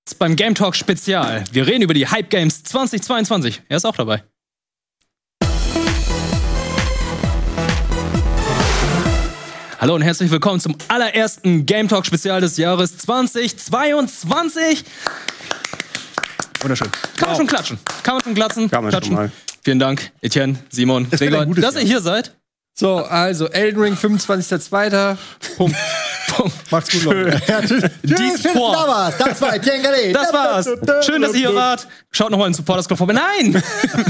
beim Game Talk Spezial. Wir reden über die Hype Games 2022. Er ist auch dabei. Hallo und herzlich willkommen zum allerersten Game Talk Spezial des Jahres 2022. Wunderschön. Kann man schon klatschen? Kann man schon klatschen? Kann man schon mal. Vielen Dank, Etienne, Simon, Gregor, dass ihr hier seid. So, also Elden Ring, 25.02. Punkt. Macht's gut, Leute. Das war's. Schön, dass ihr hier wart. Schaut noch mal in den Supporters Club vorbei. Nein!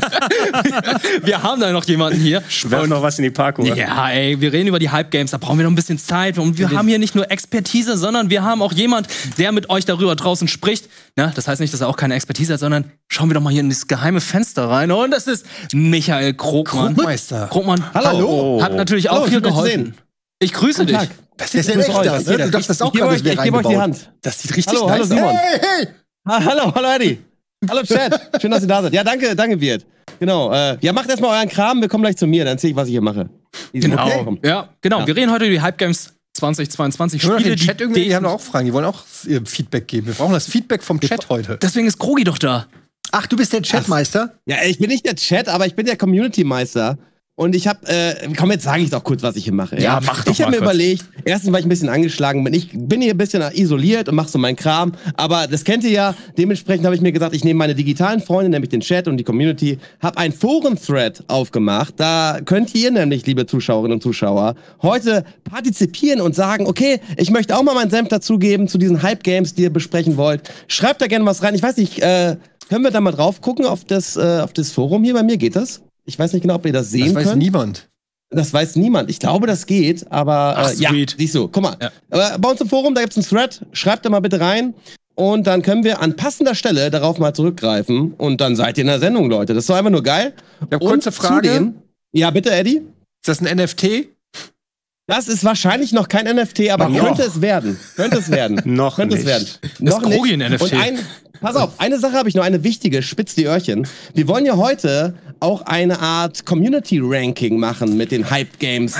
Wir haben da noch jemanden hier. Werf noch was in die Parkuhr. Ja, ey, wir reden über die Hype Games. Da brauchen wir noch ein bisschen Zeit. Und wir haben hier nicht nur Expertise, sondern wir haben auch jemand, der mit euch darüber draußen spricht. Na, das heißt nicht, dass er auch keine Expertise hat, sondern schauen wir doch mal hier in das geheime Fenster rein. Und das ist Michael Krogmann. Krogmann. Hallo. Hat natürlich auch hier geholfen. Ich grüße dich. Das ist ja echt das, ne? Du dachtest auch gerade, es wäre Ich gebe euch die Hand. Das sieht richtig Hallo, nice hallo Simon. Hey! Hallo Eddie. Hallo Chat. Schön, dass ihr da seid. Ja, danke Wirt. Genau. Ja, macht erstmal euren Kram, wir kommen gleich zu mir, dann erzähl ich, was ich hier mache. Genau. Okay. Ja, genau. Wir reden heute über die Hype Games 2022. Spiele, die Chat irgendwie, die haben auch Fragen, die wollen auch Feedback geben. Wir brauchen das Feedback vom Chat heute. Deswegen ist Krogi doch da. Ach, du bist der Chatmeister? Ja, ich bin nicht der Chat, aber ich bin der Community-Meister. Und ich habe, komm, jetzt sage ich doch kurz, was ich hier mache. Ja, mach doch Ich habe mal mir kurz. überlegt, erstens, weil ich ein bisschen angeschlagen bin. Ich bin hier ein bisschen isoliert und mache so meinen Kram. Aber das kennt ihr ja. Dementsprechend habe ich mir gesagt, ich nehme meine digitalen Freunde, nämlich den Chat und die Community, habe einen Foren-Thread aufgemacht. Da könnt ihr nämlich, liebe Zuschauerinnen und Zuschauer, heute partizipieren und sagen, okay, ich möchte auch mal meinen Senf dazugeben zu diesen Hype-Games, die ihr besprechen wollt. Schreibt da gerne was rein. Ich weiß nicht, können wir da mal drauf gucken auf das Forum hier? Bei mir geht das. Ich weiß nicht genau, ob ihr das sehen könnt. Das weiß niemand. Das weiß niemand. Ich glaube, das geht, aber Ach, ja, sweet. siehst du, guck mal. Ja. Bei uns im Forum, da gibt's einen Thread, schreibt da mal bitte rein und dann können wir an passender Stelle darauf mal zurückgreifen und dann seid ihr in der Sendung, Leute. Das ist doch einfach nur geil. Ich habe kurze Frage. Zudem, ja, bitte, Eddie? Ist das ein NFT? Das ist wahrscheinlich noch kein NFT, aber könnte es werden. Könnte es werden. Noch könnte nicht. es werden. Ist Noch Krogi nicht. ein NFT? Und pass auf, eine Sache habe ich noch, eine wichtige, spitz die Öhrchen. Wir wollen ja heute auch eine Art Community-Ranking machen mit den Hype Games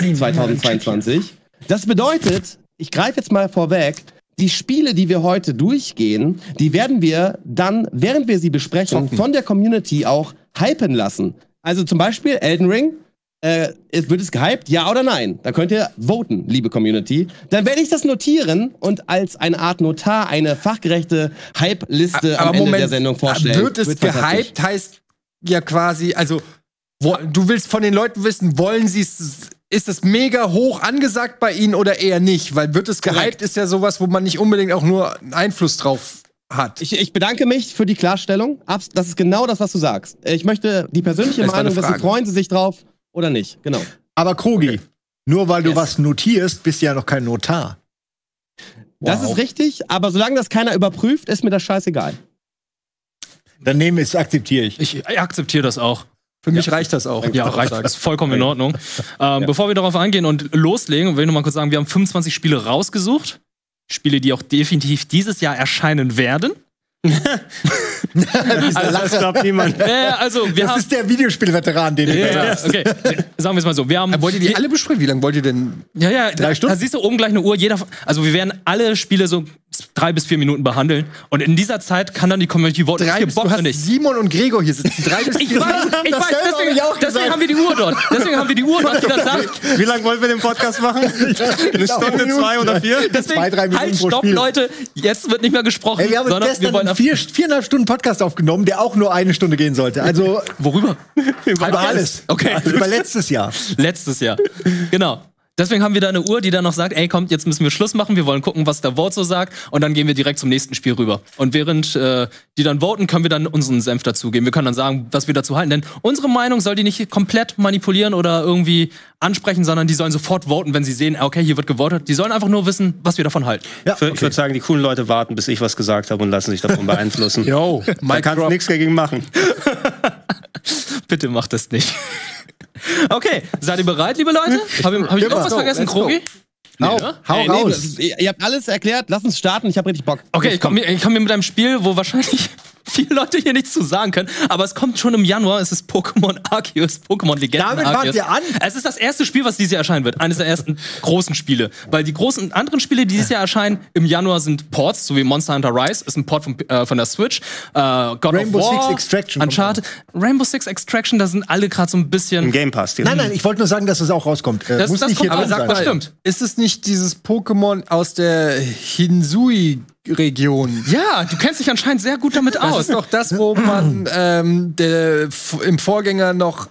2022. Das bedeutet, ich greife jetzt mal vorweg, die Spiele, die wir heute durchgehen, die werden wir dann, während wir sie besprechen, von der Community auch hypen lassen. Also zum Beispiel Elden Ring. Wird es gehypt? Ja oder nein? Da könnt ihr voten, liebe Community. Dann werde ich das notieren und als eine Art Notar eine fachgerechte Hype-Liste am Ende der Sendung vorstellen. Wird es gehypt, heißt ja quasi, also du willst von den Leuten wissen, wollen sie es, ist es mega hoch angesagt bei ihnen oder eher nicht? Weil wird es gehypt, ist ja sowas, wo man nicht unbedingt auch nur einen Einfluss drauf hat. Ich bedanke mich für die Klarstellung. Das ist genau das, was du sagst. Ich möchte die persönliche Das war eine Meinung wissen, Frage. freuen sie sich drauf oder nicht? Genau. Aber Krogi, nur weil du Yes. was notierst, bist du ja noch kein Notar. Das ist richtig, aber solange das keiner überprüft, ist mir das scheißegal. Daneben akzeptiere ich. Ich akzeptiere das auch. Für mich reicht das auch. Ja, reicht. Das ist vollkommen in Ordnung. Bevor wir darauf eingehen und loslegen, will ich noch mal kurz sagen, wir haben 25 Spiele rausgesucht. Spiele, die auch definitiv dieses Jahr erscheinen werden. Das glaubt niemand. Also, wir Das haben. ist der Videospielveteran, den du Ja, okay. Sagen wir es mal so. Wir haben. Wollt ihr die alle besprechen? Wie lange wollt ihr denn? Ja, 3 Stunden? da siehst du oben gleich eine Uhr. Also wir werden alle Spiele so 3 bis 4 Minuten behandeln. Und in dieser Zeit kann dann die Community voten. Du hast nicht. Simon und Gregor hier sitzen. 3 bis 4 Ich weiß, deswegen haben wir die Uhr dort. Deswegen haben wir die Uhr dort, die das sagt. Wie lange wollen wir den Podcast machen? Eine Stunde, 2 oder 4? Deswegen, 2-3 Minuten halt, pro stopp, Spiel. Leute. Jetzt wird nicht mehr gesprochen, Ey, wir haben sondern wir gestern wollen einen 4,5 Stunden Podcast aufgenommen, der auch nur 1 Stunde gehen sollte. Also Worüber? über alles. Okay. Über letztes Jahr. Letztes Jahr. Genau. Deswegen haben wir da eine Uhr, die dann noch sagt, ey, kommt, jetzt müssen wir Schluss machen, wir wollen gucken, was der Vote so sagt und dann gehen wir direkt zum nächsten Spiel rüber. Und während die dann voten, können wir dann unseren Senf dazugeben. Wir können dann sagen, was wir dazu halten. Denn unsere Meinung soll die nicht komplett manipulieren oder irgendwie ansprechen, sondern die sollen sofort voten, wenn sie sehen, okay, hier wird gewotet. Die sollen einfach nur wissen, was wir davon halten. Ja, Ich würde sagen, die coolen Leute warten, bis ich was gesagt habe und lassen sich davon beeinflussen. Yo, Man kann nichts dagegen machen. Bitte macht das nicht. Okay, seid ihr bereit, liebe Leute? Hab ich irgendwas vergessen, Krogi? Hau Nee, raus. Ihr habt alles erklärt, lass uns starten, ich hab richtig Bock. Okay, ich komm hier mit einem Spiel, wo wahrscheinlich viele Leute hier nichts zu sagen können. Aber es kommt schon im Januar. Es ist Pokémon Arceus, Pokémon Legenden Damit Arceus. fangt ihr an? Es ist das erste Spiel, was dieses Jahr erscheinen wird. Eines der ersten großen Spiele. Weil die großen anderen Spiele, die dieses Jahr erscheinen, im Januar sind Ports, so wie Monster Hunter Rise, ist ein Port von der Switch. God Rainbow of War, Six Extraction kommt Uncharted. Rainbow Six Extraction, da sind alle gerade so ein bisschen. Im Game Pass. Nein, ich wollte nur sagen, dass es auch rauskommt. Das Muss nicht kommt hier aber drin sag sein. mal, stimmt. Ist es nicht dieses Pokémon aus der Hinsui-Region? Ja, du kennst dich anscheinend sehr gut damit Das aus. ist doch das, wo man im Vorgänger noch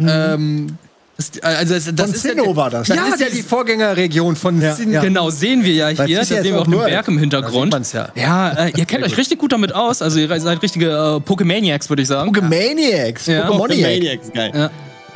das Von ist ja Sinnoh war das. Das Ja, ist ja die Vorgängerregion von Sinnoh. Genau, sehen wir ja Weil hier. Da Fischer sehen ist wir auch auch den Nerd. Berg im Hintergrund. Da sieht man's Ihr kennt euch richtig gut damit aus. Also ihr seid richtige Pokémaniacs, würde ich sagen. Pokémaniacs. Ja. Pokémoniacs. Maniacs, geil.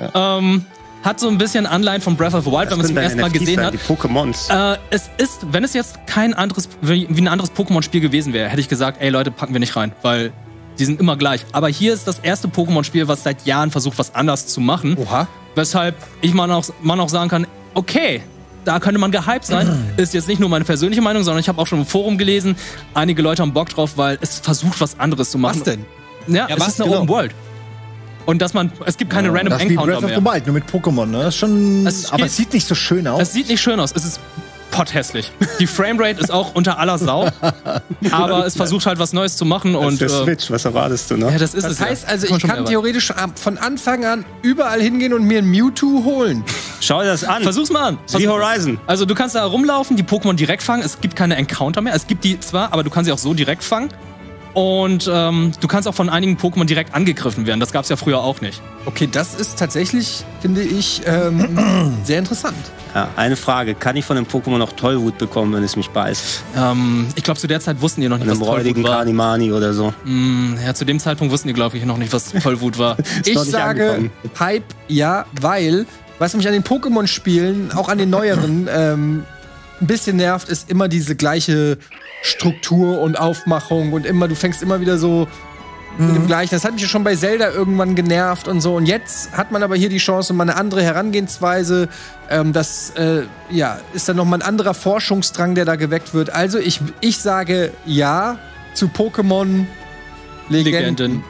Hat so ein bisschen Anleihen von Breath of the Wild, wenn man es zum ersten Mal gesehen hat. Die Pokémons. Es ist, wenn es jetzt kein anderes, wie ein anderes Pokémon-Spiel gewesen wäre, hätte ich gesagt, ey Leute, packen wir nicht rein, weil die sind immer gleich. Aber hier ist das erste Pokémon-Spiel, was seit Jahren versucht, was anders zu machen. Oha. Weshalb ich man auch sagen kann, okay, da könnte man gehypt sein. Ist jetzt nicht nur meine persönliche Meinung, sondern ich habe auch schon im Forum gelesen, einige Leute haben Bock drauf, weil es versucht, was anderes zu machen. Was denn? Ja, es was ist eine genau? Open World. Und dass es gibt keine random Das ist wie Encounter Breath of mehr. the Wild, nur mit Pokémon, ne? Das ist schon, Es aber spielt- es sieht nicht so schön aus. Es sieht nicht schön aus. Es ist potthässlich. Die Framerate ist auch unter aller Sau. Aber es versucht halt was Neues zu machen. Und Und der Switch, was erwartest du, ne? ja, das ist Das es. heißt also, Kann man ich schon kann erwarten. theoretisch von Anfang an überall hingehen und mir ein Mewtwo holen. Schau dir das an. Versuch's mal an. Wie Horizon. Also du kannst da rumlaufen, die Pokémon direkt fangen. Es gibt keine Encounter mehr. Es gibt die zwar, aber du kannst sie auch so direkt fangen. Und du kannst auch von einigen Pokémon direkt angegriffen werden. Das gab's ja früher auch nicht. Okay, das ist tatsächlich, finde ich, sehr interessant. Ja, eine Frage. Kann ich von dem Pokémon noch Tollwut bekommen, wenn es mich beißt? Ich glaube, zu der Zeit wussten die noch nicht, Mit einem was Tollwut räudigen war. Kanimani oder so. Ja, zu dem Zeitpunkt wussten die, glaube ich, noch nicht, was Tollwut war. Ich noch nicht sage angekommen. Hype, ja, weil, was mich an den Pokémon-Spielen, auch an den neueren, ein bisschen nervt, ist immer diese gleiche Struktur und Aufmachung und immer, du fängst immer wieder so mit dem gleichen. Das hat mich ja schon bei Zelda irgendwann genervt und so. Und jetzt hat man aber hier die Chance, mal eine andere Herangehensweise. Das ist dann nochmal ein anderer Forschungsdrang, der da geweckt wird. Also ich sage ja zu Pokémon Legenden.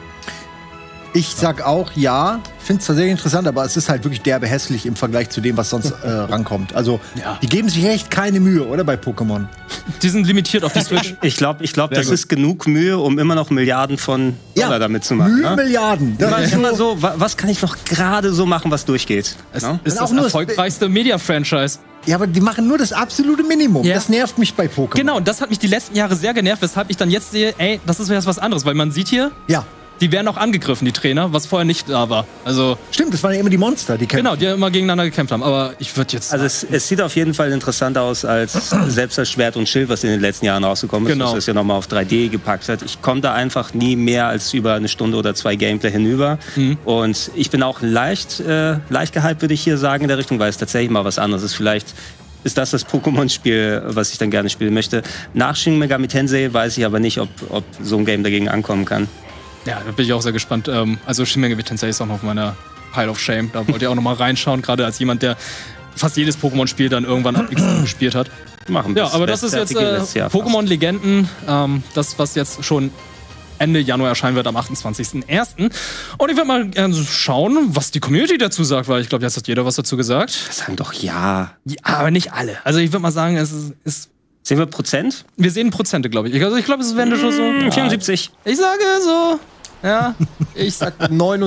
Ich sag auch ja. Finde es tatsächlich interessant, aber es ist halt wirklich derbe hässlich im Vergleich zu dem, was sonst rankommt. Also, Ja. die geben sich echt keine Mühe, oder? Bei Pokémon. Die sind limitiert auf die Switch. Ich glaube, das ist genug Mühe, um immer noch Milliarden von Dollar damit zu machen. Ne? Milliarden. Das Immer, ist immer so, was kann ich noch gerade so machen, was durchgeht? Es Ne? ist auch das nur- erfolgreichste Media-Franchise. Ja, aber die machen nur das absolute Minimum. Ja. Das nervt mich bei Pokémon. Genau, und das hat mich die letzten Jahre sehr genervt, weshalb ich dann jetzt sehe, ey, das ist jetzt was anderes, weil man sieht hier, Ja, die werden auch angegriffen, die Trainer, was vorher nicht da war. Also, stimmt, das waren ja immer die Monster, die kämpfen. genau, die immer gegeneinander gekämpft haben. Aber ich würde jetzt. Also es sieht auf jeden Fall interessant aus als selbst das Schwert und Schild, was in den letzten Jahren rausgekommen ist, Genau. was es ja nochmal auf 3D gepackt hat. Ich komme da einfach nie mehr als über eine Stunde oder zwei Gameplay hinüber. Und ich bin auch leicht gehypt, würde ich hier sagen, in der Richtung, weil es tatsächlich mal was anderes ist. Vielleicht ist das Pokémon-Spiel, was ich dann gerne spielen möchte. Nach Shin Megami Tensei weiß ich aber nicht, ob so ein Game dagegen ankommen kann. Ja, da bin ich auch sehr gespannt. Also Shin Megami Tensei ist auch noch auf meiner Pile of Shame. Da wollt ihr auch noch mal reinschauen, gerade als jemand, der fast jedes Pokémon-Spiel dann irgendwann ab X gespielt hat. Machen Ja, aber das ist jetzt Pokémon Legenden, das, was jetzt schon Ende Januar erscheinen wird, am 28.01. Und ich würde mal gerne schauen, was die Community dazu sagt, weil ich glaube, jetzt hat jeder was dazu gesagt. Sagen doch ja. Ja, aber nicht alle. Also ich würde mal sagen, es ist Sehen wir Prozent? wir sehen Prozente, glaube ich. Also ich glaube, es wären schon so 74. Ich sage so, ja, Ich sag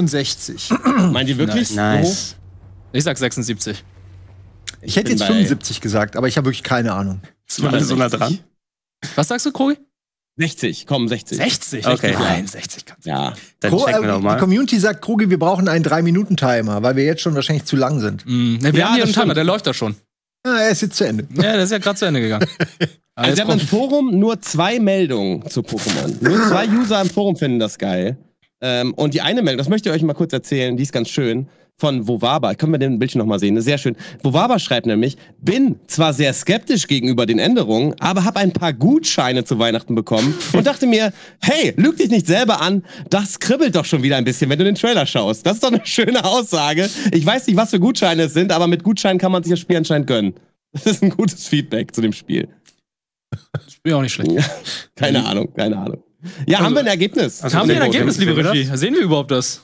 69. Meint ihr wirklich? Nice. ich sag 76. Ich hätte bin jetzt bei- 75 gesagt, aber ich habe wirklich keine Ahnung. Sind alle so nah dran? Was sagst du, Krogi? 60, komm, 60. 60? Okay. Nein, 60 kannst du. Ja. Dann checken wir doch Die mal. Community sagt, Krogi, wir brauchen einen 3-Minuten-Timer, weil wir jetzt schon wahrscheinlich zu lang sind. Ne, wir Ja, haben hier das einen Timer, stimmt. der läuft da schon. Ja, er ist jetzt zu Ende. Ja, der ist ja gerade zu Ende gegangen. Also ich habe im Forum nur 2 Meldungen zu Pokémon. Nur 2 User im Forum finden das geil. Und die eine Meldung, das möchte ich euch mal kurz erzählen, die ist ganz schön, von Wowaba. Können wir den Bildschirm nochmal sehen? Sehr schön. Wowaba schreibt nämlich, bin zwar sehr skeptisch gegenüber den Änderungen, aber habe ein paar Gutscheine zu Weihnachten bekommen und dachte mir, hey, lüg dich nicht selber an, das kribbelt doch schon wieder ein bisschen, wenn du den Trailer schaust. Das ist doch eine schöne Aussage. Ich weiß nicht, was für Gutscheine es sind, aber mit Gutscheinen kann man sich das Spiel anscheinend gönnen. Das ist ein gutes Feedback zu dem Spiel. Das ist auch nicht schlecht. Keine Ahnung, keine Ahnung. Ja, haben wir ein Ergebnis? Haben wir ein Ergebnis, liebe Regie? Sehen wir überhaupt das?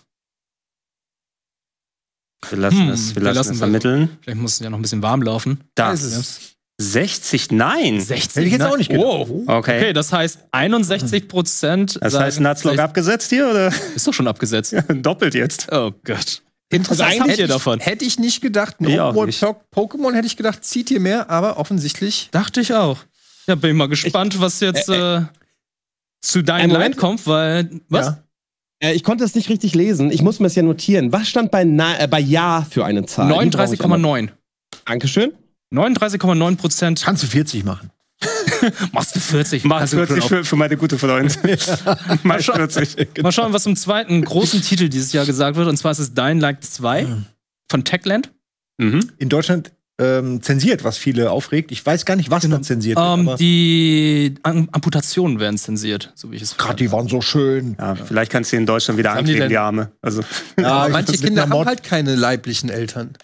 Wir lassen es ermitteln. Vielleicht muss es ja noch ein bisschen warm laufen. Das ist 60, nein. 60 Hätte ich jetzt auch nicht gedacht. Oh. Okay. Das heißt 61%. Das heißt, Nutzlog abgesetzt hier, oder? Ist doch schon abgesetzt. Doppelt jetzt. Oh Gott. Interessant. Was habt ihr davon? Hätte ich nicht gedacht. Ein Ich auch Open nicht. World Pokémon hätte ich gedacht, zieht ihr mehr, aber offensichtlich. Dachte ich auch. Ja, bin ich mal gespannt, was jetzt zu deinem Line kommt, weil. Was? Ja. Ich konnte es nicht richtig lesen. Ich muss mir es ja notieren. Was stand bei Ja für eine Zahl? 39,9. Dankeschön. 39,9%. Kannst du 40 machen. Machst du 40? Mach Kannst du 40 für meine gute Freundin. Mach 40. Mal schauen, was zum zweiten großen Titel dieses Jahr gesagt wird. Und zwar ist es Dying Light 2 von Techland. In Deutschland zensiert, was viele aufregt. Ich weiß gar nicht, was da zensiert wird. aber Die Amputationen werden zensiert, so wie ich es Gerade die waren so schön. Ja, vielleicht kannst du in Deutschland wieder haben die ankleben, denn? die Arme. Also, Ja, Manche mit Kinder einer haben Mod- halt keine leiblichen Eltern.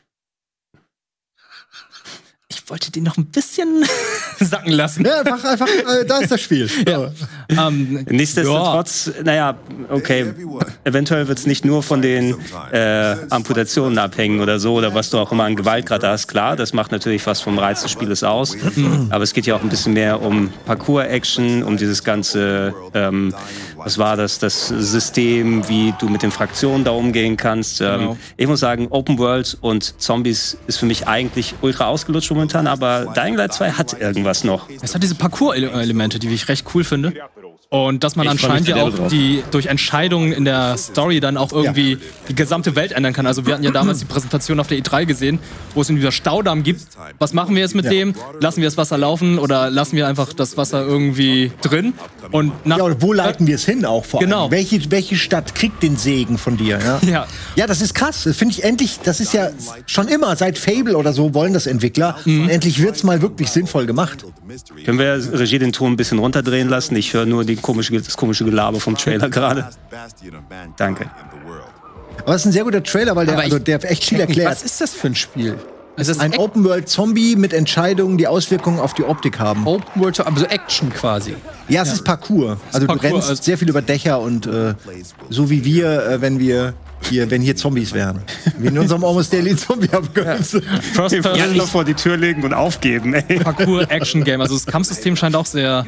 Ich wollte den noch ein bisschen sacken lassen. Ja, einfach da ist das Spiel. Ja. nichtsdestotrotz, naja, okay, eventuell wird es nicht nur von den Amputationen abhängen oder so, oder was du auch immer an Gewalt gerade hast. Klar, das macht natürlich was vom Reiz des Spieles aus. Aber es geht ja auch ein bisschen mehr um Parcours-Action, um dieses ganze, was war das System, wie du mit den Fraktionen da umgehen kannst. Ich muss sagen, Open World und Zombies ist für mich eigentlich ultra ausgelutscht momentan, aber Dying Light 2 hat irgendwas noch. Es hat diese Parcours-Elemente, die ich recht cool finde. Und dass man anscheinend ja auch durch Entscheidungen in der Story dann auch irgendwie die gesamte Welt ändern kann. Also wir hatten ja damals die Präsentation auf der E3 gesehen, wo es einen Staudamm gibt. Was machen wir jetzt mit dem? Lassen wir das Wasser laufen oder lassen wir einfach das Wasser irgendwie drin? Und nach Und wo leiten wir es hin auch vor allem? Genau. Welche Stadt kriegt den Segen von dir? Ja, Ja. Das ist krass. Das finde ich endlich, das ist ja schon immer, seit Fable oder so wollen das Entwickler. Und endlich wird's mal wirklich sinnvoll gemacht. Können wir Regie den Ton ein bisschen runterdrehen lassen? Ich höre nur das komische Gelaber vom Trailer gerade. Danke. Aber es ist ein sehr guter Trailer, weil der echt viel erklärt. Was ist das für ein Spiel? Es ist Ein Open-World-Zombie mit Entscheidungen, die Auswirkungen auf die Optik haben. Open World, aber so Action quasi. Ja, es ist Parcours. Also Parcours, du rennst also sehr viel über Dächer und so wie wir, wenn hier Zombies wären. Wie in unserem Almost Daily Zombie-Abkürze. First Person Ja, vor die Tür legen und aufgeben, ey. Parcours-Action-Game. Also das Kampfsystem scheint auch sehr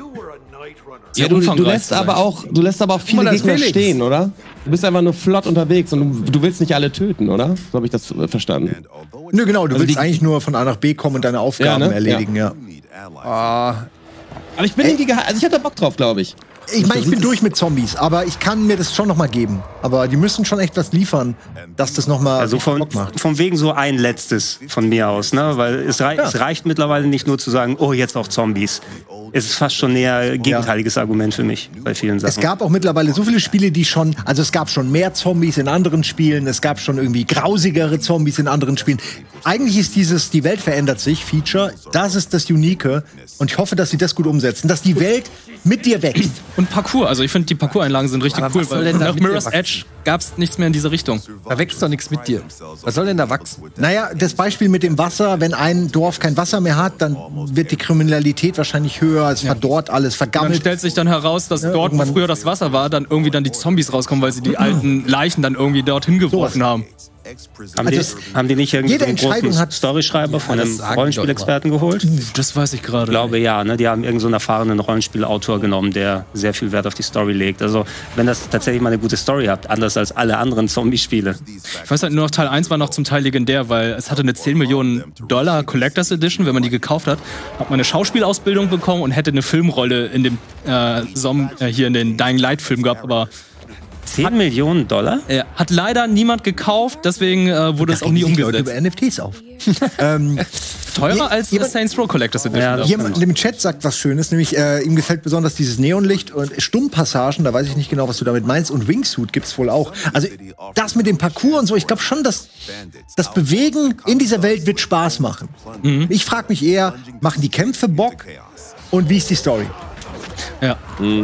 Ja, du umfangreich lässt zu sein. aber auch viele da ist Gegner Felix. stehen, oder? Du bist einfach nur flott unterwegs und du willst nicht alle töten, oder? So habe ich das verstanden. Nö, genau, du willst die- eigentlich nur von A nach B kommen und deine Aufgaben Ja, ne? erledigen, ja. Aber ich bin irgendwie also ich hatte Bock drauf, glaube ich. Ich meine, ich bin durch mit Zombies, aber ich kann mir das schon noch mal geben. Aber die müssen schon echt was liefern, dass das noch mal Also Bock macht. von wegen so ein letztes von mir aus, ne? Weil es reicht mittlerweile nicht nur zu sagen, oh, jetzt auch Zombies. Es ist fast schon eher gegenteiliges Argument für mich bei vielen Sachen. Es gab auch mittlerweile so viele Spiele, also es gab schon mehr Zombies in anderen Spielen, es gab schon irgendwie grausigere Zombies in anderen Spielen. Eigentlich ist dieses die Welt verändert sich Feature, das ist das Unique und ich hoffe, dass sie das gut umsetzen, dass die Welt mit dir wächst. Und Parcours, also ich finde die Parcours-Einlagen sind richtig Aber cool, was soll weil denn da nach mit dir Mirror's wachsen? Edge gab es nichts mehr in diese Richtung. Da wächst doch nichts mit dir. Was soll denn da wachsen? Naja, das Beispiel mit dem Wasser, wenn ein Dorf kein Wasser mehr hat, dann wird die Kriminalität wahrscheinlich höher, es verdorrt alles, Dann vergammelt. stellt sich dann heraus, dass dort, wo irgendwann- früher das Wasser war, dann irgendwie dann die Zombies rauskommen, weil sie die alten Leichen dann irgendwie dorthin geworfen haben. Haben die nicht irgendwie jede so einen Entscheidung großen hat- Storyschreiber von das einem sagen die Rollenspielexperten geholt? Das weiß ich gerade. Ich glaube ja, ne? Die haben irgend so einen erfahrenen Rollenspielautor genommen, der sehr viel Wert auf die Story legt. Also wenn das tatsächlich mal eine gute Story habt, anders als alle anderen Zombie-Spiele. Ich weiß halt nur noch, Teil 1 war noch zum Teil legendär, weil es hatte eine $10 Millionen Collectors Edition. Wenn man die gekauft hat, hat man eine Schauspielausbildung bekommen und hätte eine Filmrolle in dem hier in den Dying Light Film gehabt, aber 10 Millionen $? hat leider niemand gekauft, deswegen wurde es auch nie Regen sich Leute umgesetzt. über NFTs auf. Teurer als jemand- Saints Row Collectors Edition. Ja, Jemand im Chat sagt was Schönes, nämlich ihm gefällt besonders dieses Neonlicht und Stummpassagen, da weiß ich nicht genau, was du damit meinst, und Wingsuit gibt's wohl auch. Also das mit dem Parcours und so, ich glaube schon, dass das Bewegen in dieser Welt wird Spaß machen. Ich frage mich eher, machen die Kämpfe Bock und wie ist die Story? Ja.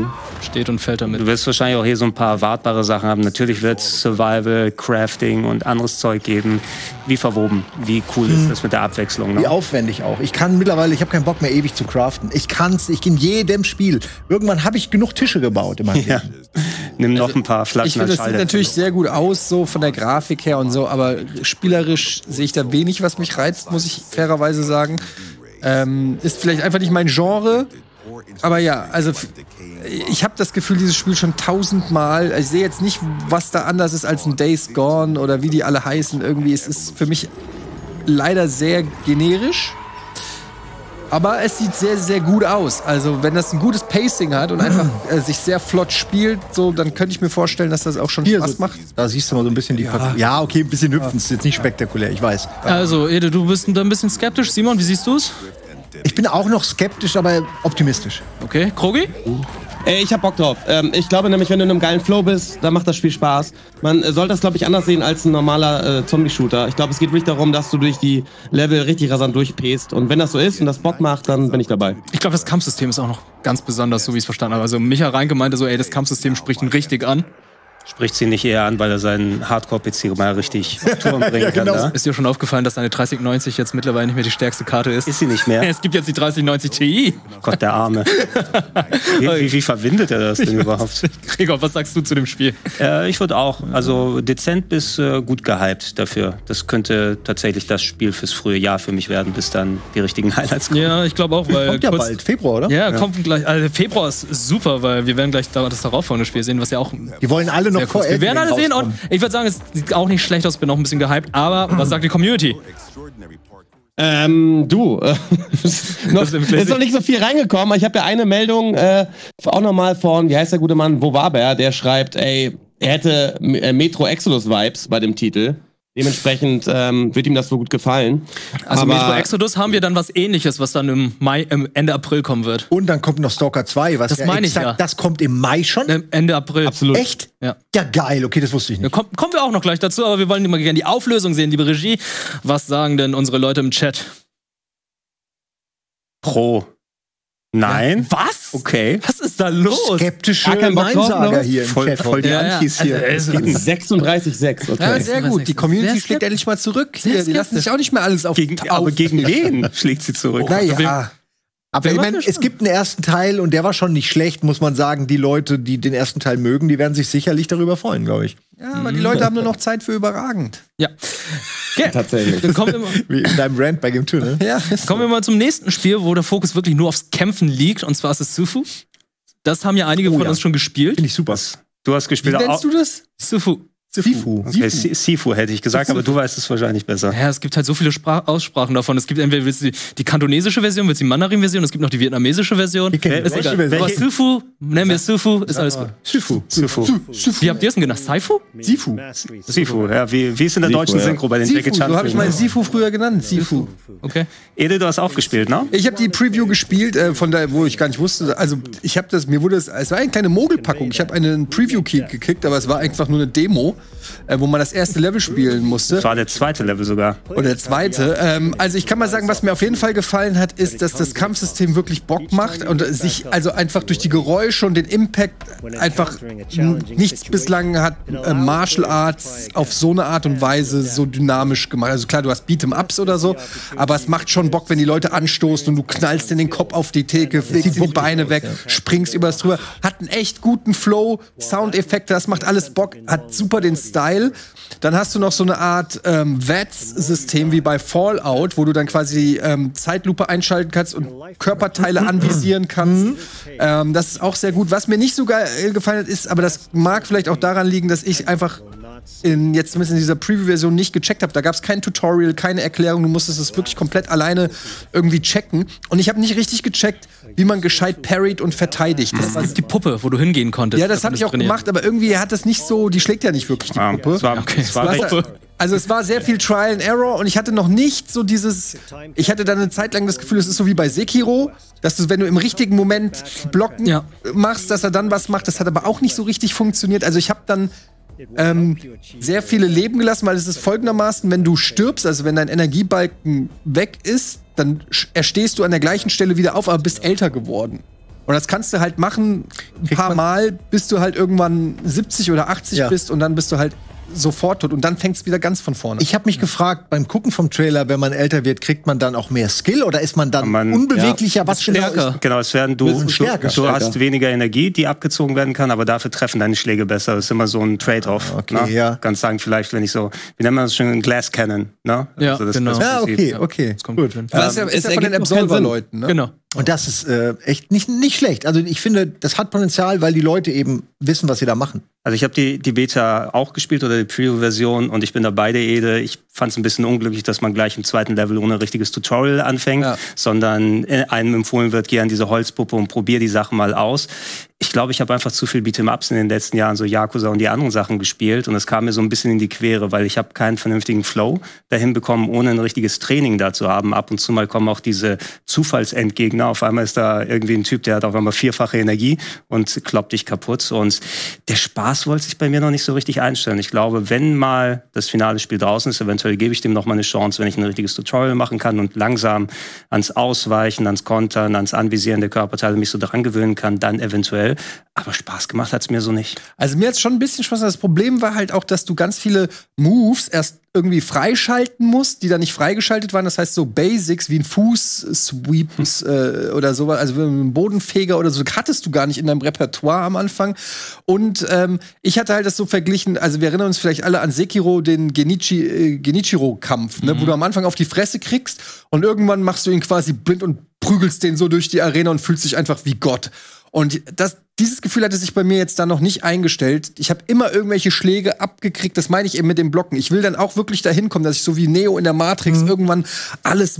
steht und fällt damit. Du wirst wahrscheinlich auch hier so ein paar wartbare Sachen haben. Natürlich wird es Survival, Crafting und anderes Zeug geben. Wie verwoben, wie cool ist das mit der Abwechslung? Ne? Wie aufwendig auch. Ich habe keinen Bock mehr ewig zu craften. Ich in jedem Spiel. Irgendwann habe ich genug Tische gebaut in meinem Leben. Nimm noch ein paar Flaschen. Ich finde, das sieht natürlich sehr gut aus, so von der Grafik her und so, aber spielerisch sehe ich da wenig, was mich reizt, muss ich fairerweise sagen. Ist vielleicht einfach nicht mein Genre. Aber ja, also ich habe das Gefühl, dieses Spiel schon 1000-mal. Ich sehe jetzt nicht, was da anders ist als ein Days Gone oder wie die alle heißen. Irgendwie, es ist für mich leider sehr generisch. Aber es sieht sehr, sehr gut aus. Also wenn das ein gutes Pacing hat und einfach sich sehr flott spielt, so, dann könnte ich mir vorstellen, dass das auch schon Spaß macht. Da siehst du mal so ein bisschen die Ja, okay, ein bisschen hüpfen. Ist jetzt nicht spektakulär, ich weiß. Also, Ede, du bist da ein bisschen skeptisch. Simon, wie siehst du es? Ich bin auch noch skeptisch, aber optimistisch. Okay, Krogi? Ich hab Bock drauf. Ich glaube nämlich, wenn du in einem geilen Flow bist, dann macht das Spiel Spaß. Man soll das, glaube ich, anders sehen als ein normaler Zombie-Shooter. Ich glaube, es geht wirklich darum, dass du durch die Level richtig rasant durchpäst. Und wenn das so ist und das Bock macht, dann bin ich dabei. Ich glaube, das Kampfsystem ist auch noch ganz besonders, so wie ich es verstanden habe. Also Micha Reinke meinte so, ey, das Kampfsystem spricht ihn richtig an. Spricht sie nicht eher an, weil er seinen Hardcore-PC mal richtig auf Touren bringen kann. Da? Ist dir schon aufgefallen, dass deine 3090 jetzt mittlerweile nicht mehr die stärkste Karte ist? Ist sie nicht mehr? Es gibt jetzt die 3090 Ti. Oh Gott, der Arme. Wie verwindet er das denn überhaupt? Gregor, was sagst du zu dem Spiel? Ich würde auch, also dezent bis gut gehypt dafür. Das könnte tatsächlich das Spiel fürs frühe Jahr für mich werden, bis dann die richtigen Highlights kommen. Ja, ich glaube auch, weil... Kommt ja bald, Februar, oder? Ja, kommt gleich. Also Februar ist super, weil wir werden gleich das darauffolgende Spiel sehen, was ja auch... Die wollen alle noch vor Wir werden alle sehen und ich würde sagen, es sieht auch nicht schlecht aus, bin auch ein bisschen gehypt, aber was sagt die Community? ist noch nicht so viel reingekommen, aber ich habe ja eine Meldung auch nochmal von, wie heißt der gute Mann, Wo war er? Der schreibt, ey, er hätte Metro Exodus Vibes bei dem Titel. Dementsprechend wird ihm das so gut gefallen. Also Metro Exodus haben wir dann was Ähnliches, was dann im Ende April kommen wird. Und dann kommt noch Stalker 2, was das meine ich ja. Das kommt im Mai schon? Ende April. Absolut. Echt? Ja. Ja, geil. Okay, das wusste ich nicht. Kommen wir auch noch gleich dazu, aber wir wollen immer gerne die Auflösung sehen, liebe Regie. Was sagen denn unsere Leute im Chat? Pro. Nein. Ja. Was? Okay. Was ist da los? Skeptische Bock drauf, Neinsager ne? hier im Chat. Voll die Antis hier. 36,6. Okay. Ja, sehr gut. Die Community schlägt endlich mal zurück. Die lassen sich auch nicht mehr alles auf. Aber gegen wen schlägt sie zurück? Naja. Aber ich meine, es gibt einen ersten Teil und der war schon nicht schlecht, muss man sagen. Die Leute, die den ersten Teil mögen, die werden sich sicherlich darüber freuen, glaube ich. Ja, aber die Leute haben nur noch Zeit für überragend. Ja. Okay. Tatsächlich. Dann kommen wir mal, Wie in deinem Rant bei Game 2, ne? Ja, kommen wir mal zum nächsten Spiel, wo der Fokus wirklich nur aufs Kämpfen liegt, und zwar ist es Sifu. Das haben ja einige von uns schon gespielt. Finde ich super. Du hast gespielt. Wie nennst du das? Sifu. Sifu. Okay, Sifu hätte ich gesagt, aber du weißt es wahrscheinlich besser. Ja, es gibt halt so viele Aussprachen davon. Es gibt entweder die kantonesische Version, die Mandarin-Version, es gibt noch die vietnamesische Version. Ich kenn die Ist deutsche egal. Version. Aber Sifu, nennen wir es Sifu, ist alles gut. Sifu. Wie habt ihr es denn genannt? Saifu? Sifu. Sifu, ja. Wie ist in der deutschen Synchro bei den Jackie Chan? So habe ich meinen Sifu früher genannt. Sifu. Okay. Ede, du hast auch gespielt, ne? Ich habe die Preview gespielt, von der, wo ich gar nicht wusste. Also ich habe das, es war eine kleine Mogelpackung. Ich habe einen Preview-Key gekickt, aber es war einfach nur eine Demo, wo man das erste Level spielen musste. Das war der zweite Level sogar. Oder der zweite. Also ich kann mal sagen, was mir auf jeden Fall gefallen hat, ist, dass das Kampfsystem wirklich Bock macht und sich also einfach durch die Geräusche und den Impact einfach nichts bislang hat Martial Arts auf so eine Art und Weise so dynamisch gemacht. Also klar, du hast Beat'em-Ups oder so, aber es macht schon Bock, wenn die Leute anstoßen und du knallst in den Kopf auf die Theke, legst die Beine weg, springst übers drüber. Hat einen echt guten Flow, Soundeffekte, das macht alles Bock, hat super den Style. Dann hast du noch so eine Art VATS-System wie bei Fallout, wo du dann quasi Zeitlupe einschalten kannst und Körperteile anvisieren kannst. Das ist auch sehr gut. Was mir nicht so geil gefallen hat, ist, aber das mag vielleicht auch daran liegen, dass ich einfach jetzt zumindest in dieser Preview-Version nicht gecheckt habe. Da gab es kein Tutorial, keine Erklärung. Du musstest es wirklich komplett alleine irgendwie checken. Und ich habe nicht richtig gecheckt, wie man gescheit parried und verteidigt. Das war Die Puppe, wo du hingehen konntest. ja, das habe ich auch gemacht, aber irgendwie hat das nicht so, die schlägt ja nicht wirklich die Puppe. Es war recht, Also es war sehr viel Trial and Error und ich hatte noch nicht so ich hatte dann eine Zeit lang das Gefühl, es ist so wie bei Sekiro, dass du, wenn du im richtigen Moment blocken machst, dass er dann was macht. Das hat aber auch nicht so richtig funktioniert. Also ich habe dann sehr viele Leben gelassen, weil es ist folgendermaßen, wenn du stirbst, also wenn dein Energiebalken weg ist, dann erstehst du an der gleichen Stelle wieder auf, aber bist älter geworden. Und das kannst du halt machen ein paar Mal, bis du halt irgendwann 70 oder 80 bist und dann bist du halt sofort tot und dann fängt es wieder ganz von vorne. Ich habe mich gefragt, beim Gucken vom Trailer, wenn man älter wird, kriegt man dann auch mehr Skill oder ist man dann unbeweglicher? Was stärker? Genau, es werden du hast weniger Energie, die abgezogen werden kann, aber dafür treffen deine Schläge besser. Das ist immer so ein Trade-off. Okay, ja. Kannst sagen, vielleicht, wenn ich so, wie nennt man das schon, ein Glass Cannon, ne? Ja, also das genau. Okay. Das kommt gut hin. Das ist ja von den Absolver-Leuten, ne? Genau. Und das ist echt nicht schlecht. Also ich finde, das hat Potenzial, weil die Leute eben wissen, was sie da machen. Also ich habe die Beta auch gespielt oder die Preview-Version und ich bin da bei der Ede. Ich fand es ein bisschen unglücklich, dass man gleich im zweiten Level ohne richtiges Tutorial anfängt, sondern einem empfohlen wird, geh an diese Holzpuppe und probier die Sachen mal aus. Ich glaube, ich habe einfach zu viel Beat'em-Ups in den letzten Jahren, so Yakuza und die anderen Sachen gespielt und es kam mir so ein bisschen in die Quere, weil ich habe keinen vernünftigen Flow dahin bekommen, ohne ein richtiges Training da zu haben. Ab und zu mal kommen auch diese Zufallsendgegner. Auf einmal ist da irgendwie ein Typ, der hat auf einmal 4-fache Energie und kloppt dich kaputt. Und der Spaß wollte sich bei mir noch nicht so richtig einstellen. Ich glaube, wenn mal das finale Spiel draußen ist, eventuell gebe ich dem noch mal eine Chance, wenn ich ein richtiges Tutorial machen kann und langsam ans Ausweichen, ans Kontern, ans Anvisieren der Körperteile mich so dran gewöhnen kann, dann eventuell. Aber Spaß gemacht hat's mir so nicht. Also mir hat's schon ein bisschen Spaß. Das Problem war halt auch, dass du ganz viele Moves erst irgendwie freischalten musst, die dann nicht freigeschaltet waren. Das heißt so Basics wie ein Fuß-Sweep oder sowas, also ein Bodenfeger oder so, hattest du gar nicht in deinem Repertoire am Anfang. Und ich hatte halt das so verglichen, also wir erinnern uns vielleicht alle an Sekiro, den Genichiro-Kampf, ne, wo du am Anfang auf die Fresse kriegst und irgendwann machst du ihn quasi blind und prügelst den so durch die Arena und fühlst dich einfach wie Gott. Und dieses Gefühl hatte sich bei mir jetzt da noch nicht eingestellt. Ich habe immer irgendwelche Schläge abgekriegt. Das meine ich eben mit dem Blocken. Ich will dann auch wirklich dahin kommen, dass ich so wie Neo in der Matrix irgendwann alles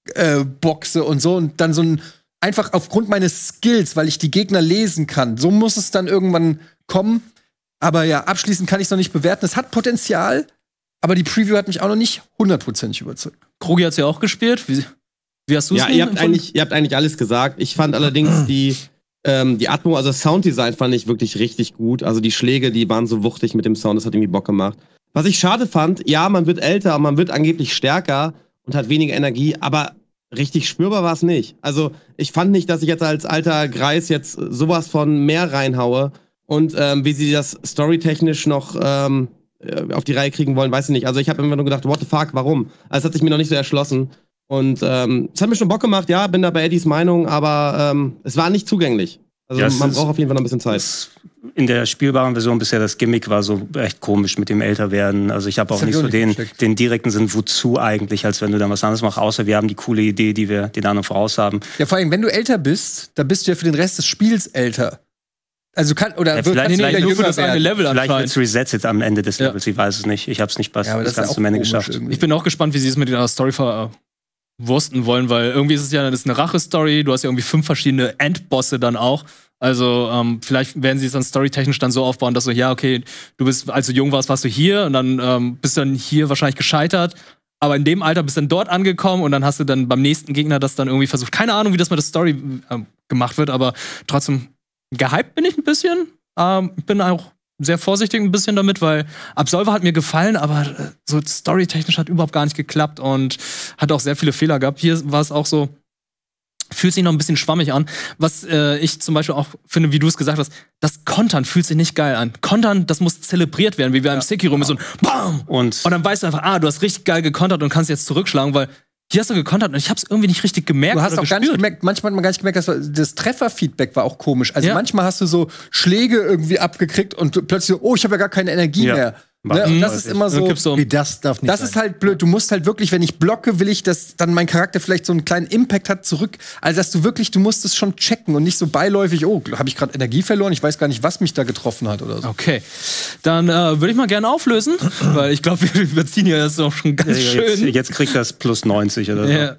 wegboxe und so. Und dann so einfach aufgrund meines Skills, weil ich die Gegner lesen kann. So muss es dann irgendwann kommen. Aber ja, abschließend kann ich es noch nicht bewerten. Es hat Potenzial, aber die Preview hat mich auch noch nicht 100% überzeugt. Krogi hat's ja auch gespielt. Wie hast du es? Ja, ihr habt eigentlich alles gesagt. Ich fand allerdings die Atmo, also das Sounddesign fand ich wirklich richtig gut. Also die Schläge, die waren so wuchtig mit dem Sound, das hat irgendwie Bock gemacht. Was ich schade fand, ja, man wird älter, man wird angeblich stärker und hat weniger Energie, aber richtig spürbar war es nicht. Also ich fand nicht, dass ich jetzt als alter Greis jetzt sowas von mehr reinhaue und wie sie das storytechnisch noch auf die Reihe kriegen wollen, weiß ich nicht. Also ich habe immer nur gedacht, what the fuck, warum? Also es hat sich mir noch nicht so erschlossen. Und es hat mir schon Bock gemacht, ja, bin da bei Eddies Meinung, aber es war nicht zugänglich. Also ja, man braucht auf jeden Fall noch ein bisschen Zeit. In der spielbaren Version bisher, das Gimmick war so echt komisch mit dem Älterwerden. Also ich habe auch nicht so den direkten Sinn, wozu eigentlich, als wenn du dann was anderes machst, außer wir haben die coole Idee, die wir den anderen voraus haben. Ja, vor allem, wenn du älter bist, dann bist du ja für den Rest des Spiels älter. Also vielleicht nur für das eine Level vielleicht wird's resettet am Ende des Levels, ich weiß es nicht. Ich habe es nicht das Ganze zum Ende geschafft. Irgendwie. Ich bin auch gespannt, wie sie es mit der Story verwursten wollen, weil irgendwie ist es ja eine Rache-Story, du hast ja irgendwie 5 verschiedene Endbosse dann auch. Also vielleicht werden sie es dann storytechnisch dann so aufbauen, dass so, ja, okay, du bist, als du jung warst du hier und dann bist du dann hier wahrscheinlich gescheitert. Aber in dem Alter bist du dann dort angekommen und dann hast du dann beim nächsten Gegner das dann irgendwie versucht. Keine Ahnung, wie das mit der Story gemacht wird, aber trotzdem gehypt bin ich ein bisschen. Ich bin auch sehr vorsichtig ein bisschen damit, weil Absolver hat mir gefallen, aber so storytechnisch hat überhaupt gar nicht geklappt und hat auch sehr viele Fehler gehabt. Hier war es auch so, fühlt sich noch ein bisschen schwammig an. Was ich zum Beispiel auch finde, wie du es gesagt hast, das Kontern fühlt sich nicht geil an. Kontern, das muss zelebriert werden, wie wir im Sekiro mit so einem BAM! Und dann weißt du einfach, du hast richtig geil gekontert und kannst jetzt zurückschlagen, weil hier hast du gekontert und ich hab's irgendwie nicht richtig gemerkt. Du hast auch gar nicht gemerkt, manchmal hat man gar nicht gemerkt, dass das Trefferfeedback war auch komisch. Also manchmal hast du so Schläge irgendwie abgekriegt und plötzlich so, ich habe ja gar keine Energie mehr. Ne? Und das ist immer so. Das darf nicht sein. Das ist halt blöd. Du musst halt wirklich, wenn ich blocke, will ich, dass dann mein Charakter vielleicht so einen kleinen Impact hat zurück. Also dass du musst es schon checken und nicht so beiläufig, habe ich gerade Energie verloren, ich weiß gar nicht, was mich da getroffen hat oder so. Okay. Dann würde ich mal gerne auflösen, weil ich glaube, wir überziehen ja das auch schon ganz schön. Jetzt kriegt das plus 90 oder so. Ja.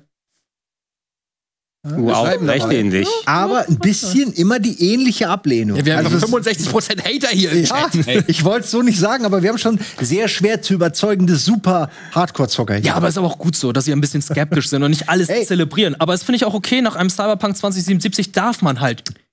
Wow, recht ähnlich. Aber ein bisschen immer die ähnliche Ablehnung. Ja, wir haben 65% Hater hier im Chat. Ich wollte es so nicht sagen, aber wir haben schon sehr schwer zu überzeugende super Hardcore-Zocker hier. Ja, aber es ist aber auch gut so, dass sie ein bisschen skeptisch sind und nicht alles zelebrieren. Aber es finde ich auch okay, nach einem Cyberpunk 2077 darf man halt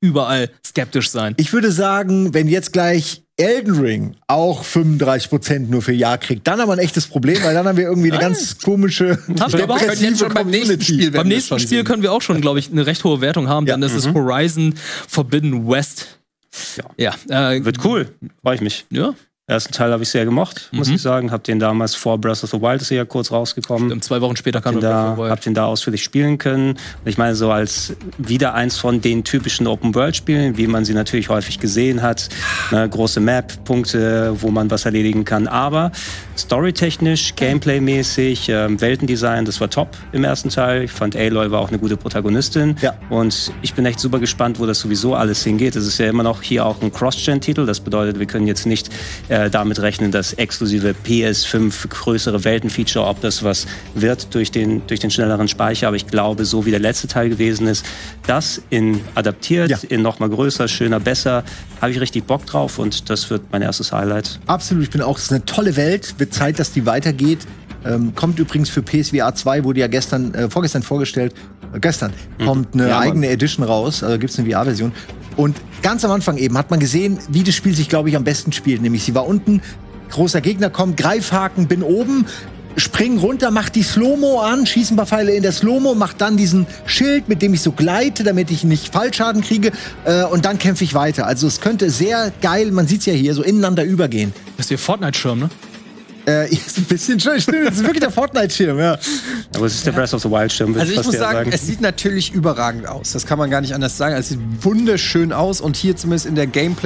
überall skeptisch sein. Ich würde sagen, wenn jetzt gleich Elden Ring auch 35% nur für Ja kriegt, dann haben wir ein echtes Problem, weil dann haben wir irgendwie eine ganz komische, depressive Community. Beim nächsten Spiel können wir auch schon, glaube ich, eine recht hohe Wertung haben, denn das ist Horizon Forbidden West. Ja. Wird cool. Freue ich mich. Ja. Ersten Teil habe ich sehr gemocht, muss ich sagen. Hab den damals vor Breath of the Wild, ist ja kurz rausgekommen. 2 Wochen später kam Hab den da ausführlich spielen können. Und ich meine, so als wieder eins von den typischen Open-World-Spielen, wie man sie natürlich häufig gesehen hat. Ne, große Map-Punkte, wo man was erledigen kann. Aber storytechnisch, Gameplay-mäßig, Weltendesign, das war top im ersten Teil. Ich fand, Aloy war auch eine gute Protagonistin. Ja. Und ich bin echt super gespannt, wo das sowieso alles hingeht. Es ist ja immer noch hier auch ein Cross-Gen-Titel. Das bedeutet, wir können jetzt nicht damit rechnen, dass exklusive PS5 größere Weltenfeature, ob das was wird durch den schnelleren Speicher. Aber ich glaube, so wie der letzte Teil gewesen ist, das adaptiert, in noch mal größer, schöner, besser, habe ich richtig Bock drauf und das wird mein erstes Highlight. Absolut, ich bin auch, es ist eine tolle Welt, wird Zeit, dass die weitergeht. Kommt übrigens für PSVR 2, wurde ja vorgestern vorgestellt. Gestern kommt eine eigene Edition raus, also gibt's eine VR-Version. Und ganz am Anfang eben hat man gesehen, wie das Spiel sich, glaube ich, am besten spielt. Nämlich, sie war unten, großer Gegner kommt, Greifhaken, bin oben, spring runter, mach die Slow-Mo an, schieß ein paar Pfeile in der Slow-Mo, mach dann diesen Schild, mit dem ich so gleite, damit ich nicht Fallschaden kriege, und dann kämpfe ich weiter. Also es könnte sehr geil, man sieht's ja hier, so ineinander übergehen. Das ist ihr Fortnite-Schirm, ne? Ist ein bisschen schön, stimmt, das ist wirklich der Fortnite-Schirm, ja. Aber es ist der Breath of the Wild-Schirm. Also ich muss sagen, es sieht natürlich überragend aus. Das kann man gar nicht anders sagen. Es sieht wunderschön aus und hier zumindest in der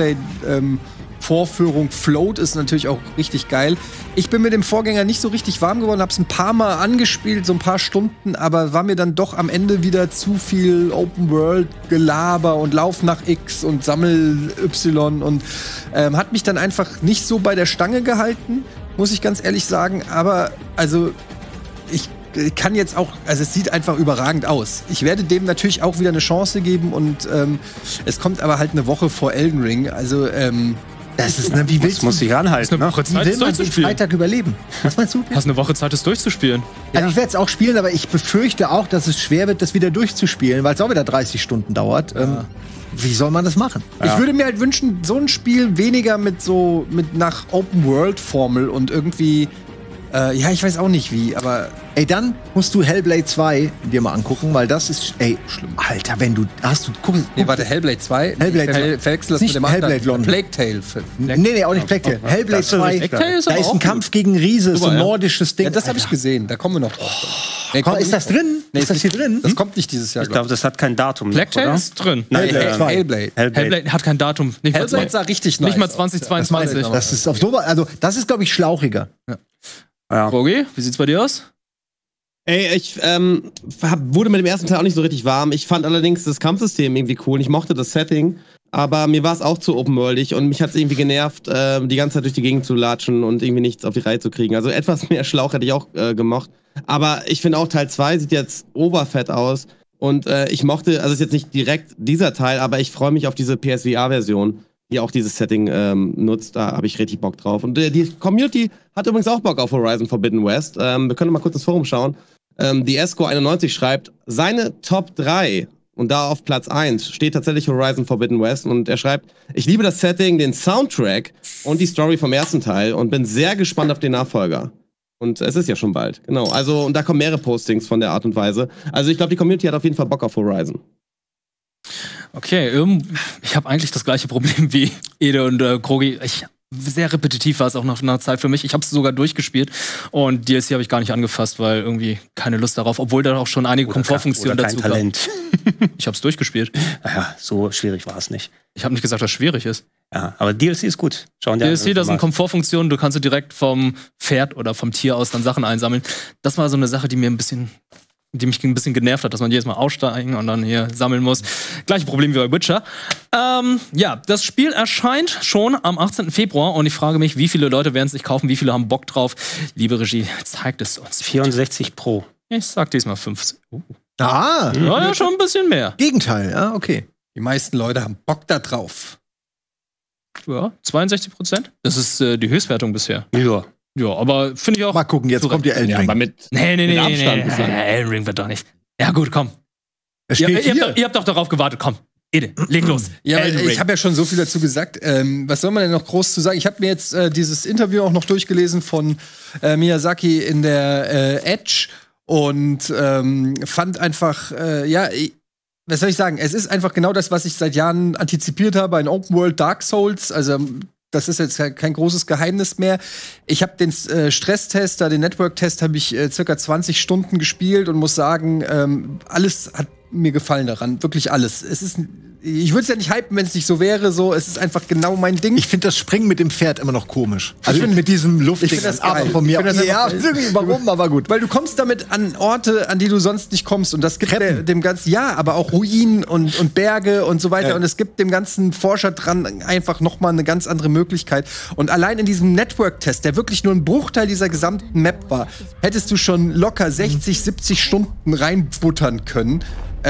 Gameplay-Vorführung Float ist natürlich auch richtig geil. Ich bin mit dem Vorgänger nicht so richtig warm geworden, hab's ein paar Mal angespielt, so ein paar Stunden, aber war mir dann doch am Ende wieder zu viel Open-World-Gelaber und Lauf nach X und Sammel Y und hat mich dann einfach nicht so bei der Stange gehalten, muss ich ganz ehrlich sagen. Aber also ich kann jetzt auch, also es sieht einfach überragend aus. Ich werde dem natürlich auch wieder eine Chance geben und es kommt aber halt eine Woche vor Elden Ring. Also das ist, wie willst muss sich ranhalten. Wie will man so einen Freitag überleben? Was meinst du? Hast eine Woche Zeit, das durchzuspielen. Also ich werde es auch spielen, aber ich befürchte auch, dass es schwer wird, das wieder durchzuspielen, weil es auch wieder 30 Stunden dauert. Wie soll man das machen? Ja. Ich würde mir halt wünschen, so ein Spiel weniger mit nach Open-World-Formel und irgendwie, ich weiß auch nicht wie, aber dann musst du Hellblade 2 dir mal angucken, weil das ist, schlimm. Alter, wenn du, guck. Nee, warte, Hellblade 2? Hellblade verwechsel das nicht mit dem Hellblade anderen. Plague Tale. Nee, auch nicht Plague Tale. Hellblade 2, da ist ein Kampf gegen Riese, so ein nordisches Ding. Ja, das habe ich gesehen, da kommen wir noch drauf. Ist das drin? Nee, ist das hier drin? Das kommt nicht dieses Jahr, ich glaube, das hat kein Datum. Plague Tale ist drin. Nein, Hellblade hat kein Datum. Hellblade sah richtig nice. Nicht mal 2022. Das ist auf so, also das ist, glaube ich, schlauchiger. Ja. Rogi, wie sieht's bei dir aus? Ich wurde mit dem ersten Teil auch nicht so richtig warm. Ich fand allerdings das Kampfsystem irgendwie cool. Ich mochte das Setting, aber mir war es auch zu open-worldig und mich hat es irgendwie genervt, die ganze Zeit durch die Gegend zu latschen und irgendwie nichts auf die Reihe zu kriegen. Also etwas mehr Schlauch hätte ich auch gemocht. Aber ich finde auch Teil 2 sieht jetzt oberfett aus und ich mochte, also ist jetzt nicht direkt dieser Teil, aber ich freue mich auf diese PSVR-Version, die auch dieses Setting nutzt. Da habe ich richtig Bock drauf. Und die Community hat übrigens auch Bock auf Horizon Forbidden West. Wir können mal kurz ins Forum schauen. Die Esco91 schreibt, seine Top 3, und da auf Platz 1 steht tatsächlich Horizon Forbidden West. Und er schreibt, ich liebe das Setting, den Soundtrack und die Story vom ersten Teil und bin sehr gespannt auf den Nachfolger. Und es ist ja schon bald, genau. Also, und da kommen mehrere Postings von der Art und Weise. Also ich glaube, die Community hat auf jeden Fall Bock auf Horizon. Okay, ich habe eigentlich das gleiche Problem wie Ede und Krogi. Sehr repetitiv war es auch nach einer Zeit für mich. Ich habe es sogar durchgespielt und DLC habe ich gar nicht angefasst, weil irgendwie keine Lust darauf, obwohl da auch schon einige Komfortfunktionen dazu kamen. Ich habe es durchgespielt. Naja, so schwierig war es nicht. Ich habe nicht gesagt, dass es schwierig ist. Ja, aber DLC ist gut. DLC, das sind Komfortfunktionen, du kannst direkt vom Pferd oder vom Tier aus dann Sachen einsammeln. Das war so eine Sache, die mich ein bisschen genervt hat, dass man jedes Mal aussteigen und dann hier sammeln muss. Gleiche Problem wie bei Witcher. Das Spiel erscheint schon am 18. Februar und ich frage mich, wie viele Leute werden es sich kaufen, wie viele haben Bock drauf? Liebe Regie, zeigt es uns. 64 Pro. Ich sag diesmal 50. Ja, schon ein bisschen mehr. Gegenteil, ja, okay. Die meisten Leute haben Bock da drauf. Ja, 62%. Das ist die Höchstwertung bisher. Ja, aber finde ich auch. Mal gucken, jetzt kommt die Elden Ring. Aber mit Abstand. Nee, Elden Ring wird doch nicht. Ja gut, komm. Ihr habt doch darauf gewartet, komm. Ede, leg los. Ja, Elden Ring. ich habe ja schon so viel dazu gesagt. Was soll man denn noch groß zu sagen? Ich habe mir jetzt dieses Interview auch noch durchgelesen von Miyazaki in der Edge und fand einfach, was soll ich sagen? Es ist einfach genau das, was ich seit Jahren antizipiert habe, ein Open World Dark Souls. Also das ist jetzt kein großes Geheimnis mehr. Ich habe den Stresstest, den Network-Test, habe ich circa 20 Stunden gespielt und muss sagen, alles hat mir gefallen daran. Wirklich alles. Ich würde es ja nicht hypen, wenn es nicht so wäre. So, es ist einfach genau mein Ding. Ich finde das Springen mit dem Pferd immer noch komisch. Also mit diesem Luftding. Ich finde das geil. Von mir. Ja, warum, aber gut. Weil du kommst damit an Orte, an die du sonst nicht kommst. Und das gibt dem ganzen, aber auch Ruinen und Berge und so weiter. Ja. Und es gibt dem ganzen Forscher dran einfach noch mal eine ganz andere Möglichkeit. Und allein in diesem Network-Test, der wirklich nur ein Bruchteil dieser gesamten Map war, hättest du schon locker 60, 70 Stunden reinbuttern können.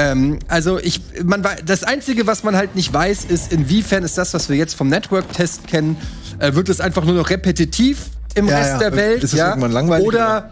Das Einzige, was man halt nicht weiß, ist, inwiefern ist das, was wir jetzt vom Network-Test kennen, wird es einfach nur noch repetitiv im Rest der Welt, ist es irgendwann langweilig, oder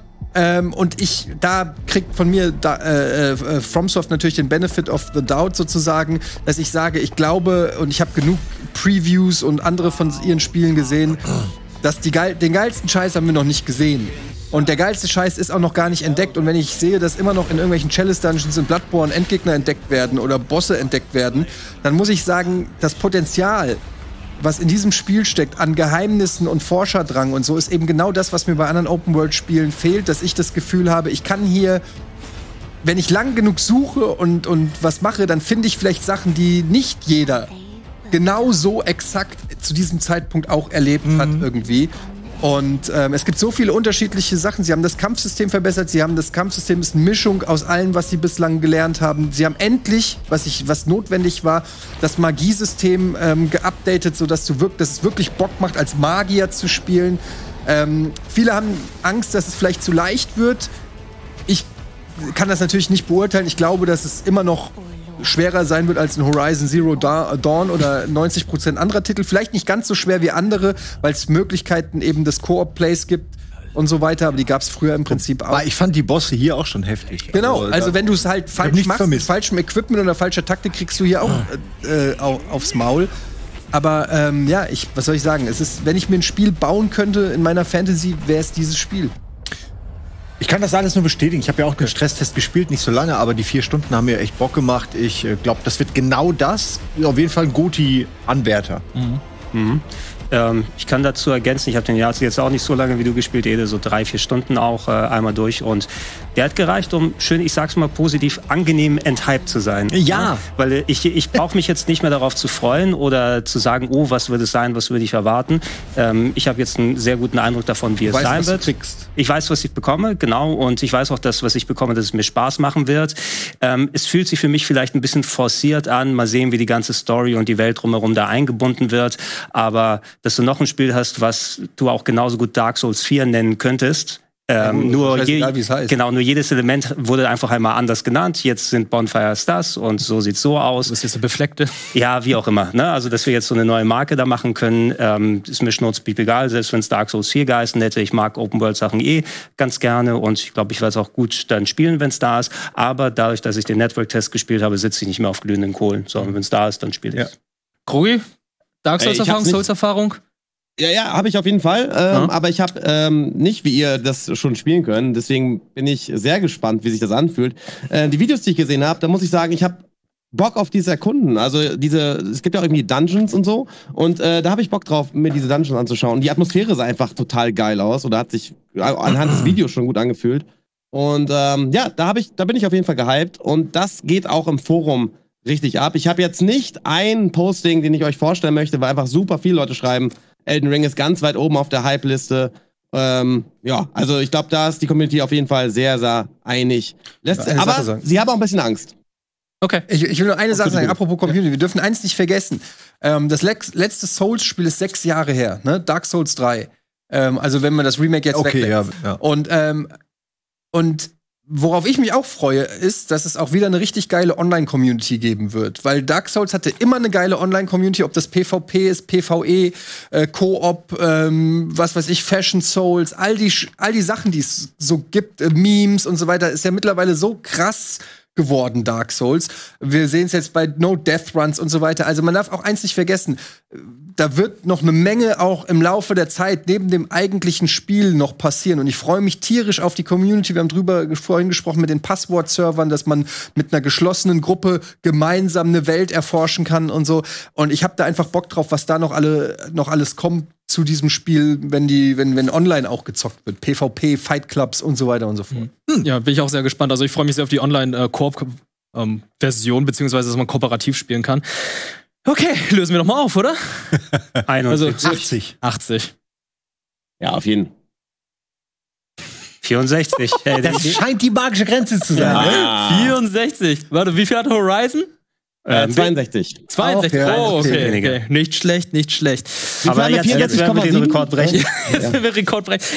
da kriegt von mir FromSoft natürlich den Benefit of the Doubt sozusagen, dass ich sage, ich glaube, und ich habe genug Previews und andere von ihren Spielen gesehen, dass den geilsten Scheiß haben wir noch nicht gesehen. Und der geilste Scheiß ist auch noch gar nicht entdeckt. Und wenn ich sehe, dass immer noch in irgendwelchen Chalice-Dungeons in Bloodborne Endgegner entdeckt werden oder Bosse entdeckt werden, dann muss ich sagen, das Potenzial, was in diesem Spiel steckt, an Geheimnissen und Forscherdrang und so, ist eben genau das, was mir bei anderen Open-World-Spielen fehlt, dass ich das Gefühl habe, ich kann hier, wenn ich lang genug suche und was mache, dann finde ich vielleicht Sachen, die nicht jeder genau so exakt zu diesem Zeitpunkt auch erlebt hat irgendwie. Und es gibt so viele unterschiedliche Sachen. Sie haben das Kampfsystem verbessert. Das Kampfsystem ist eine Mischung aus allem, was sie bislang gelernt haben. Sie haben endlich, was notwendig war, das Magiesystem geupdatet, sodass es wirklich Bock macht, als Magier zu spielen. Viele haben Angst, dass es vielleicht zu leicht wird. Ich kann das natürlich nicht beurteilen. Ich glaube, dass es immer noch schwerer sein wird als ein Horizon Zero Dawn oder 90% anderer Titel. Vielleicht nicht ganz so schwer wie andere, weil es Möglichkeiten eben des Koop-Plays gibt und so weiter, aber die gab es früher im Prinzip auch. Aber ich fand die Bosse hier auch schon heftig. Genau, also wenn du es halt falsch machst, mit falschem Equipment oder falscher Taktik, kriegst du hier auch aufs Maul. Aber was soll ich sagen? Wenn ich mir ein Spiel bauen könnte in meiner Fantasy, wäre es dieses Spiel. Ich kann das alles nur bestätigen. Ich habe ja auch den Stresstest gespielt, nicht so lange, aber die 4 Stunden haben mir echt Bock gemacht. Ich glaube, das wird genau das. Auf jeden Fall ein Goti-Anwärter. Ich kann dazu ergänzen, ich habe den jetzt auch nicht so lange wie du gespielt, Ede, so 3-4 Stunden auch einmal durch. Und der hat gereicht, um schön, ich sag's mal positiv, angenehm enthyped zu sein. Ja. Weil ich brauche mich jetzt nicht mehr darauf zu freuen oder zu sagen, oh, was wird es sein, was würde ich erwarten. Ich habe jetzt einen sehr guten Eindruck davon, wie es sein wird. Ich weiß, was ich bekomme, genau. Und ich weiß auch, dass was ich bekomme, dass es mir Spaß machen wird. Es fühlt sich für mich vielleicht ein bisschen forciert an. Mal sehen, wie die ganze Story und die Welt drumherum da eingebunden wird. Aber dass du noch ein Spiel hast, was du auch genauso gut Dark Souls 4 nennen könntest. Nur jedes Element wurde einfach einmal anders genannt. Jetzt sind Bonfires das und so sieht's so aus. Das ist jetzt eine Befleckte. Ja, wie auch immer. Ne? Also, dass wir jetzt so eine neue Marke da machen können, ist mir schnurzpiep egal. Selbst wenn es Dark Souls 4 geheißen hätte. Ich mag Open-World-Sachen ganz gerne und ich glaube, ich werde es auch gut dann spielen, wenn es da ist. Aber dadurch, dass ich den Network-Test gespielt habe, sitze ich nicht mehr auf glühenden Kohlen. Sondern wenn es da ist, dann spiele ich es. Krogi? Dark Souls-Erfahrung, Souls-Erfahrung? Ja, habe ich auf jeden Fall. Aber ich habe nicht wie ihr das schon spielen können. Deswegen bin ich sehr gespannt, wie sich das anfühlt. Die Videos, die ich gesehen habe, da muss ich sagen, ich habe Bock auf dieses Erkunden. Also es gibt ja auch irgendwie Dungeons und so. Und da habe ich Bock drauf, mir diese Dungeons anzuschauen. Und die Atmosphäre sah einfach total geil aus. Oder hat sich anhand des Videos schon gut angefühlt. Und da bin ich auf jeden Fall gehypt. Und das geht auch im Forum richtig ab. Ich habe jetzt nicht ein Posting, den ich euch vorstellen möchte, weil einfach super viele Leute schreiben, Elden Ring ist ganz weit oben auf der Hype-Liste. Also ich glaube, da ist die Community auf jeden Fall sehr, sehr einig. Aber sie haben auch ein bisschen Angst. Okay. Ich will nur eine Sache sagen, apropos Community. Wir dürfen eins nicht vergessen. Das letzte Souls-Spiel ist 6 Jahre her, ne? Dark Souls 3. Also wenn man das Remake jetzt weglässt. Ja. Und worauf ich mich auch freue, ist, dass es auch wieder eine richtig geile Online-Community geben wird. Weil Dark Souls hatte immer eine geile Online-Community, ob das PvP ist, PvE, Koop, was weiß ich, Fashion Souls, all die Sachen, die es so gibt, Memes und so weiter, ist ja mittlerweile so krass geworden, Dark Souls. Wir sehen es jetzt bei No Death Runs und so weiter. Also man darf auch eins nicht vergessen, da wird noch eine Menge auch im Laufe der Zeit neben dem eigentlichen Spiel noch passieren. Und ich freue mich tierisch auf die Community. Wir haben vorhin gesprochen mit den Passwort-Servern, dass man mit einer geschlossenen Gruppe gemeinsam eine Welt erforschen kann und so. Und ich habe da einfach Bock drauf, was da noch alles kommt zu diesem Spiel, wenn online auch gezockt wird. PvP, Fight Clubs und so weiter und so fort. Ja, bin ich auch sehr gespannt. Also ich freue mich sehr auf die Online-Koop-Version, beziehungsweise dass man kooperativ spielen kann. Okay, lösen wir doch mal auf, oder? 81. 80. Ja, auf jeden Fall. 64. Hey, Das scheint die magische Grenze zu sein. Ja. 64. Warte, wie viel hat Horizon? 62. 62. ja, Oh, okay, weniger. okay. Nicht schlecht, nicht schlecht. Aber jetzt werden wir den Rekord brechen. Jetzt sind wir Rekordbrecher.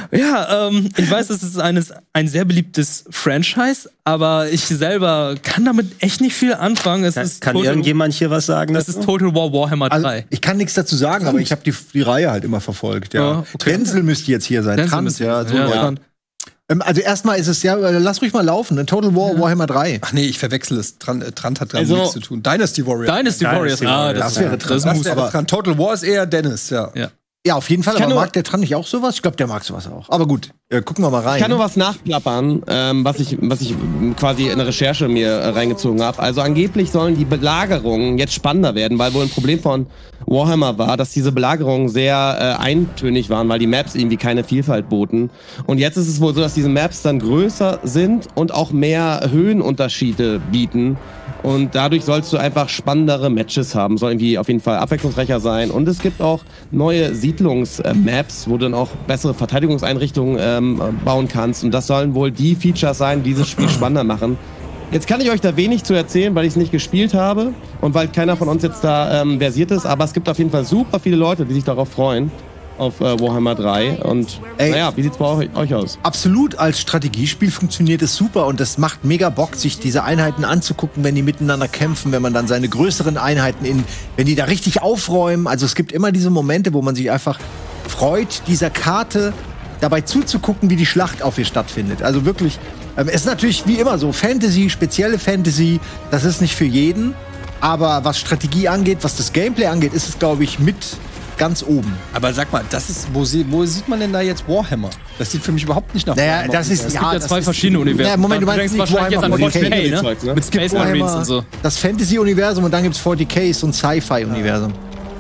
Ja, ich weiß, es ist ein sehr beliebtes Franchise, aber ich selber kann damit echt nicht viel anfangen. Kann irgendjemand hier was sagen? Das ist Total War Warhammer 3. Also, ich kann nichts dazu sagen, aber ich habe die Reihe halt immer verfolgt. Ja. Ja, okay. Denzel müsste jetzt hier sein. Denzel Trant, müsste ja, hier so sein, ja. Trant. Also erstmal ist es ja, lass ruhig mal laufen. Ne? Total War Warhammer 3. Ach nee, ich verwechsel es. Trant hat Also- nichts zu tun. Dynasty Warriors. Dynasty Warriors. Ah, Das wäre das Trant. muss wäre Trant. Total War ist eher Dennis, ja. Ja, auf jeden Fall. kann Aber nur- mag der Trant nicht auch sowas? Ich glaube, der mag sowas auch. Aber gut, gucken wir mal rein. Ich kann nur was nachplappern, was ich quasi in der Recherche mir reingezogen habe. Also angeblich sollen die Belagerungen jetzt spannender werden, weil wohl ein Problem von Warhammer war, dass diese Belagerungen sehr eintönig waren, weil die Maps irgendwie keine Vielfalt boten. Und jetzt ist es wohl so, dass diese Maps dann größer sind und auch mehr Höhenunterschiede bieten. Und dadurch sollst du einfach spannendere Matches haben. Soll irgendwie auf jeden Fall abwechslungsreicher sein. Und es gibt auch neue Siedlungsmaps, wo du dann auch bessere Verteidigungseinrichtungen bauen kannst. Und das sollen wohl die Features sein, die dieses Spiel spannender machen. Jetzt kann ich euch da wenig zu erzählen, weil ich es nicht gespielt habe und weil keiner von uns jetzt da versiert ist. Aber es gibt auf jeden Fall super viele Leute, die sich darauf freuen, auf Warhammer 3. Und naja, wie sieht's bei euch aus? Absolut, als Strategiespiel funktioniert es super und es macht mega Bock, sich diese Einheiten anzugucken, wenn die miteinander kämpfen, wenn man dann seine größeren Einheiten wenn die da richtig aufräumen. Also es gibt immer diese Momente, wo man sich einfach freut, dieser Karte dabei zuzugucken, wie die Schlacht auf ihr stattfindet. Also wirklich, es ist natürlich wie immer so, Fantasy, spezielle Fantasy, das ist nicht für jeden. Aber was Strategie angeht, was das Gameplay angeht, ist es, glaube ich, mit ganz oben. Aber sag mal, das ist, wo sieht man denn da jetzt Warhammer? Das sieht für mich überhaupt nicht nach Naja, Warhammer das ist, aus. Es gibt ja zwei verschiedene Universen. Ja, Moment, du meinst denkst nicht wahrscheinlich jetzt an Warhammer 40k, 40K, ne? Mit Space Marines und so. Das Fantasy-Universum und dann gibt's 40Ks und Sci-Fi-Universum.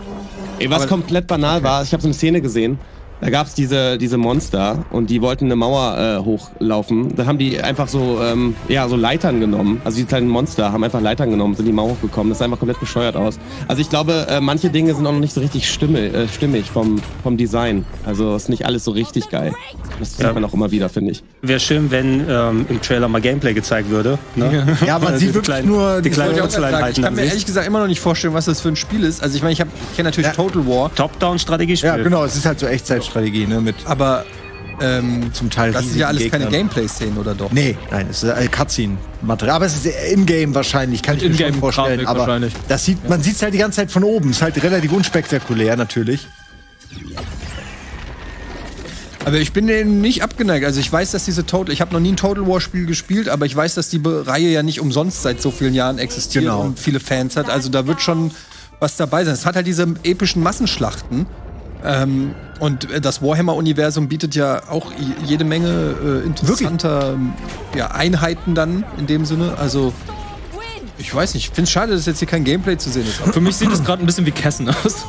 Ey, was komplett banal war, ich habe so eine Szene gesehen, da gab's diese Monster und die wollten eine Mauer hochlaufen. Dann haben die einfach so Leitern genommen. Also die kleinen Monster haben einfach Leitern genommen, sind die Mauer hochgekommen. Das sah einfach komplett bescheuert aus. Also ich glaube, manche Dinge sind auch noch nicht so richtig stimmig vom Design. Also ist nicht alles so richtig geil. Das sieht man auch immer wieder, finde ich. Wäre schön, wenn im Trailer mal Gameplay gezeigt würde. Ne? Ja, man sieht wirklich nur die die kleinen Ich kann Einheiten mir an sich. ehrlich gesagt immer noch nicht vorstellen, was das für ein Spiel ist. Also ich meine, ich kenne natürlich Total War, Top-Down-Strategiespiel. Ja, genau, es ist halt so Echtzeitstrategie, ne, mit aber zum Teil das sind ja alles riesigen keine Gegnern. Gameplay-Szenen, oder doch? Nee, nein, es ist Cutscene-Material. Aber es ist in-game wahrscheinlich, kann ich mir schon vorstellen. Ingame-Grafik Aber wahrscheinlich. man sieht es halt die ganze Zeit von oben. Ist halt relativ unspektakulär natürlich. Aber ich bin denen nicht abgeneigt. Also ich weiß, dass ich habe noch nie ein Total War Spiel gespielt, aber ich weiß, dass die Reihe ja nicht umsonst seit so vielen Jahren existiert Genau. und viele Fans hat. Also da wird schon was dabei sein. Es hat halt diese epischen Massenschlachten. Und das Warhammer-Universum bietet ja auch jede Menge interessanter Einheiten dann in dem Sinne. Also ich weiß nicht, ich finde es schade, dass jetzt hier kein Gameplay zu sehen ist. Für mich sieht es gerade ein bisschen wie Kessen aus.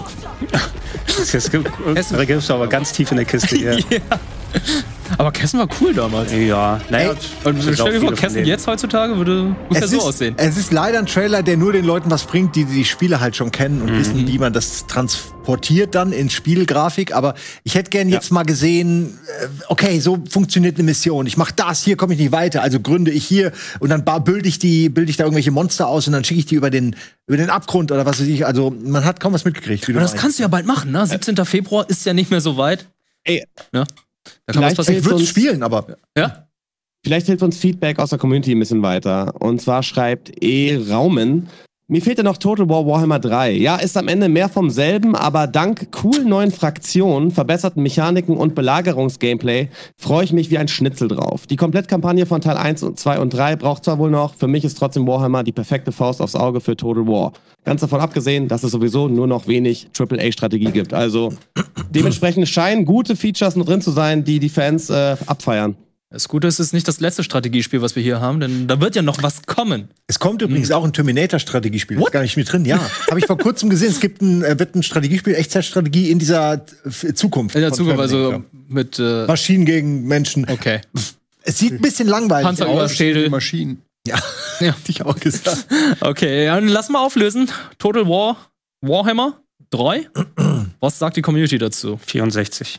Da gibst du aber ganz tief in der Kiste hier. Aber Kessen war cool damals. Ja, naja. Und stell dir vor, Kessen jetzt heutzutage würde ungefähr so aussehen. Es ist leider ein Trailer, der nur den Leuten was bringt, die Spiele halt schon kennen und wissen, wie man das transportiert dann in Spielgrafik. Aber ich hätte gern jetzt mal gesehen, okay, so funktioniert eine Mission. Ich mache das, hier komme ich nicht weiter, also gründe ich hier und dann bilde ich da irgendwelche Monster aus und dann schicke ich die über den Abgrund oder was weiß ich. Also man hat kaum was mitgekriegt. Und das kannst du ja bald machen, ne? 17. Februar ist ja nicht mehr so weit. Ey, Ja? Da kann was vielleicht passieren. Ich würde uns- spielen, aber Ja? Vielleicht hilft uns Feedback aus der Community ein bisschen weiter. Und zwar schreibt Raumen, Mir fehlte noch Total War Warhammer 3. Ja, ist am Ende mehr vom selben, aber dank coolen neuen Fraktionen, verbesserten Mechaniken und Belagerungsgameplay freue ich mich wie ein Schnitzel drauf. Die Komplettkampagne von Teil 1 und 2 und 3 braucht zwar wohl noch, für mich ist trotzdem Warhammer die perfekte Faust aufs Auge für Total War. Ganz davon abgesehen, dass es sowieso nur noch wenig AAA-Strategie gibt. Also dementsprechend scheinen gute Features noch drin zu sein, die Fans abfeiern. Das Gute ist, es ist nicht das letzte Strategiespiel, was wir hier haben, denn da wird ja noch was kommen. Es kommt übrigens auch ein Terminator-Strategiespiel. Das ist gar nicht mit drin. Ja, habe ich vor kurzem gesehen. Es gibt wird ein Strategiespiel, Echtzeitstrategie in dieser Zukunft. In der Zukunft, also mit Maschinen gegen Menschen. Okay. Es sieht ein bisschen langweilig Panzer über aus. Schädel. Maschinen. Ja, hätte ich auch gesagt. Okay, dann lass mal auflösen. Total War Warhammer 3. Was sagt die Community dazu? 64.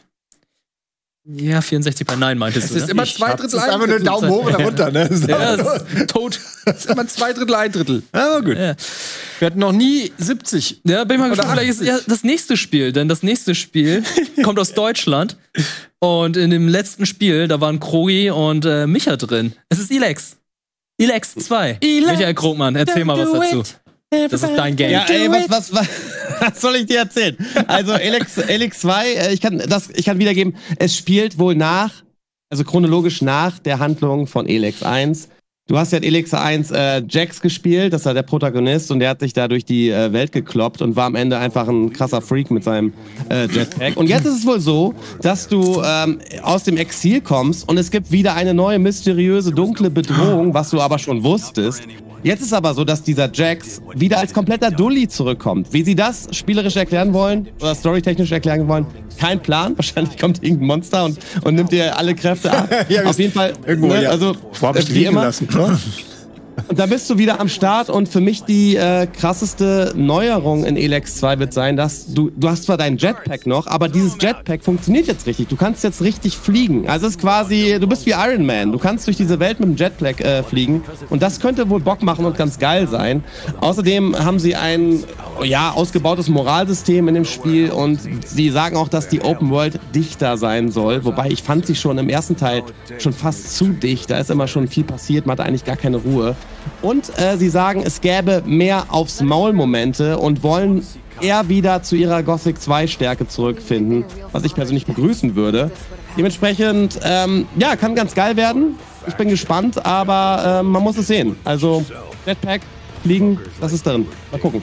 Ja, 64 bei Nein meintest du, Es ist immer zwei Drittel, Das ist einfach nur ein Daumen hoch oder runter, ne? Ja, das ist tot. Es ist immer zwei Drittel, ein Drittel. Aber gut. Ja. Wir hatten noch nie 70. Ja, bin ich mal gespannt. Vielleicht ist ja das nächste Spiel, denn das nächste Spiel kommt aus Deutschland. Und in dem letzten Spiel, da waren Krogi und Micha drin. Es ist Elex. Elex 2. Michael Krogmann, erzähl mal was dazu. Das ist dein Game. Ja, ey, was soll ich dir erzählen? Also, Elex 2, ich kann wiedergeben, es spielt wohl also chronologisch nach der Handlung von Elex 1. Du hast ja in Elex 1 Jax gespielt, das war der Protagonist, und der hat sich da durch die Welt gekloppt und war am Ende einfach ein krasser Freak mit seinem Jetpack. Und jetzt ist es wohl so, dass du aus dem Exil kommst und es gibt wieder eine neue, mysteriöse, dunkle Bedrohung, was du aber schon wusstest. Jetzt ist aber so, dass dieser Jax wieder als kompletter Dulli zurückkommt. Wie sie das spielerisch erklären wollen oder storytechnisch erklären wollen, kein Plan. Wahrscheinlich kommt irgendein Monster und nimmt dir alle Kräfte ab. Ja, auf jeden Fall. irgendwo, Ne, ja. also, Wo hab ich wie liegen immer. lassen? Ne? Und da bist du wieder am Start und für mich die krasseste Neuerung in Elex 2 wird sein, dass du hast zwar dein Jetpack noch, aber dieses Jetpack funktioniert jetzt richtig. Du kannst jetzt richtig fliegen. Also es ist quasi, du bist wie Iron Man. Du kannst durch diese Welt mit dem Jetpack fliegen und das könnte wohl Bock machen und ganz geil sein. Außerdem haben sie ein ausgebautes Moralsystem in dem Spiel und sie sagen auch, dass die Open World dichter sein soll, wobei ich fand sie schon im ersten Teil schon fast zu dicht. Da ist immer schon viel passiert, man hat eigentlich gar keine Ruhe. Und sie sagen, es gäbe mehr aufs Maul-Momente und wollen eher wieder zu ihrer Gothic 2-Stärke zurückfinden, was ich persönlich begrüßen würde. Dementsprechend, kann ganz geil werden. Ich bin gespannt, aber man muss es sehen. Also, Jetpack, Fliegen, das ist drin. Mal gucken.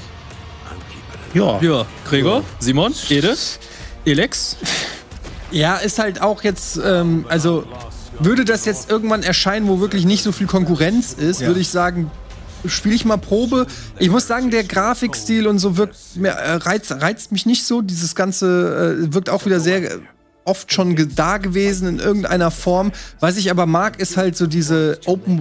Ja, Gregor, Simon, Ede, Elex. Ja, ist halt auch jetzt, würde das jetzt irgendwann erscheinen, wo wirklich nicht so viel Konkurrenz ist, würde ich sagen, spiele ich mal Probe. Ich muss sagen, der Grafikstil und so wirkt reizt mich nicht so. Dieses Ganze wirkt auch wieder sehr oft schon da gewesen in irgendeiner Form. Was ich aber mag, ist halt so diese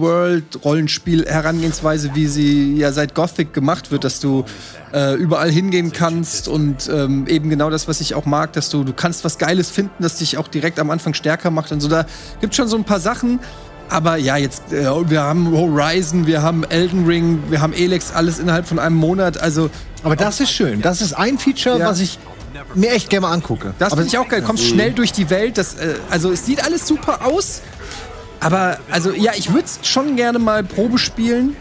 Open-World-Rollenspiel-Herangehensweise, wie sie ja seit Gothic gemacht wird, dass du überall hingehen kannst und eben genau das, was ich auch mag, dass du kannst was Geiles finden, das dich auch direkt am Anfang stärker macht und so. Da gibt schon so ein paar Sachen. Aber ja, jetzt, wir haben Horizon, wir haben Elden Ring, wir haben Elex, alles innerhalb von einem Monat. Also, Aber das ist schön. Das ist ein Feature, was ich mir echt gerne mal angucke. das finde ich auch geil. Du kommst schnell durch die Welt. Also, es sieht alles super aus. Aber, ich würde es schon gerne mal Probe spielen.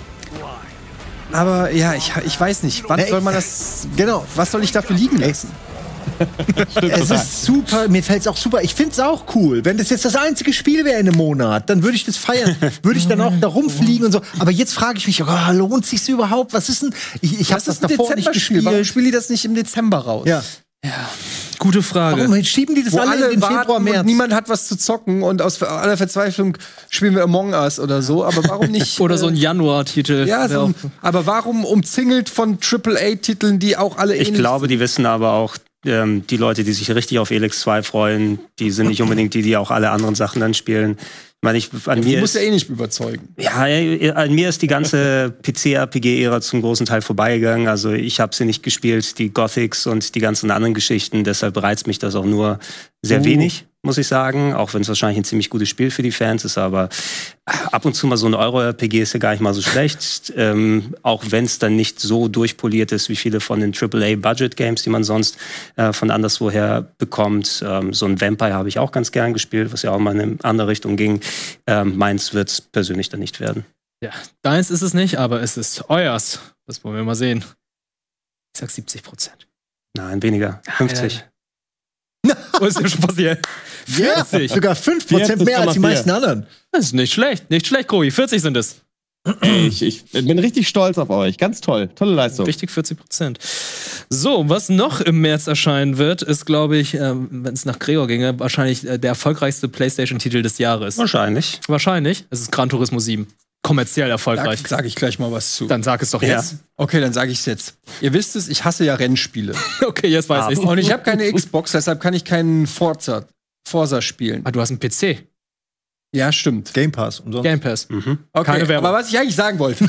Aber ja, ich weiß nicht. Wann soll man das. Genau. Was soll ich dafür liegen lassen? Es ist super, mir fällt es auch super. Ich finde es auch cool. Wenn das jetzt das einzige Spiel wäre in einem Monat, dann würde ich das feiern. Würde ich dann auch da rumfliegen und so. Aber jetzt frage ich mich, lohnt sich's überhaupt? Was ist denn? Ich habe das davor nicht gespielt. Warum spielen die das nicht im Dezember raus? Ja. Gute Frage. Warum schieben die das Wo alle in den Februar, warten März? und niemand hat was zu zocken und aus aller Verzweiflung spielen wir Among Us oder so. Aber warum nicht? Oder so ein Januar-Titel. Ja, aber warum umzingelt von AAA-Titeln, die auch alle ähnlich Ich glaube, die wissen aber auch, die Leute, die sich richtig auf Elex 2 freuen, die sind nicht unbedingt die auch alle anderen Sachen dann spielen. Ich meine, die muss ja eh nicht überzeugen. Ja, an mir ist die ganze PC-RPG-Ära zum großen Teil vorbeigegangen. Also ich habe sie nicht gespielt, die Gothics und die ganzen anderen Geschichten. Deshalb reizt mich das auch nur sehr wenig, muss ich sagen. Auch wenn es wahrscheinlich ein ziemlich gutes Spiel für die Fans ist. Aber ab und zu mal so ein Euro-RPG ist ja gar nicht mal so schlecht. Auch wenn es dann nicht so durchpoliert ist wie viele von den AAA-Budget-Games, die man sonst von anderswoher bekommt. So ein Vampire habe ich auch ganz gern gespielt, was ja auch mal in eine andere Richtung ging. Meins wird es persönlich dann nicht werden. Ja, deins ist es nicht, aber es ist euers. Das wollen wir mal sehen. Ich sag 70%. Nein, weniger. 50. Oh, ist ja schon passiert. Ja, 40. sogar 5% mehr als die 40,4. meisten anderen. Das ist nicht schlecht. Nicht schlecht, Krogi. 40 sind es. Ey, ich bin richtig stolz auf euch. Ganz toll. Tolle Leistung. Richtig 40%. So, was noch im März erscheinen wird, ist, glaube ich, wenn es nach Gregor ginge, wahrscheinlich der erfolgreichste PlayStation-Titel des Jahres. Wahrscheinlich. Wahrscheinlich. Es ist Gran Turismo 7. Kommerziell erfolgreich. Sag ich gleich mal was zu. Dann sag es doch Ja. jetzt. Okay, dann sage ich es jetzt. Ihr wisst es, ich hasse ja Rennspiele. Okay, jetzt weiß ich's. Und ich habe keine Xbox, deshalb kann ich keinen Forza spielen. Ah, du hast einen PC. Ja, stimmt. Game Pass und so. Game Pass. Okay, Keine Werbung. aber was ich eigentlich sagen wollte.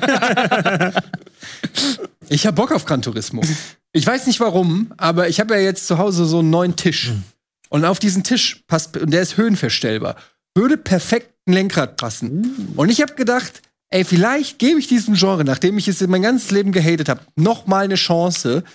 Ich habe Bock auf Gran Turismo. Ich weiß nicht warum, aber ich habe ja jetzt zu Hause so einen neuen Tisch. Und auf diesen Tisch passt, und der ist höhenverstellbar, würde perfekt ein Lenkrad passen. Und ich habe gedacht, ey, vielleicht gebe ich diesem Genre, nachdem ich es mein ganzes Leben gehatet habe, noch mal eine Chance.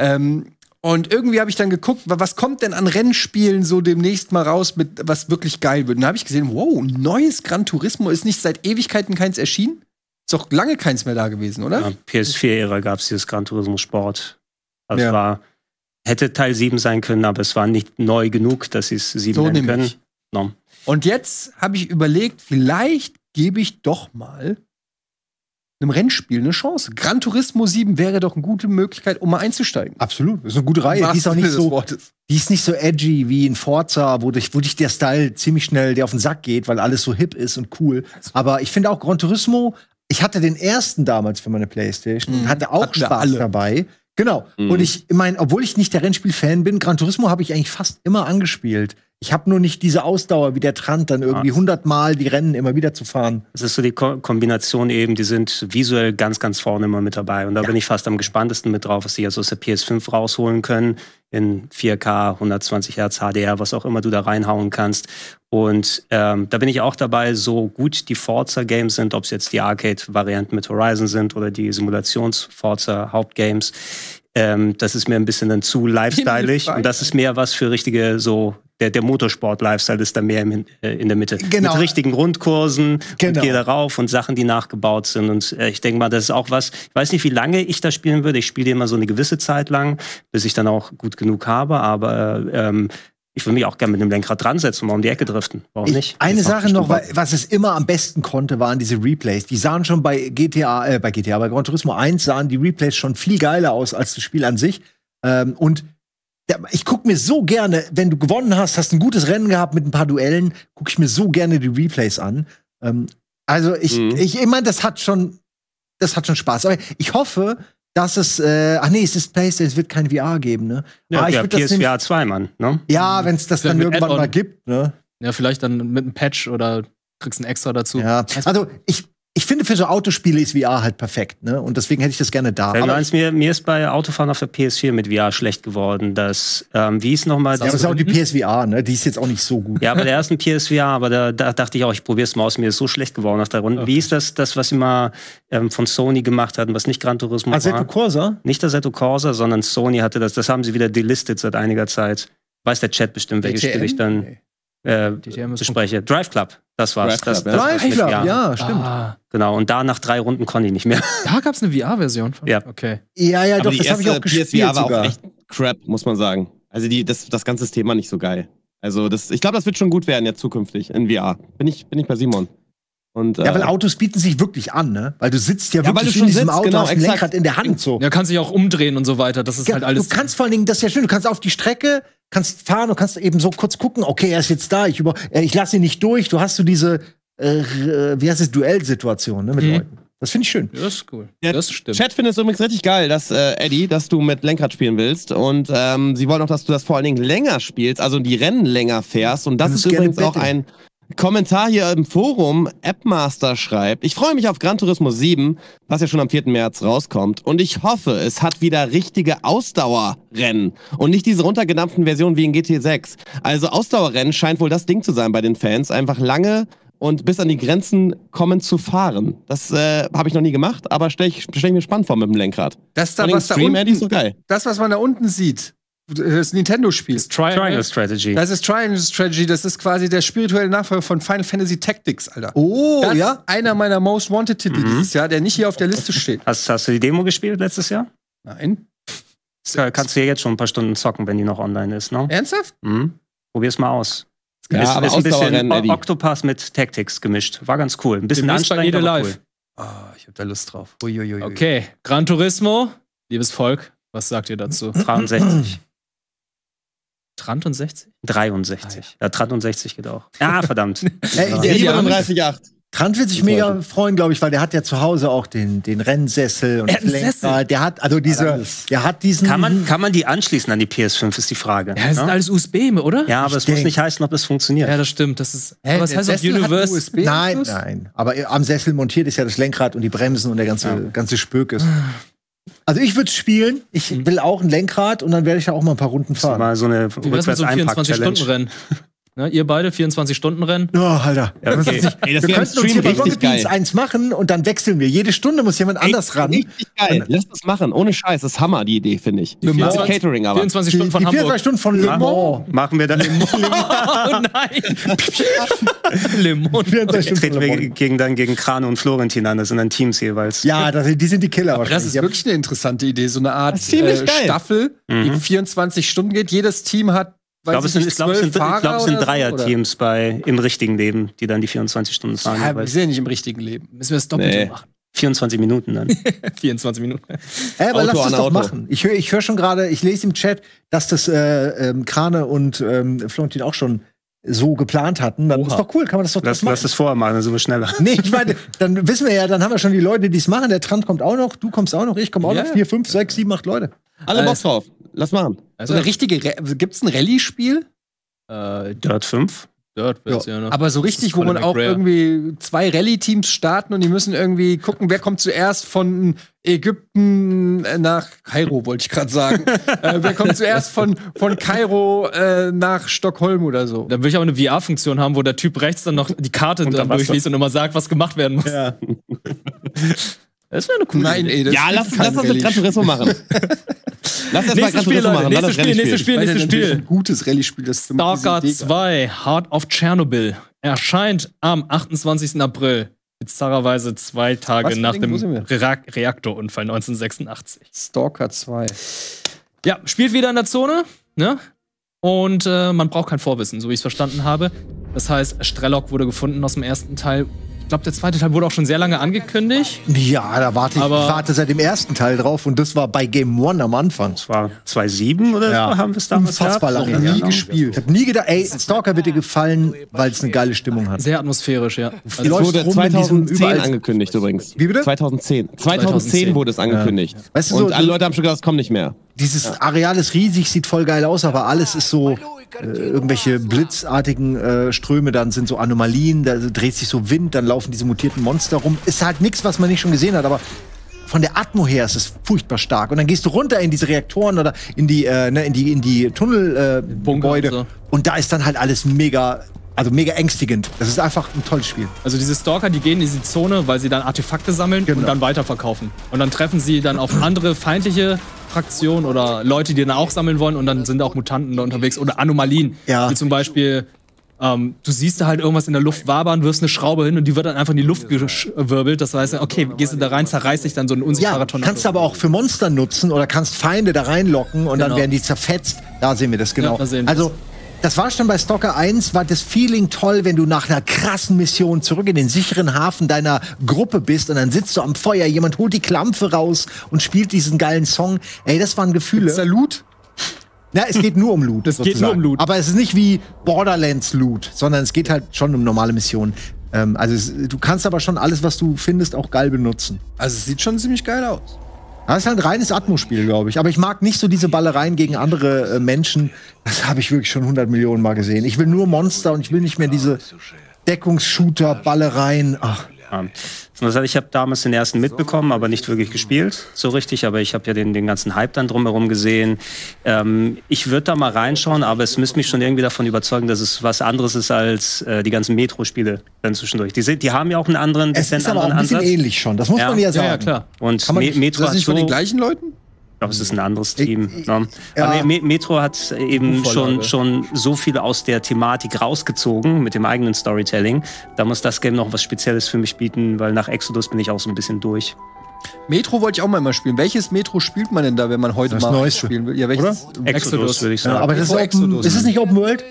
Und irgendwie habe ich dann geguckt, was kommt denn an Rennspielen so demnächst mal raus, mit was wirklich geil wird. Und da habe ich gesehen, wow, ein neues Gran Turismo ist nicht seit Ewigkeiten keins erschienen. Ist doch lange keins mehr da gewesen, oder? Ja, PS4-Ära gab es dieses Gran Turismo Sport. Also Ja. hätte Teil 7 sein können, aber es war nicht neu genug, dass sie es 7 So nennen können. nämlich. No. Und jetzt habe ich überlegt, vielleicht gebe ich doch mal einem Rennspiel eine Chance. Gran Turismo 7 wäre doch eine gute Möglichkeit, um mal einzusteigen. Absolut. Das ist eine gute Reihe. Die ist auch nicht so, die ist nicht so edgy wie in Forza, wo dich der Style ziemlich schnell dir auf den Sack geht, weil alles so hip ist und cool. Aber ich finde auch Gran Turismo, ich hatte den ersten damals für meine Playstation und hatte auch Hatten wir Spaß alle. dabei. Genau. Und ich meine, obwohl ich nicht der Rennspiel-Fan bin, Gran Turismo habe ich eigentlich fast immer angespielt. Ich habe nur nicht diese Ausdauer wie der Trant, dann irgendwie 100 Mal die Rennen immer wieder zu fahren. Das ist so die Kombination eben, die sind visuell ganz, ganz vorne immer mit dabei. Und da bin ich fast am gespanntesten mit drauf, was sie jetzt aus der PS5 rausholen können. In 4K, 120 Hertz, HDR, was auch immer du da reinhauen kannst. Und da bin ich auch dabei, so gut die Forza-Games sind, ob es jetzt die Arcade-Varianten mit Horizon sind oder die Simulations-Forza-Hauptgames. Das ist mir ein bisschen dann zu lifestyleig. Und das ist mehr was für richtige, so, der Motorsport-Lifestyle ist da mehr in der Mitte. Genau. Mit richtigen Rundkursen Genau. und gehe darauf und Sachen, die nachgebaut sind. Und ich denke mal, das ist auch was, ich weiß nicht, wie lange ich das spielen würde. Ich spiele immer so eine gewisse Zeit lang, bis ich dann auch gut genug habe. Aber ich würde mich auch gerne mit einem Lenkrad dran setzen und mal um die Ecke driften. Warum nicht? Eine Das macht Sache noch, bestimmt was es immer am besten konnte, waren diese Replays. Die sahen schon bei bei Gran Turismo 1 sahen die Replays schon viel geiler aus als das Spiel an sich. Ich gucke mir so gerne, wenn du gewonnen hast, hast ein gutes Rennen gehabt mit ein paar Duellen, gucke ich mir so gerne die Replays an. Also ich meine, das hat schon Spaß. Aber ich hoffe, dass es, es ist PlayStation, es wird kein VR geben, ne? Ja, ich ja, würd das PSVR 2, Mann. Ne? ja, wenn es das Vielleicht dann mit irgendwann Add-on. mal gibt, ne? Ja, vielleicht dann mit einem Patch oder kriegst ein extra dazu. Ja, also ich finde, für so Autospiele ist VR halt perfekt, ne? Und deswegen hätte ich das gerne da. Aber Mir ist bei Autofahren auf der PS4 mit VR schlecht geworden. Das, wie ist nochmal das ist auch die PSVR, ne? Die ist jetzt auch nicht so gut. Ja, bei der ersten PSVR, aber da dachte ich auch, ich probiere es mal aus. Mir ist so schlecht geworden nach der Runde. Okay. Wie ist das was sie mal von Sony gemacht hatten, was nicht Gran Turismo Assetto war? Corsa? Nicht Assetto Corsa, sondern Sony hatte das. Das haben sie wieder delistet seit einiger Zeit. Weiß der Chat bestimmt, welches Spiel ich dann DTM ist bespreche. Drive Club, das war's. Drive Club, Das ja. war's mit Drive Club, VR. ja, stimmt. Ah, Genau, und da nach 3 Runden konnte ich nicht mehr. da gab's eine VR-Version von. Ja. Okay. Ja, Aber doch, die das habe ich erste auch gespielt PSVR war sogar. auch echt crap, muss man sagen. Also das ganze System war nicht so geil. Also ich glaube, das wird schon gut werden jetzt zukünftig in VR. Bin ich bei Simon. Und, Ja, weil Autos bieten sich wirklich an, ne? Weil du sitzt ja Ja, weil wirklich du in schon diesem sitzt, Auto, genau, hast ein exakt. Lenkrad in der Hand so. Ja, kannst dich auch umdrehen und so weiter. Das ist Ja, halt alles. du kannst vor allen Dingen, das ist ja schön, du kannst auf die Strecke, kannst fahren, du kannst eben so kurz gucken, okay, er ist jetzt da, ich lasse ihn nicht durch. Du hast so diese, wie heißt es, Duellsituation, ne, mit Leuten. Das finde ich schön. Ja, das ist cool. Der Das stimmt. Chat findet es übrigens richtig geil, dass, Eddie, dass du mit Lenkrad spielen willst. Und sie wollen auch, dass du das vor allen Dingen länger spielst, also die Rennen länger fährst. Und das Und ist gerne übrigens auch betteln. ein Kommentar hier im Forum. Appmaster schreibt: Ich freue mich auf Gran Turismo 7, was ja schon am 4. März rauskommt. Und ich hoffe, es hat wieder richtige Ausdauerrennen und nicht diese runtergedampften Versionen wie in GT6. Also Ausdauerrennen scheint wohl das Ding zu sein bei den Fans. Einfach lange und bis an die Grenzen kommen zu fahren. Das habe ich noch nie gemacht, aber stell ich mir spannend vor mit dem Lenkrad. Das da, Vor allem was da Stream, Eddie, ist so unten, geil. das, was man da unten sieht, das Nintendo-Spiel. Triangle Strategy. Das ist Triangle Strategy, das ist quasi der spirituelle Nachfolger von Final Fantasy Tactics, Alter. Oh, das ja? ist einer meiner Most Wanted-Titel dieses Jahr, der nicht hier auf der Liste steht. Hast du die Demo gespielt letztes Jahr? Nein. Kannst du ja jetzt schon ein paar Stunden zocken, wenn die noch online ist, ne? Ernsthaft? Probier's mal aus. Ja, aber ist ein bisschen Ausdauerrennen, Eddie. Octopath mit Tactics gemischt. War ganz cool. Ein bisschen Demnächst bei anstrengend, Jede aber Live. cool. Ich hab da Lust drauf. Uiuiui. Okay, Gran Turismo, liebes Volk, was sagt ihr dazu? 63. 63? 63. Ja, 63 geht auch. Ah, verdammt. Ey, Der der 37,8. Trant wird sich mega freuen, glaube ich, weil der hat ja zu Hause auch den Rennsessel und Er hat das einen Lenkrad. Der hat also der hat diesen. Kann man die anschließen an die PS5, ist die Frage. Ja, das sind alles USB, oder? Ja, aber es muss nicht heißen, ob es funktioniert. Ja, das stimmt. Das ist. Hä, aber es der heißt auch Sessel hat Universe. USB? Nein, nein. Aber am Sessel montiert ist ja das Lenkrad und die Bremsen und der ganze Spökes. Also ich würde spielen. Ich will auch ein Lenkrad und dann werde ich ja auch mal ein paar Runden fahren. Mal so eine Wie wär's mit so einem Rückwärts-Einpack-Challenge. 24-Stunden-Rennen? Ne, ihr beide 24-Stunden-Rennen? Oh, Alter. Ja, okay. Ey, das Wir wäre im könnten uns Stream hier bei richtig Rocket Beans geil. eins machen und dann wechseln wir. Jede Stunde muss jemand anders ran. Richtig geil. Lass das machen. Ohne Scheiß. Das ist Hammer, die Idee, finde ich. Le Mans. Mit Catering aber. 24 Die Stunden von 24 Hamburg. Stunden von Le Mans. Machen wir dann Oh nein! Le Mans. 24 Stunden treten von Le wir Mans. gegen Krane und Florentin an. Das sind dann Teams jeweils. Ja, die sind die Killer Das ist wahrscheinlich. wirklich eine interessante Idee. So eine Art Das ist ziemlich geil. Staffel, die 24 Stunden geht. Jedes Team hat, Ich glaube, es sind 12 Fahrer es sind oder so, Dreier-Teams im richtigen Leben, die dann die 24 Stunden fahren. Ja, wir jeweils. sind ja nicht im richtigen Leben. Müssen wir das Doppelte Nee. machen? 24 Minuten dann. 24 Minuten. Aber Auto lass das an doch Auto. machen. Ich hör schon gerade, ich lese im Chat, dass das Krane und Florentin auch schon so geplant hatten. Dann ist doch cool, kann man das doch Lass machen. das vorher machen, dann sind wir schneller. Nee, ich meine, dann wissen wir ja, dann haben wir schon die Leute, die es machen. Der Trant kommt auch noch, du kommst auch noch, ich komme auch Ja, noch. ja. 4, 5, 6, 7, 8 Leute. Alle Bock drauf. Lass machen. Also, So eine richtige, gibt's ein Rallye-Spiel? Dirt 5. Dirt-Version. Aber so richtig, wo man auch irgendwie 2 Rallye-Teams starten und die müssen irgendwie gucken, wer kommt zuerst von Ägypten nach Kairo, wollte ich gerade sagen. Wer kommt zuerst von Kairo nach Stockholm oder so. Dann will ich aber eine VR-Funktion haben, wo der Typ rechts dann noch die Karte dann Wasser. durchliest und immer sagt, was gemacht werden muss. Ja. Das wäre eine coole Nein, Idee. ey, das Ja, ist lass kein das mit Gran Rallye-Spiel. Turismo machen. Lass erst mal Nächstes Gran Spiel, Turismo Leute. machen. dann Nächstes das Spiel, Rallye-Spiel. nächstes Spiel, nächstes Spiel. Ein gutes Rallye-Spiel, das Stalker diese Idee 2, Heart of Chernobyl, erscheint am 28. April. Bizarrerweise 2 Tage Was für nach Ding? dem Wo sind wir? Reaktorunfall 1986. Stalker 2. Ja, spielt wieder in der Zone, ne? Und man braucht kein Vorwissen, so wie ich es verstanden habe. Das heißt, Strelok wurde gefunden aus dem ersten Teil. Ich glaube, der zweite Teil wurde auch schon sehr lange angekündigt. Ja, da warte ich. Aber- Ich warte seit dem ersten Teil drauf und das war bei Game One am Anfang. Das war 2.7 oder Ja. so, haben wir es damals Unfassbar gehabt. lange. Ja, Nie genau. gespielt. Ich hab nie gedacht, ey, Stalker wird dir gefallen, weil es eine geile Stimmung hat. Sehr atmosphärisch, ja. Es Also, läuft Wurde rum in diesem 2010 überall- angekündigt übrigens. Wie bitte? 2010. 2010 wurde es angekündigt. Weißt du, Und so- alle Leute haben schon gedacht, es kommt nicht mehr. Dieses Areal ist riesig, sieht voll geil aus, aber alles ist so irgendwelche blitzartigen Ströme, dann sind so Anomalien, da dreht sich so Wind, dann laufen diese mutierten Monster rum. Ist halt nichts, was man nicht schon gesehen hat, aber von der Atmo her ist es furchtbar stark. Und dann gehst du runter in diese Reaktoren oder in die Tunnelgebäude Bunker und so. und da ist dann halt alles mega ängstigend. Das ist einfach ein tolles Spiel. Also diese Stalker, die gehen in diese Zone, weil sie dann Artefakte sammeln Genau. und dann weiterverkaufen. Und dann treffen sie dann auf andere feindliche Fraktionen oder Leute, die dann auch sammeln wollen und dann sind da auch Mutanten da unterwegs oder Anomalien. Ja. Wie zum Beispiel, du siehst da halt irgendwas in der Luft wabern, wirfst eine Schraube hin und die wird dann einfach in die Luft gewirbelt. Das heißt, okay, gehst du da rein, zerreißt dich dann so ein unsichtbarer Ja, Tornado. kannst du aber auch für Monster nutzen oder kannst Feinde da reinlocken und dann Genau. werden die zerfetzt. Da sehen wir das genau. Ja, da sehen wir also, das war schon bei Stalker 1, war das Feeling toll, wenn du nach einer krassen Mission zurück in den sicheren Hafen deiner Gruppe bist und dann sitzt du am Feuer, jemand holt die Klampfe raus und spielt diesen geilen Song. Ey, das waren Gefühle. Ist da Loot? Na, es geht nur um Loot. Es geht sozusagen. nur um Loot. Aber es ist nicht wie Borderlands Loot, sondern es geht halt schon um normale Missionen. Du kannst aber schon alles, was du findest, auch geil benutzen. Also es sieht schon ziemlich geil aus. Das ist halt ein reines Atmo-Spiel, glaube ich. Aber ich mag nicht so diese Ballereien gegen andere Menschen. Das habe ich wirklich schon 100 Millionen Mal gesehen. Ich will nur Monster und ich will nicht mehr diese Deckungsshooter-Ballereien. Ach, Ja. Das heißt, ich habe damals den ersten mitbekommen, aber nicht wirklich gespielt, so richtig. Aber ich habe ja den ganzen Hype dann drumherum gesehen. Ich würde da mal reinschauen, aber es müsste mich schon irgendwie davon überzeugen, dass es was anderes ist als die ganzen Metro-Spiele dann zwischendurch. Die haben ja auch einen anderen, es bisschen ist aber auch anderen ein bisschen Ansatz. ähnlich schon. Das muss Ja. man ja Ja, sagen. ja, klar. Und Kann man nicht- Metro Ist das hat nicht von so, den gleichen Leuten? glaube, es ist ein anderes Team. Ne? Aber Metro hat eben schon so viel aus der Thematik rausgezogen mit dem eigenen Storytelling. Da muss das Game noch was Spezielles für mich bieten, weil nach Exodus bin ich auch so ein bisschen durch. Metro wollte ich auch mal spielen. Welches Metro spielt man denn da, wenn man heute das mal Neueste spielen will? Ja, welches? Exodus würde ich sagen. aber das ist es nicht Open World?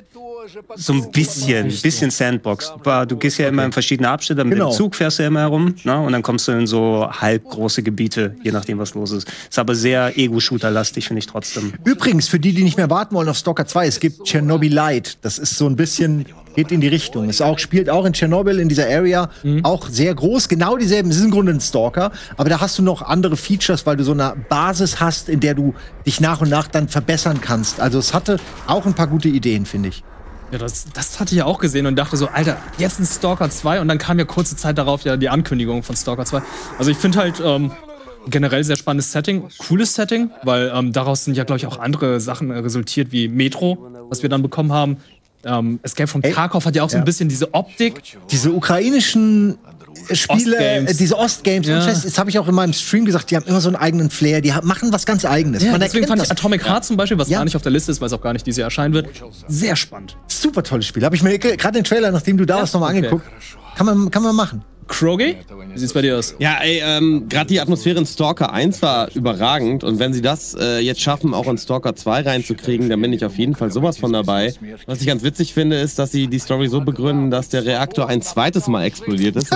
So ein bisschen Sandbox. Du gehst ja immer in verschiedene Abschnitte, mit dem Zug fährst du ja immer herum, ne? Und dann kommst du in so halb große Gebiete, je nachdem, was los ist. Ist aber sehr Ego-Shooter-lastig, finde ich trotzdem. Übrigens, für die nicht mehr warten wollen auf Stalker 2, es gibt Chernobyl Light. Das ist so ein bisschen, geht in die Richtung. Es spielt auch in Tschernobyl, in dieser Area, auch sehr groß. Genau dieselben, es ist im Grunde ein Stalker, aber da hast du noch andere Features, weil du so eine Basis hast, in der du dich nach und nach dann verbessern kannst. Also es hatte auch ein paar gute Ideen, finde ich. Ja, das hatte ich ja auch gesehen und dachte so, Alter, jetzt ein Stalker 2 und dann kam ja kurze Zeit darauf ja die Ankündigung von Stalker 2. Also ich finde halt generell sehr spannendes Setting, cooles Setting, weil daraus sind ja, glaube ich, auch andere Sachen resultiert, wie Metro, was wir dann bekommen haben. Escape from Tarkov hat ja auch so ein bisschen diese Optik. Diese ukrainischen Spiele, Ostgames. diese Ostgames, das habe ich auch in meinem Stream gesagt, die haben immer so einen eigenen Flair, die machen was ganz Eigenes. Ja, deswegen fand ich Atomic Heart zum Beispiel, was gar nicht auf der Liste ist, weil es auch gar nicht dieses Jahr erscheinen wird, sehr spannend. Super tolles Spiel. Habe ich mir gerade den Trailer, nachdem du da warst, nochmal angeguckt. Kann man machen. Krogi, wie sieht's bei dir aus? Ja, ey, gerade die Atmosphäre in Stalker 1 war überragend und wenn sie das jetzt schaffen, auch in Stalker 2 reinzukriegen, dann bin ich auf jeden Fall sowas von dabei. Was ich ganz witzig finde, ist, dass sie die Story so begründen, dass der Reaktor ein zweites Mal explodiert ist.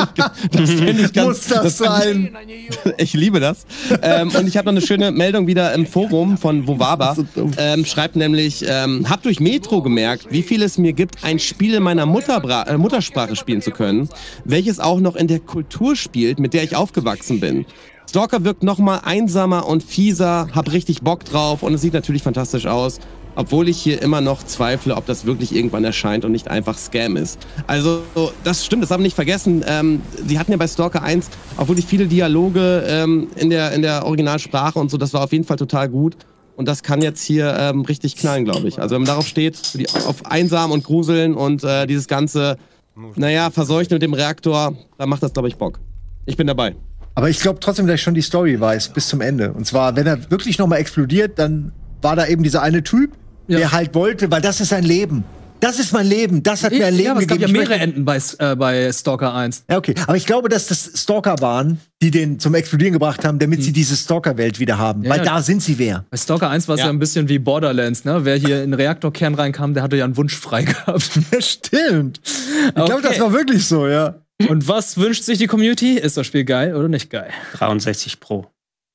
Das find ich ganz, muss das sein? Ich liebe das. Und ich habe noch eine schöne Meldung wieder im Forum von Wowaba. Schreibt nämlich, hab durch Metro gemerkt, wie viel es mir gibt, ein Spiel in meiner Muttersprache spielen zu können, welches auch noch in der Kultur spielt, mit der ich aufgewachsen bin. Stalker wirkt nochmal einsamer und fieser, hab richtig Bock drauf und es sieht natürlich fantastisch aus, obwohl ich hier immer noch zweifle, ob das wirklich irgendwann erscheint und nicht einfach Scam ist. Also, das stimmt, das haben wir nicht vergessen. Sie hatten ja bei Stalker 1 auch wirklich viele Dialoge in der Originalsprache und so, das war auf jeden Fall total gut. Und das kann jetzt hier richtig knallen, glaube ich. Also wenn man darauf steht, auf einsam und gruseln und dieses ganze verseuchen mit dem Reaktor, da macht das, glaube ich, Bock. Ich bin dabei. Aber ich glaube trotzdem, dass ich schon die Story weiß, bis zum Ende. Und zwar, wenn er wirklich noch mal explodiert, dann war da eben dieser eine Typ, der halt wollte, weil das ist sein Leben. Das ist mein Leben, das hat mir ein Leben aber es gab gegeben. ja mehrere Enden bei Stalker 1. Ja, okay. Aber ich glaube, dass das Stalker waren, die den zum Explodieren gebracht haben, damit sie diese Stalker-Welt wieder haben. Weil da sind sie wer. Bei Stalker 1 war es ja ein bisschen wie Borderlands, ne? Wer hier in den Reaktorkern reinkam, der hatte ja einen Wunsch frei gehabt. Stimmt. Ich glaube, das war wirklich so, ja. Und was wünscht sich die Community? Ist das Spiel geil oder nicht geil? 63 Pro.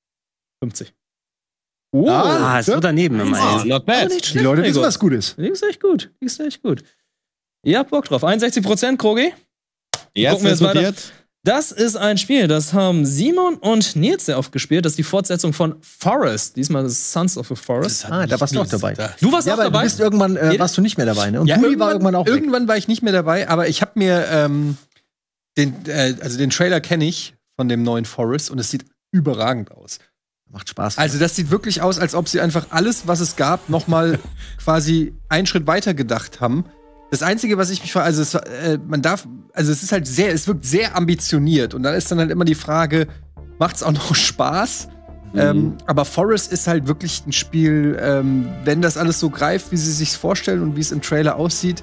50. Ist so daneben immer. Not bad. Die Leute wissen, was gut ist. Die ist echt gut. Die ist echt gut. Ihr habt Bock drauf. 61%, Krogi. Gucken wir jetzt weiter. Das ist ein Spiel, das haben Simon und Nils sehr oft gespielt. Das ist die Fortsetzung von Forest. Diesmal ist Sons of the Forest. Da warst du auch dabei. Du warst auch dabei? Du bist irgendwann warst du nicht mehr dabei, ne? Und Puli war irgendwann auch weg. Irgendwann war ich nicht mehr dabei, aber ich habe mir den Trailer kenne ich von dem neuen Forest und es sieht überragend aus. Macht Spaß. Also das sieht wirklich aus, als ob sie einfach alles, was es gab, noch mal quasi einen Schritt weiter gedacht haben. Das Einzige, was ich mich frage, es ist halt es wirkt sehr ambitioniert und dann ist dann halt immer die Frage, macht's auch noch Spaß? Aber Forest ist halt wirklich ein Spiel, wenn das alles so greift, wie sie sich's vorstellen und wie es im Trailer aussieht.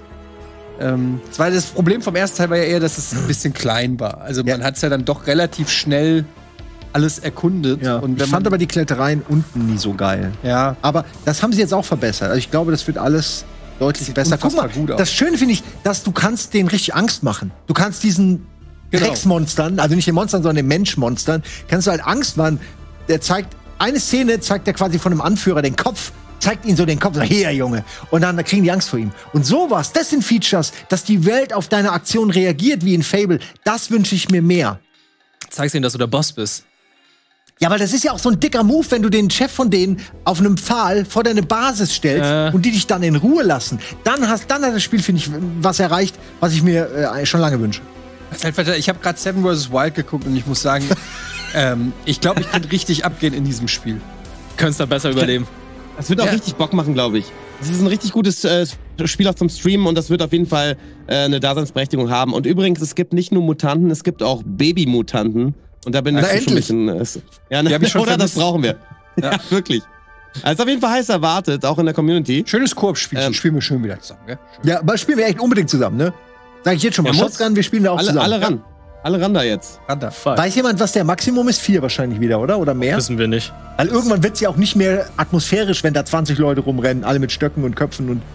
Das Problem vom ersten Teil war ja eher, dass es ein bisschen klein war. Also man hat's ja dann doch relativ schnell alles erkundet. Ja. Und ich fand aber die Klettereien unten nie so geil. Ja. Aber das haben sie jetzt auch verbessert. Also ich glaube, das wird alles deutlich besser. Guck mal, gut aus. das Schöne finde ich, dass du kannst denen richtig Angst machen. Du kannst diesen Drecksmonstern, also nicht den Monstern, sondern den Menschmonstern, kannst du halt Angst machen. Der zeigt, eine Szene zeigt der quasi von einem Anführer den Kopf, zeigt ihnen so den Kopf, sagt, hier, Junge. Und dann kriegen die Angst vor ihm. Und sowas, das sind Features, dass die Welt auf deine Aktion reagiert, wie in Fable. Das wünsche ich mir mehr. Zeigst ihnen, dass du der Boss bist. Ja, weil das ist ja auch so ein dicker Move, wenn du den Chef von denen auf einem Pfahl vor deine Basis stellst und die dich dann in Ruhe lassen. Dann hat das Spiel, finde ich, was erreicht, was ich mir schon lange wünsche. Ich habe gerade Seven vs. Wild geguckt und ich muss sagen, ich glaube, ich könnte richtig abgehen in diesem Spiel. Könntest da besser überleben. Das wird auch richtig Bock machen, glaube ich. Es ist ein richtig gutes Spiel auch zum Streamen und das wird auf jeden Fall eine Daseinsberechtigung haben. Und übrigens, es gibt nicht nur Mutanten, es gibt auch Baby-Mutanten. Und da bin ich schon ein bisschen. Das brauchen wir. Ja, wirklich. Also auf jeden Fall heiß erwartet, auch in der Community. Schönes Koop-Spiel. Spielen wir schön wieder zusammen, gell? Schön. Ja, aber spielen wir echt unbedingt zusammen, ne? Sag ich jetzt schon mal. Shotgun, wir spielen da auch zusammen. Alle ran. Alle ran da jetzt. Weiß jemand, was der Maximum ist? 4 wahrscheinlich wieder, oder? Oder mehr? Wissen wir nicht. Weil irgendwann wird es ja auch nicht mehr atmosphärisch, wenn da 20 Leute rumrennen, alle mit Stöcken und Köpfen und.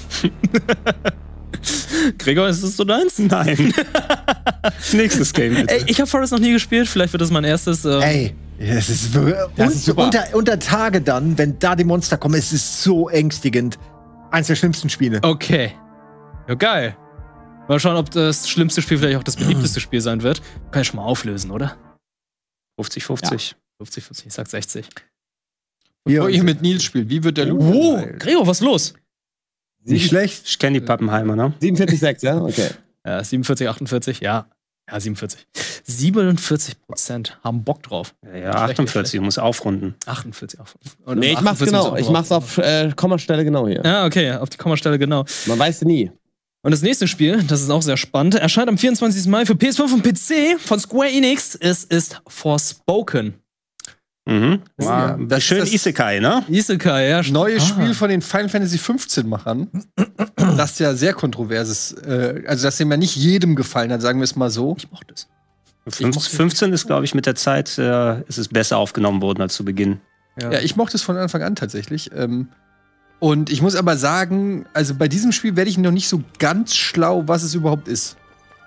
Gregor, ist das so deins? Nein. Nächstes Game, bitte. Ey, ich habe Forest noch nie gespielt, vielleicht wird das mein erstes. Ey, es ist, super. Unter Tage dann, wenn da die Monster kommen, es ist so ängstigend. Eins der schlimmsten Spiele. Okay. Ja, geil. Mal schauen, ob das schlimmste Spiel vielleicht auch das beliebteste Spiel sein wird. Kann ich schon mal auflösen, oder? 50-50. Ja. 50-50, ich sag 60. Bevor ihr mit Nils spielt, wie wird der Loot? Oh, Gregor, was ist los? Nicht schlecht. Ich kenne die Pappenheimer, ne? 47,6, ja? Okay. Ja, 47, 48, ja. Ja, 47. 47% haben Bock drauf. Ja, 48, muss aufrunden. 48 auf. Nee, ich mach's genau. Ich mach's auf Kommastelle genau hier. Ja, okay, auf die Kommastelle genau. Man weiß nie. Und das nächste Spiel, das ist auch sehr spannend, erscheint am 24. Mai für PS5 und PC von Square Enix. Es ist Forspoken. Mhm. Ja, das schön ist das Isekai, ne? Isekai, ja. Neues Spiel von den Final Fantasy 15-Machern. Das ja sehr kontrovers ist. Also, das dem ja nicht jedem gefallen hat, sagen wir es mal so. Ich mochte es. 15 ist, glaube ich, mit der Zeit ist es besser aufgenommen worden als zu Beginn. Ja, ich mochte es von Anfang an tatsächlich. Und ich muss aber sagen, also bei diesem Spiel werde ich noch nicht so ganz schlau, was es überhaupt ist.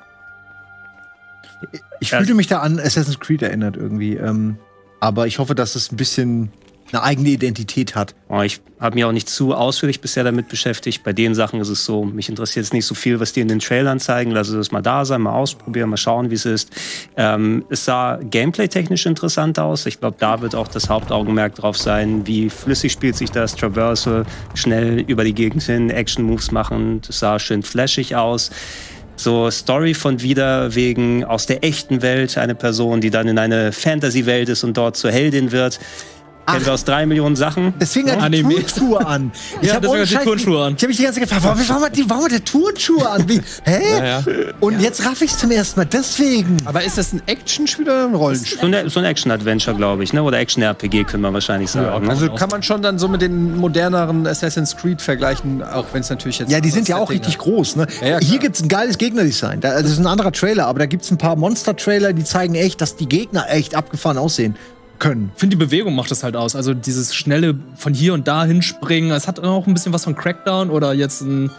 Ich fühlte mich da an Assassin's Creed erinnert irgendwie. Aber ich hoffe, dass es ein bisschen eine eigene Identität hat. Oh, ich habe mich auch nicht zu ausführlich bisher damit beschäftigt. Bei den Sachen ist es so, mich interessiert jetzt nicht so viel, was die in den Trailern zeigen. Lass es mal da sein, mal ausprobieren, mal schauen, wie es ist. Es sah gameplay-technisch interessant aus. Ich glaube, da wird auch das Hauptaugenmerk drauf sein, wie flüssig spielt sich das, Traversal, schnell über die Gegend hin, Action-Moves machen. Das sah schön flashig aus. So Story von wieder wegen aus der echten Welt, eine Person, die dann in eine Fantasy-Welt ist und dort zur Heldin wird. Kennen wir aus 3 Millionen Sachen. Deswegen hat die Turnschuhe an. Ja, deswegen hat die Turnschuhe an. Ich habe mich die ganze Zeit gefragt, warum hat der Turnschuhe an? Wie, hä? Ja. Und jetzt raff ich es zum ersten Mal, deswegen. Aber ist das ein Action-Spiel oder ein Rollenspiel? So ein Action-Adventure, glaube ich, ne? Oder Action-RPG, können wir wahrscheinlich sagen. Also kann man schon dann so mit den moderneren Assassin's Creed vergleichen, auch wenn es natürlich jetzt... Ja, die sind ja auch richtig groß, ne? Ja, hier gibt's ein geiles Gegnerdesign. Das ist ein anderer Trailer, aber da gibt's ein paar Monster-Trailer, die zeigen echt, dass die Gegner echt abgefahren aussehen können. Ich finde, die Bewegung macht das halt aus. Also dieses schnelle von hier und da hinspringen. Es hat auch ein bisschen was von Crackdown oder jetzt ein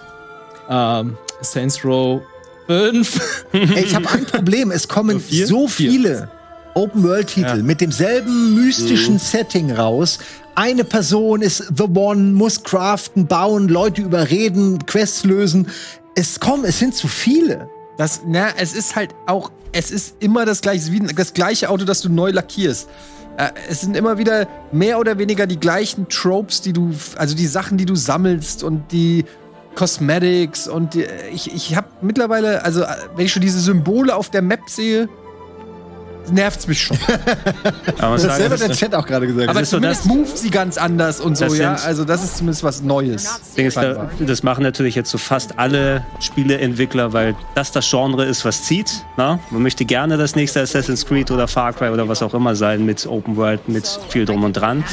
Saints Row 5. Ey, ich habe ein Problem. Es kommen so viele Open-World-Titel mit demselben mystischen Setting raus. Eine Person ist the one, muss craften, bauen, Leute überreden, Quests lösen. Es sind zu viele. Es ist halt auch, es ist immer das gleiche, wie das gleiche Auto, das du neu lackierst. Es sind immer wieder mehr oder weniger die gleichen Tropes, also die Sachen, die du sammelst und die Cosmetics und ich habe mittlerweile, also wenn ich schon diese Symbole auf der Map sehe, nervt's mich schon. Das hat selber der Chat auch gerade gesagt. Aber zumindest moved sie ganz anders und so, ja. Also das ist zumindest was Neues. Das machen natürlich jetzt so fast alle Spieleentwickler, weil das Genre ist, was zieht. Na? Man möchte gerne das nächste Assassin's Creed oder Far Cry oder was auch immer sein mit Open World, mit viel drum und dran.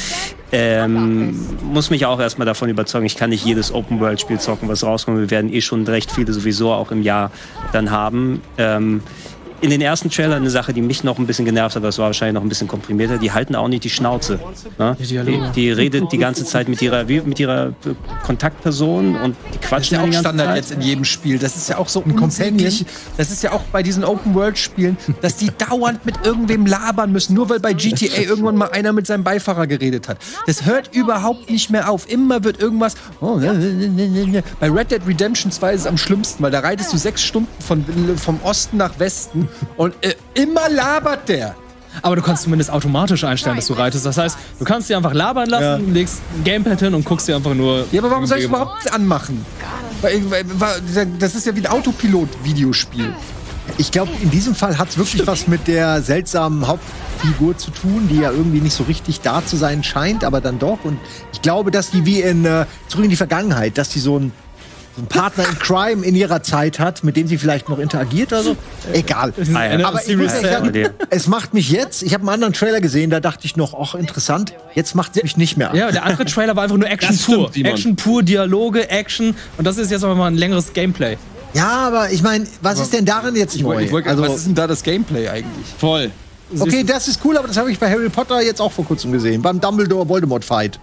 Muss mich auch erstmal davon überzeugen, ich kann nicht jedes Open-World-Spiel zocken, was rauskommt. Wir werden schon recht viele sowieso auch im Jahr dann haben. In den ersten Trailern eine Sache, die mich noch ein bisschen genervt hat, das war wahrscheinlich noch ein bisschen komprimierter, die halten auch nicht die Schnauze. Ne? Die redet die ganze Zeit mit ihrer Kontaktperson und die quatschen das ist ja auch Standard jetzt in jedem Spiel. Das ist ja auch so unsäglich. Das ist ja auch bei diesen Open-World-Spielen, dass die dauernd mit irgendwem labern müssen, nur weil bei GTA irgendwann mal einer mit seinem Beifahrer geredet hat. Das hört überhaupt nicht mehr auf. Immer wird irgendwas... Bei Red Dead Redemption 2 ist es am schlimmsten, weil da reitest du 6 Stunden vom Osten nach Westen und immer labert der. Aber du kannst zumindest automatisch einstellen, dass du reitest. Das heißt, du kannst dir einfach labern lassen, legst ein Gamepad hin und guckst dir einfach nur... Ja, aber warum soll ich es überhaupt anmachen? Das ist ja wie ein Autopilot-Videospiel. Ich glaube, in diesem Fall hat es wirklich was mit der seltsamen Hauptfigur zu tun, die ja irgendwie nicht so richtig da zu sein scheint, aber dann doch. Und ich glaube, dass die wie in Zurück in die Vergangenheit, dass die so einen Partner in Crime in ihrer Zeit hat, mit dem sie vielleicht noch interagiert oder so. Egal. Aber ich muss sagen, es macht mich jetzt, ich habe einen anderen Trailer gesehen, da dachte ich noch, ach, interessant, jetzt macht es mich nicht mehr an. Ja, der andere Trailer war einfach nur Action pur. Action pur, Dialoge, Action. Und das ist jetzt aber mal ein längeres Gameplay. Ja, aber ich meine, was ist denn darin jetzt neu? Also, was ist denn da das Gameplay eigentlich? Voll. Okay, das ist cool, aber das habe ich bei Harry Potter jetzt auch vor kurzem gesehen, beim Dumbledore-Voldemort-Fight.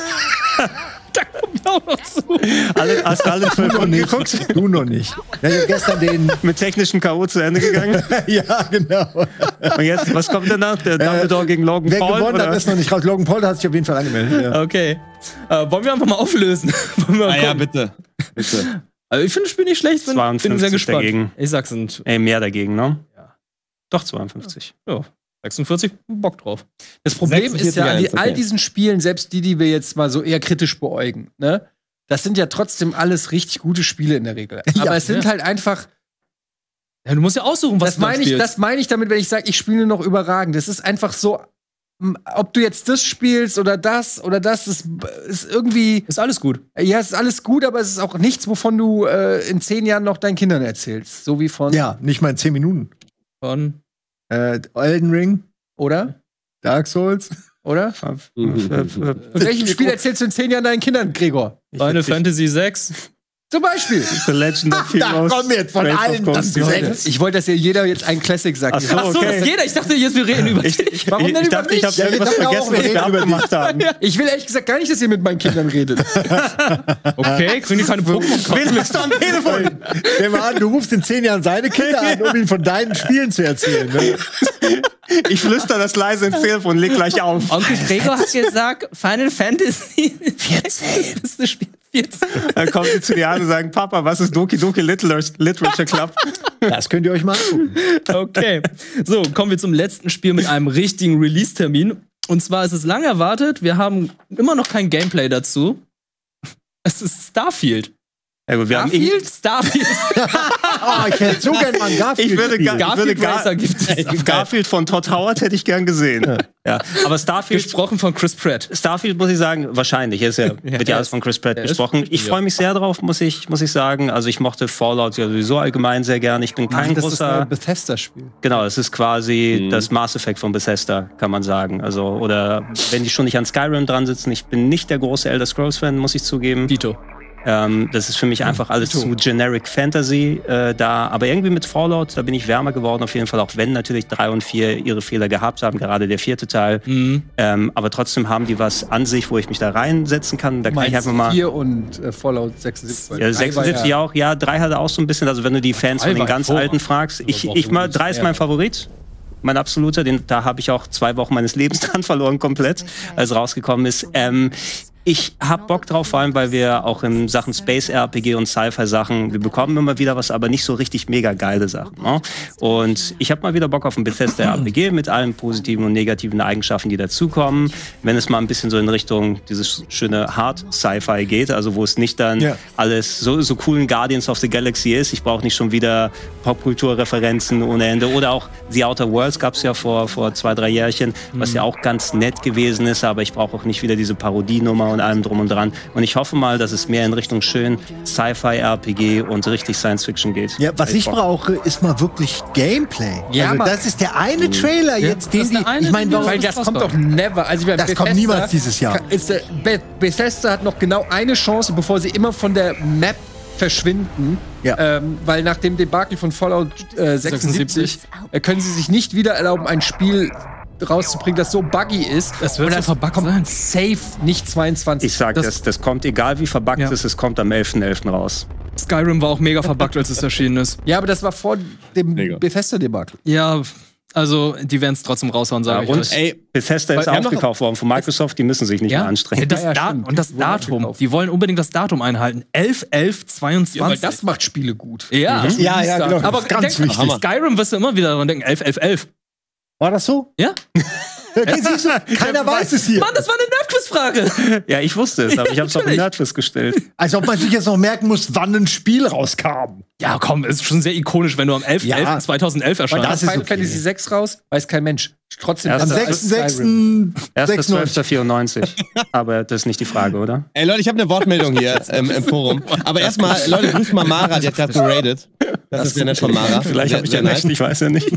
Da kommt auch noch zu. Hast du alle 12 Runden geguckt? Du noch nicht. Ja, ich hab gestern den... Mit technischem K.O. zu Ende gegangen? Ja, genau. Und jetzt, was kommt danach? Der Dumbledore gegen Logan Wer Paul? gewonnen hat, ist noch nicht raus. Logan Paul hat sich auf jeden Fall angemeldet. Ja. Okay. Wollen wir einfach mal auflösen? Ja, bitte. Bitte. Also ich finde das Spiel nicht schlecht, bin sehr gespannt. Dagegen. Ich sag's sind. Mehr dagegen, ne? Ja. Doch, 52. Ja. 46, Bock drauf. Das Problem ist ja, an all okay. diesen Spielen, selbst die wir jetzt mal so eher kritisch beäugen, ne? Das sind ja trotzdem alles richtig gute Spiele in der Regel. Aber es sind halt einfach. Ja, du musst ja aussuchen, was Das meine ich damit, wenn ich sage, ich spiele noch überragend. Das ist einfach so, ob du jetzt das spielst oder das, ist irgendwie. Ist alles gut. Ja, es ist alles gut, aber es ist auch nichts, wovon du in 10 Jahren noch deinen Kindern erzählst. So wie von. Ja, nicht mal in 10 Minuten. Von Elden Ring, Oder? Dark Souls. Oder? In welchem Spiel erzählst du in 10 Jahren deinen Kindern, Gregor? Final Fantasy 6. Zum Beispiel. The Legend of Heroes. Da kommen jetzt von Grave of allen das Conspiracy. Sechs. Ich wollte, dass hier jeder jetzt ein Classic sagt. Ach so, Ach so, okay. das ist jeder. Ich dachte jetzt, wir reden über dich. Warum denn Ich über dachte, ich mich? habe Ja, irgendwas wir dachten auch, vergessen, wir was wir reden über abgemacht haben. Ich will ehrlich gesagt gar nicht, dass ihr mit meinen Kindern redet. Okay, kriegen die keine Pokémon? Wen bist du am Telefon? Nehmen wir an, du rufst in 10 Jahren seine Kinder an, um ihnen von deinen Spielen zu erzählen. Ne? Ich flüster das leise ins Telefon, leg gleich auf. Onkel Gregor hat gesagt, Final Fantasy 14. Das ist das Spiel 14. Dann kommen die zu dir an und sagen, Papa, was ist Doki Doki Literature Club? Das könnt ihr euch mal angucken. Okay. So, kommen wir zum letzten Spiel mit einem richtigen Release-Termin. Und zwar ist es lang erwartet. Wir haben immer noch kein Gameplay dazu. Es ist Starfield. Ja, gut, wir haben Starfield? Oh, ich hätte so gern mal einen Garfield. Ich würde Garfield Racer gibt es. Garfield von Todd Howard hätte ich gern gesehen. Ja. Aber Starfield, Gesprochen von Chris Pratt. Wird ja alles von Chris Pratt gesprochen. Ich freue mich sehr drauf, muss ich sagen. Also ich mochte Fallout ja sowieso allgemein sehr gern. Ich bin kein Das ist großer. ein Bethesda-Spiel. Genau, es ist quasi das Mass Effect von Bethesda, kann man sagen. Also, oder wenn die schon nicht an Skyrim dran sitzen, ich bin nicht der große Elder Scrolls-Fan, muss ich zugeben. Dito. Das ist für mich einfach alles zu Generic Fantasy da. Aber irgendwie mit Fallout, da bin ich wärmer geworden auf jeden Fall, auch wenn natürlich 3 und 4 ihre Fehler gehabt haben, gerade der 4. Teil. Aber trotzdem haben die was an sich, wo ich mich da reinsetzen kann. Da kann ich einfach mal. 4 und Fallout 76. Ja, 76 auch. Ja, 3 hatte auch so ein bisschen. Also wenn du die Fans von den ganz alten fragst. 3 ist mein Favorit. Mein absoluter. Da habe ich auch 2 Wochen meines Lebens dran verloren komplett, als rausgekommen ist. Ich hab Bock drauf, vor allem, weil wir auch in Sachen Space-RPG und Sci-Fi-Sachen, wir bekommen immer wieder was, aber nicht so richtig mega geile Sachen. Ne? Und ich habe mal wieder Bock auf ein Bethesda-RPG mit allen positiven und negativen Eigenschaften, die dazukommen. Wenn es mal ein bisschen so in Richtung dieses schöne Hard-Sci-Fi geht, also wo es nicht dann alles so coolen Guardians of the Galaxy ist. Ich brauche nicht schon wieder Popkulturreferenzen ohne Ende. Oder auch The Outer Worlds gab es ja vor 2-3 Jährchen, was ja auch ganz nett gewesen ist, aber ich brauche auch nicht wieder diese Parodienummer und allem drum und dran. Und ich hoffe mal, dass es mehr in Richtung schön Sci-Fi-RPG und richtig Science-Fiction geht. Ja, was ich brauche, ist mal wirklich Gameplay. Ja, also, das ist der eine Trailer jetzt, den die. Ich meine, Weil das kommt doch never. Also das kommt niemals dieses Jahr. Bethesda hat noch genau eine Chance, bevor sie immer von der Map verschwinden. Ja. Weil nach dem Debakel von Fallout 76 können sie sich nicht wieder erlauben, ein Spiel rauszubringen, das so buggy ist. Das wird so verbuggt sein. Safe nicht 22. Ich sag, das kommt, egal wie verbuggt es kommt am 11.11. raus. Skyrim war auch mega verbuggt, als es erschienen ist. Ja, aber das war vor dem Bethesda-Debakel. Ja, also die werden es trotzdem raushauen, sage ich euch. Ey, Bethesda ist aufgekauft worden von Microsoft, die müssen sich nicht mehr anstrengen. Und das Datum, die wollen unbedingt das Datum einhalten. 11/11/22. Ja, weil das macht Spiele gut. Ja, Ja, genau. Aber ganz wichtig. Skyrim wirst du immer wieder daran denken, 11/11/11. War das so? Ja. Siehst du, keiner weiß es hier. Mann, das war eine Nerdquiz-Frage. Ja, ich wusste es, aber ich habe es auf den Nerdquiz gestellt. Als ob man sich jetzt noch merken muss, wann ein Spiel rauskam. Ja, komm, ist schon sehr ikonisch, wenn du am 11.11.2011 erscheint. Das ist Final Fantasy 6 raus, weiß kein Mensch. Trotzdem Am 6.6.96. Aber das ist nicht die Frage, oder? Ey, Leute, ich habe eine Wortmeldung hier im Forum. Aber erstmal, Leute, grüßt mal Mara, die hat gerade geradet. Das ist ja nett von Mara. Vielleicht habe ich ja recht, ich weiß ja nicht.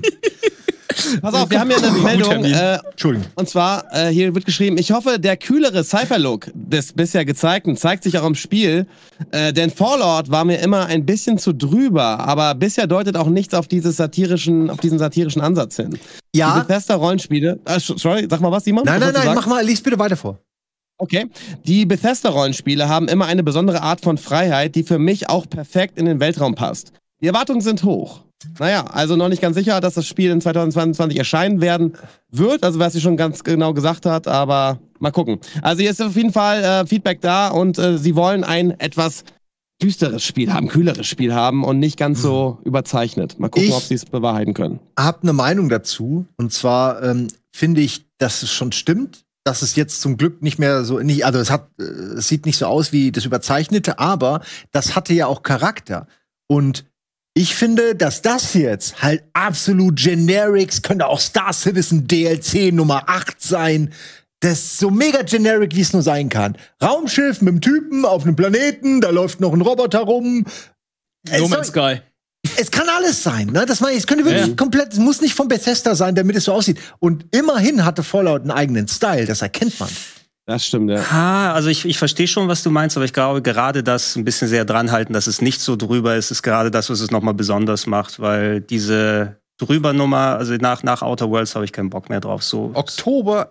Pass auf, wir haben hier eine Meldung. Entschuldigung. Und zwar, hier wird geschrieben, ich hoffe, der kühlere Cypher-Look des bisher gezeigten zeigt sich auch im Spiel, denn Fallout war mir immer ein bisschen zu drüber, aber bisher deutet auch nichts auf diesen satirischen Ansatz hin. Ja. Die Bethesda-Rollenspiele, sorry, sag mal was, Simon? Nein, mach mal, lies bitte weiter vor. Okay. Die Bethesda-Rollenspiele haben immer eine besondere Art von Freiheit, die für mich auch perfekt in den Weltraum passt. Die Erwartungen sind hoch. Naja, also noch nicht ganz sicher, dass das Spiel in 2022 erscheinen werden wird, also was sie schon ganz genau gesagt hat, aber mal gucken. Also hier ist auf jeden Fall Feedback da und sie wollen ein etwas düsteres Spiel haben, kühleres Spiel haben und nicht ganz so überzeichnet. Mal gucken, ob sie es bewahrheiten können. Ich habe eine Meinung dazu, und zwar finde ich, dass es schon stimmt, dass es jetzt zum Glück nicht mehr so, also es sieht nicht so aus wie das Überzeichnete, aber das hatte ja auch Charakter. Und ich finde, dass das jetzt halt absolut generic, könnte auch Star Citizen DLC Nummer 8 sein. Das ist so mega generic, wie es nur sein kann. Raumschiff mit einem Typen auf einem Planeten, da läuft noch ein Roboter rum. No Man's Sky. Es kann alles sein, ne? Das meine ich, es könnte wirklich komplett, es muss nicht von Bethesda sein, damit es so aussieht. Und immerhin hatte Fallout einen eigenen Style, das erkennt man. Das stimmt, ja. Also ich verstehe schon, was du meinst, aber ich glaube, gerade das ein bisschen sehr dranhalten, dass es nicht so drüber ist gerade das, was es nochmal besonders macht, weil diese Drübernummer, also nach Outer Worlds habe ich keinen Bock mehr drauf. So Oktober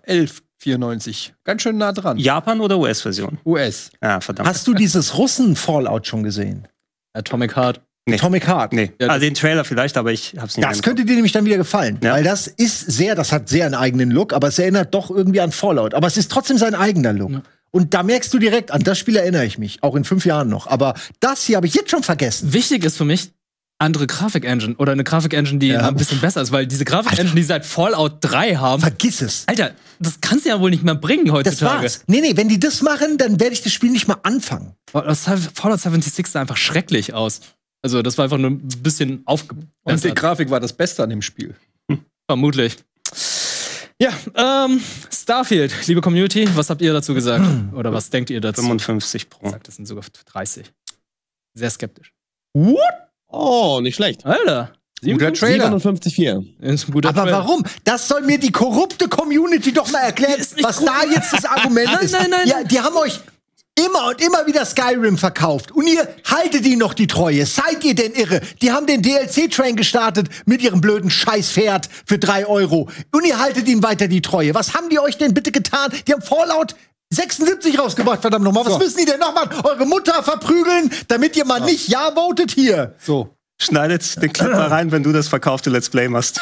1194. Ganz schön nah dran. Japan oder US-Version? US. Ja, verdammt. Hast du dieses Russen-Fallout schon gesehen? Atomic Heart. Nee. Atomic Heart? Nee. Ja, also den Trailer vielleicht, aber ich hab's nicht. Das könnte dir nämlich dann wieder gefallen. Ja. Weil das hat sehr einen eigenen Look, aber es erinnert doch irgendwie an Fallout. Aber es ist trotzdem sein eigener Look. Ja. Und da merkst du direkt, an das Spiel erinnere ich mich. Auch in 5 Jahren noch. Aber das hier habe ich jetzt schon vergessen. Wichtig ist für mich, andere Grafik-Engine oder eine Grafik-Engine, die ein bisschen besser ist, weil diese Grafik-Engine, die seit Fallout 3 haben. Vergiss es. Alter, das kannst du ja wohl nicht mehr bringen heutzutage. Das war's. Nee, wenn die das machen, dann werde ich das Spiel nicht mal anfangen. Fallout 76 sah einfach schrecklich aus. Also, das war einfach nur ein bisschen aufgebessert. Und die Grafik war das Beste an dem Spiel. Vermutlich. Ja, Starfield, liebe Community, was habt ihr dazu gesagt? Oder was denkt ihr dazu? 55 Pro. Sagt, das sind sogar 30. Sehr skeptisch. What? Oh, nicht schlecht. Alter. Guter Trailer. 57,4. Ist ein guter Aber Trailer. warum? Das soll mir die korrupte Community doch mal erklären, was da jetzt das Argument ist. Nein. Ja, die haben euch immer und immer wieder Skyrim verkauft. Und ihr haltet ihnen noch die Treue. Seid ihr denn irre? Die haben den DLC-Train gestartet mit ihrem blöden Scheißpferd für 3 €. Und ihr haltet ihnen weiter die Treue. Was haben die euch denn bitte getan? Die haben Fallout 76 rausgebracht, verdammt nochmal. Was müssen die denn noch machen? Eure Mutter verprügeln, damit ihr mal nicht Ja votet hier. So. Schneidet den Clip mal rein, wenn du das verkaufte Let's Play machst.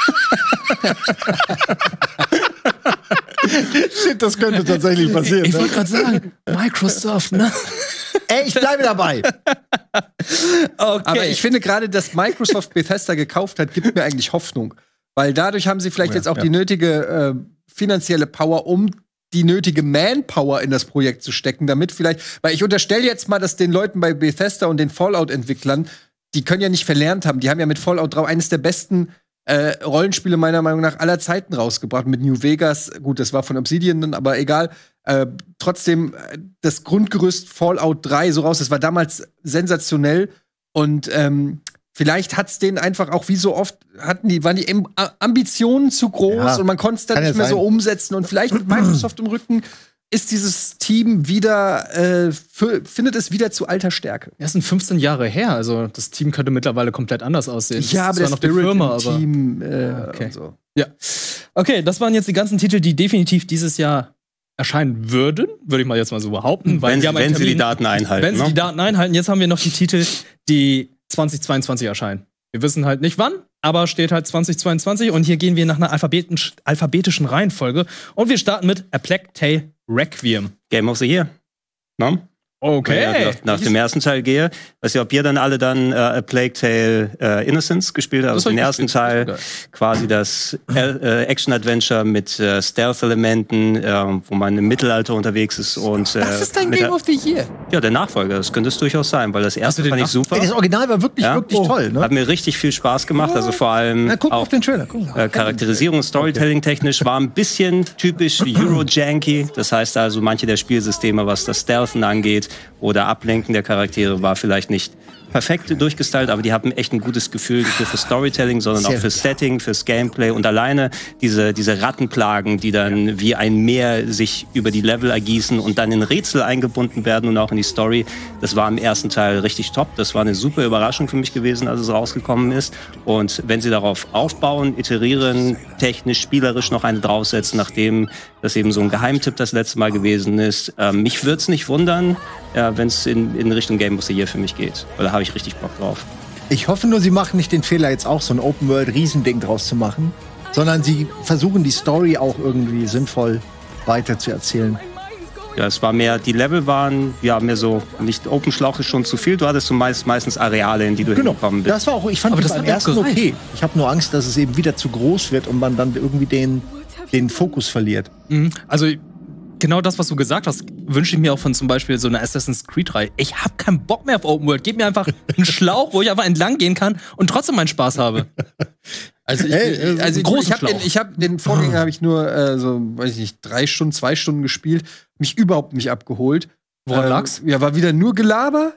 Shit, das könnte tatsächlich passieren. Ich wollte gerade sagen, Microsoft, ne? Ey, ich bleibe dabei. Okay. Aber ich finde gerade, dass Microsoft Bethesda gekauft hat, gibt mir eigentlich Hoffnung. Weil dadurch haben sie vielleicht jetzt auch die nötige finanzielle Power, um die nötige Manpower in das Projekt zu stecken, damit vielleicht, weil ich unterstelle jetzt mal, dass den Leuten bei Bethesda und den Fallout-Entwicklern, die können ja nicht verlernt haben, die haben ja mit Fallout 3 eines der besten Rollenspiele meiner Meinung nach aller Zeiten rausgebracht. Mit New Vegas, gut, das war von Obsidian, aber egal. Trotzdem, das Grundgerüst Fallout 3 so raus, das war damals sensationell und vielleicht hat's denen einfach auch wie so oft waren die Ambitionen zu groß und man konnte es dann nicht mehr so umsetzen und vielleicht mit Microsoft im Rücken ist dieses Team wieder, findet es wieder zu alter Stärke. Ja, es sind 15 Jahre her, also das Team könnte mittlerweile komplett anders aussehen. Ja, aber das der noch die Firma, aber Team, okay. und so. Ja. Okay, das waren jetzt die ganzen Titel, die definitiv dieses Jahr erscheinen würden, würde ich mal jetzt mal so behaupten. Weil wenn sie die Daten einhalten. Wenn sie die Daten einhalten. Jetzt haben wir noch die Titel, die 2022 erscheinen. Wir wissen halt nicht wann, aber steht halt 2022 und hier gehen wir nach einer alphabetischen Reihenfolge und wir starten mit A Plague Tale Requiem. Game of the Year. No? Okay. Nach dem ersten Teil gehe. Weiß nicht, ob ihr dann alle dann A Plague Tale Innocence gespielt habt. Also den ersten Teil, quasi das Action-Adventure mit Stealth-Elementen, wo man im Mittelalter unterwegs ist. Und, das ist dein Game of the Year. Ja, der Nachfolger. Das könnte es durchaus sein, weil das erste fand ich super. Das Original war wirklich toll. Ne? Hat mir richtig viel Spaß gemacht. Also vor allem guck auch auf den Trailer. Charakterisierung, Storytelling-technisch war ein bisschen typisch Euro-Janky. Das heißt also, manche der Spielsysteme, was das Stealthen angeht, oder Ablenken der Charaktere war vielleicht nicht perfekt durchgestylt, aber die haben echt ein gutes Gefühl, nicht nur für Storytelling, sondern auch fürs Setting, fürs Gameplay und alleine diese Rattenplagen, die dann wie ein Meer sich über die Level ergießen und dann in Rätsel eingebunden werden und auch in die Story. Das war im ersten Teil richtig top. Das war eine super Überraschung für mich gewesen, als es rausgekommen ist. Und wenn sie darauf aufbauen, iterieren, technisch, spielerisch noch eine draufsetzen, nachdem das eben so ein Geheimtipp das letzte Mal gewesen ist, mich würde es nicht wundern, wenn es in Richtung Game of the Year für mich geht. Weil da habe ich richtig Bock drauf. Ich hoffe nur, sie machen nicht den Fehler, jetzt auch so ein Open-World-Riesending draus zu machen, sondern sie versuchen, die Story auch irgendwie sinnvoll weiter zu erzählen. Ja, es war mehr, die Level waren ja mehr so, nicht Open Schlauch ist schon zu viel, du hattest so meistens Areale, in die du hingekommen bist. Das war auch, ich fand das am ersten okay. Ich habe nur Angst, dass es eben wieder zu groß wird und man dann irgendwie den Fokus verliert. Also genau das, was du gesagt hast, wünsche ich mir auch von zum Beispiel so einer Assassin's Creed 3. Ich habe keinen Bock mehr auf Open World. Gib mir einfach einen Schlauch, wo ich einfach entlang gehen kann und trotzdem meinen Spaß habe. Also ich habe den Vorgänger habe ich nur so, weiß ich nicht, 3 Stunden, 2 Stunden gespielt, mich überhaupt nicht abgeholt. Woran lag's? Ja, war wieder nur Gelaber.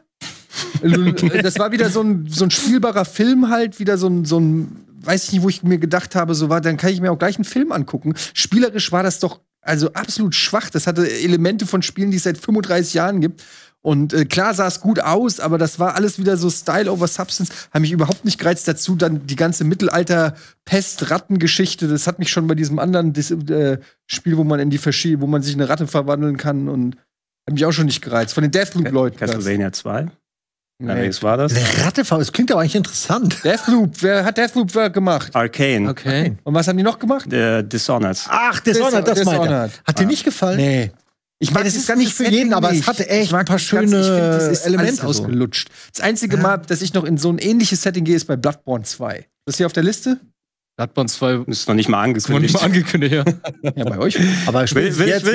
Das war wieder so ein spielbarer Film halt, wieder so ein weiß ich nicht, wo ich mir gedacht habe, dann kann ich mir auch gleich einen Film angucken. Spielerisch war das doch also absolut schwach. Das hatte Elemente von Spielen, die es seit 35 Jahren gibt. Und klar sah es gut aus, aber das war alles wieder so Style over Substance. Hat mich überhaupt nicht gereizt. Dazu dann die ganze Mittelalter-Pest-Ratten-Geschichte. Das hat mich schon bei diesem anderen Spiel, wo man wo man sich in eine Ratte verwandeln kann, und hat mich auch schon nicht gereizt. Von den Deathloop-Leuten. Castlevania 2? Nee. Was war das? Eine Ratte, das klingt aber eigentlich interessant. Deathloop, wer hat Deathloop gemacht? Arcane. Okay. Und was haben die noch gemacht? Dishonored. Ach, Dishonored, das meint er. Hat dir nicht gefallen? Nee. Ich meine, das ist nicht für jeden, aber es hatte echt ein paar schöne Elemente ausgelutscht. Das einzige Mal, dass ich noch in so ein ähnliches Setting gehe, ist bei Bloodborne 2. Das ist hier auf der Liste? Bloodborne 2 ist noch nicht mal angekündigt. Ja, bei euch. Aber ich will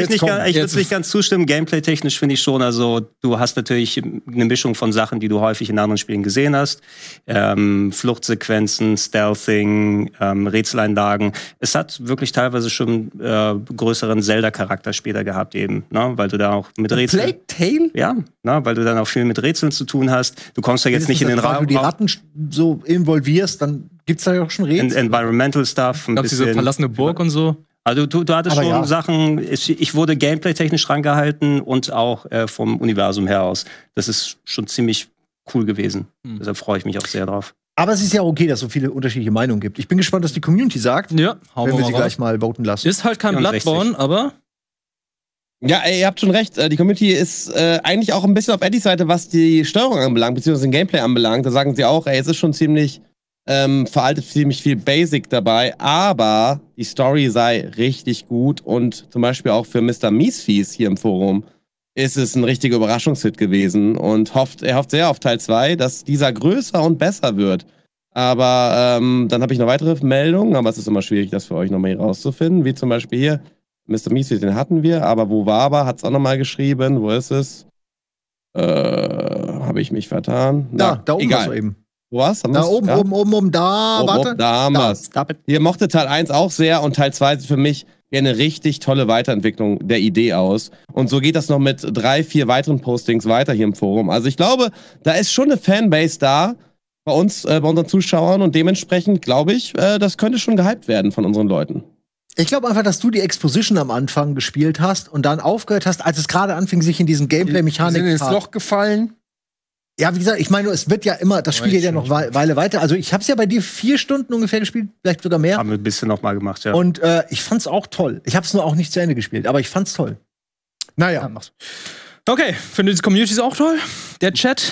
nicht ganz zustimmen. Gameplay-technisch finde ich schon. Also, du hast natürlich eine Mischung von Sachen, die du häufig in anderen Spielen gesehen hast. Fluchtsequenzen, Stealthing, Rätseleinlagen. Es hat wirklich teilweise schon größeren Zelda-Charakter später gehabt, eben. Ne? Weil du da auch mit Rätseln. Plague Tale? Ja, ne? Weil du dann auch viel mit Rätseln zu tun hast. Du kommst ja jetzt nicht in den Raum. Wenn du die Ratten so involvierst, dann gibt's da ja auch schon Rätsel. Environmental Stuff. Ich glaube, diese verlassene Burg und so. Also du hattest schon Sachen, ich wurde gameplay-technisch rangehalten und auch vom Universum her aus. Das ist schon ziemlich cool gewesen. Deshalb freue ich mich auch sehr drauf. Aber es ist ja okay, dass es so viele unterschiedliche Meinungen gibt. Ich bin gespannt, was die Community sagt. Ja, wenn wir sie gleich mal voten lassen. Ist halt kein Bloodborne, aber ja, ihr habt schon recht. Die Community ist eigentlich auch ein bisschen auf Eddies Seite, was die Steuerung anbelangt, beziehungsweise den Gameplay anbelangt. Da sagen sie auch, es ist schon ziemlich veraltet, ziemlich viel Basic dabei, aber die Story sei richtig gut und zum Beispiel auch für Mr. Miesfies hier im Forum ist es ein richtiger Überraschungshit gewesen und er hofft sehr auf Teil 2, dass dieser größer und besser wird. Aber dann habe ich noch weitere Meldungen, aber es ist immer schwierig, das für euch nochmal hier rauszufinden, wie zum Beispiel hier, Mr. Miesfies, den hatten wir, aber wo war er? Hat es auch nochmal geschrieben, wo ist es? Habe ich mich vertan? Da oben war es eben. Wo war's? Da oben, ja? oben, da, warte. Da haben wir's. Hier mochte Teil 1 auch sehr und Teil 2 sieht für mich eine richtig tolle Weiterentwicklung der Idee aus. Und so geht das noch mit 3, 4 weiteren Postings weiter hier im Forum. Also ich glaube, da ist schon eine Fanbase da bei uns, bei unseren Zuschauern und dementsprechend glaube ich, das könnte schon gehypt werden von unseren Leuten. Ich glaube einfach, dass du die Exposition am Anfang gespielt hast und dann aufgehört hast, als es gerade anfing, sich in diesen Gameplay-Mechanik ins Loch gefallen. Ja, wie gesagt, ich meine, es wird ja immer, das Spiel geht ja noch Weile weiter. Also ich habe es ja bei dir 4 Stunden ungefähr gespielt, vielleicht sogar mehr. Haben wir ein bisschen noch mal gemacht, ja. Und ich fand's auch toll. Ich habe es nur auch nicht zu Ende gespielt, aber ich fand's toll. Naja. Okay, findet die Community auch toll? Der Chat?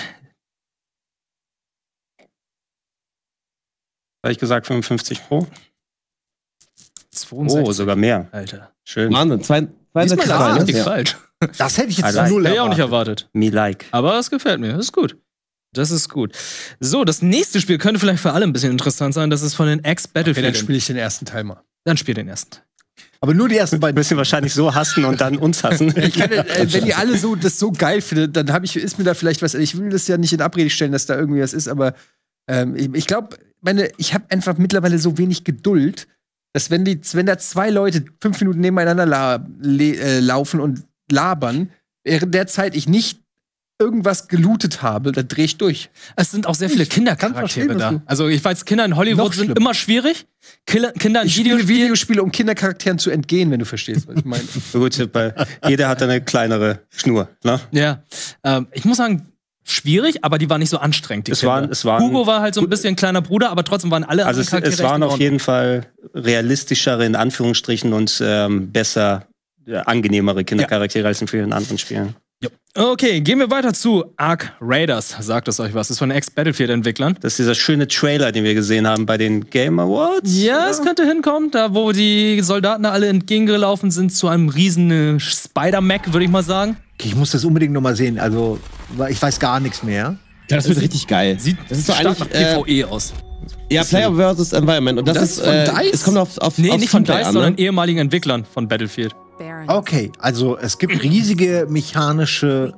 Habe ich gesagt 55 Pro? 62. Oh, sogar mehr. Alter. Schön. Wahnsinn, 62 falsch. Das hätte ich jetzt Allein- null Hätte ich auch nicht erwartet. erwartet. Me like. Aber es gefällt mir. Das ist gut. Das ist gut. So, das nächste Spiel könnte vielleicht für alle ein bisschen interessant sein. Das ist von den Okay, dann Ex-Battlefield. spiele ich den ersten Teil mal. Dann spiel den ersten. Aber nur die ersten beiden. Wirst du wahrscheinlich so hassen und dann uns hassen. Ich kann, wenn ihr alle das so geil findet, dann ist mir da vielleicht was. Ich will das ja nicht in Abrede stellen, dass da irgendwie was ist, aber ich glaube, ich habe einfach mittlerweile so wenig Geduld, dass wenn da zwei Leute 5 Minuten nebeneinander laufen und labern, während der Zeit ich nicht irgendwas gelootet habe, dann drehe ich durch. Es sind auch sehr viele Kindercharaktere verstehen, was da. du- Also ich weiß, Kinder in Hollywood Noch sind schlimmer. immer schwierig. Kinder in Ich spiele Videospielen. Videospiele, um Kindercharakteren zu entgehen, wenn du verstehst, was ich meine. Gut, jeder hat eine kleinere Schnur. Ne? Ja. Ich muss sagen, schwierig, aber die war nicht so anstrengend. Die Es Kinder. waren- Hugo war halt so ein bisschen ein kleiner Bruder, aber trotzdem waren alle Also anderen es waren echt auf jeden Fall realistischere, in Anführungsstrichen, und besser, angenehmere Kindercharaktere als in vielen anderen Spielen. Okay, gehen wir weiter zu Ark Raiders. Sagt es euch was? Das ist von den Ex-Battlefield-Entwicklern. Das ist dieser schöne Trailer, den wir gesehen haben bei den Game Awards. Ja, es könnte hinkommen, da wo die Soldaten da alle entgegengelaufen sind zu einem riesen Spider-Mac, würde ich mal sagen. Okay, ich muss das unbedingt noch mal sehen. Also, weil ich weiß gar nichts mehr. Ja, das wird richtig geil. Sieht das ist so stark nach eigentlich, PvE aus. ja, Player versus Environment. Und das ist, von DICE? es kommt auf Nee, aufs nicht von Gameplay DICE, an, sondern ne? ehemaligen Entwicklern von Battlefield. Okay, also es gibt riesige mechanische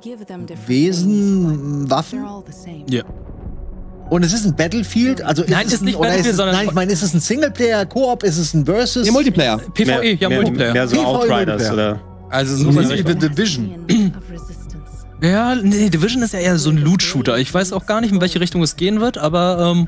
Wesen, Waffen. Ja. Und es ist ein Battlefield. Also Nein, es ist nicht oder Battlefield, es, sondern- nein, ich meine, ist es ein Singleplayer, Koop, ist es ein Versus? Nee, Multiplayer. PvE, ja, Multiplayer. Mehr so PvE Outriders Multiplayer. oder. Also sowas wie The Division. Ja, nee, Division ist ja eher so ein Loot-Shooter. Ich weiß auch gar nicht, in welche Richtung es gehen wird, aber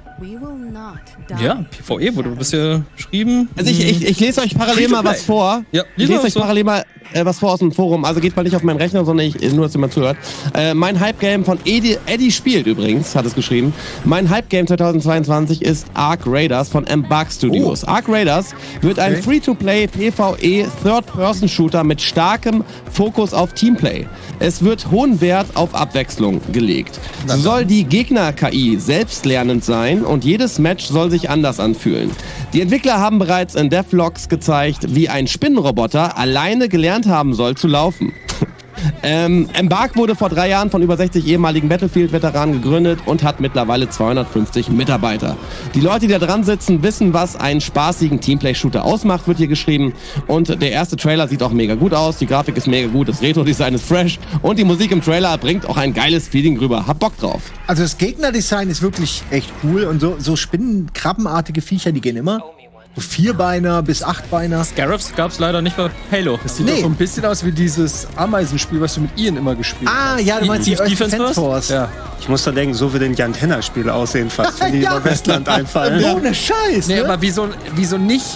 ja, PvE wurde ein bisschen geschrieben. Also ich lese euch parallel mal was vor. Ja, ich lese euch parallel mal was vor aus dem Forum. Also geht mal nicht auf meinen Rechner, sondern nur, dass jemand zuhört. Mein Hype-Game von Eddie spielt übrigens, hat es geschrieben. Mein Hype-Game 2022 ist Ark Raiders von Embark Studios. Ark Raiders wird ein Free-to-Play PvE Third-Person-Shooter mit starkem Fokus auf Teamplay. Es wird hohen Wert auf Abwechslung gelegt. So soll die Gegner-KI selbstlernend sein und jedes Match soll sich anders anfühlen. Die Entwickler haben bereits in Devlogs gezeigt, wie ein Spinnenroboter alleine gelernt haben soll zu laufen. Embark wurde vor 3 Jahren von über 60 ehemaligen Battlefield-Veteranen gegründet und hat mittlerweile 250 Mitarbeiter. Die Leute, die da dran sitzen, wissen, was einen spaßigen Teamplay-Shooter ausmacht, wird hier geschrieben. Und der erste Trailer sieht auch mega gut aus, die Grafik ist mega gut, das Retro-Design ist fresh und die Musik im Trailer bringt auch ein geiles Feeling rüber. Hab Bock drauf. Also das Gegnerdesign ist wirklich echt cool und so Spinnenkrabbenartige Viecher, die gehen immer. So Vierbeiner bis Achtbeiner. Scarabs gab's leider nicht bei Halo. Das sieht doch so ein bisschen aus wie dieses Ameisenspiel, was du mit Ian immer gespielt hast. Ah, ja, du meinst die Defense Defense Force. Ja. Ich muss da denken, so würde ein Jan Tenner-Spiel aussehen, fast, wenn die Ja. über Westland einfallen. Ohne Scheiß, Nee, ne? aber wie so nicht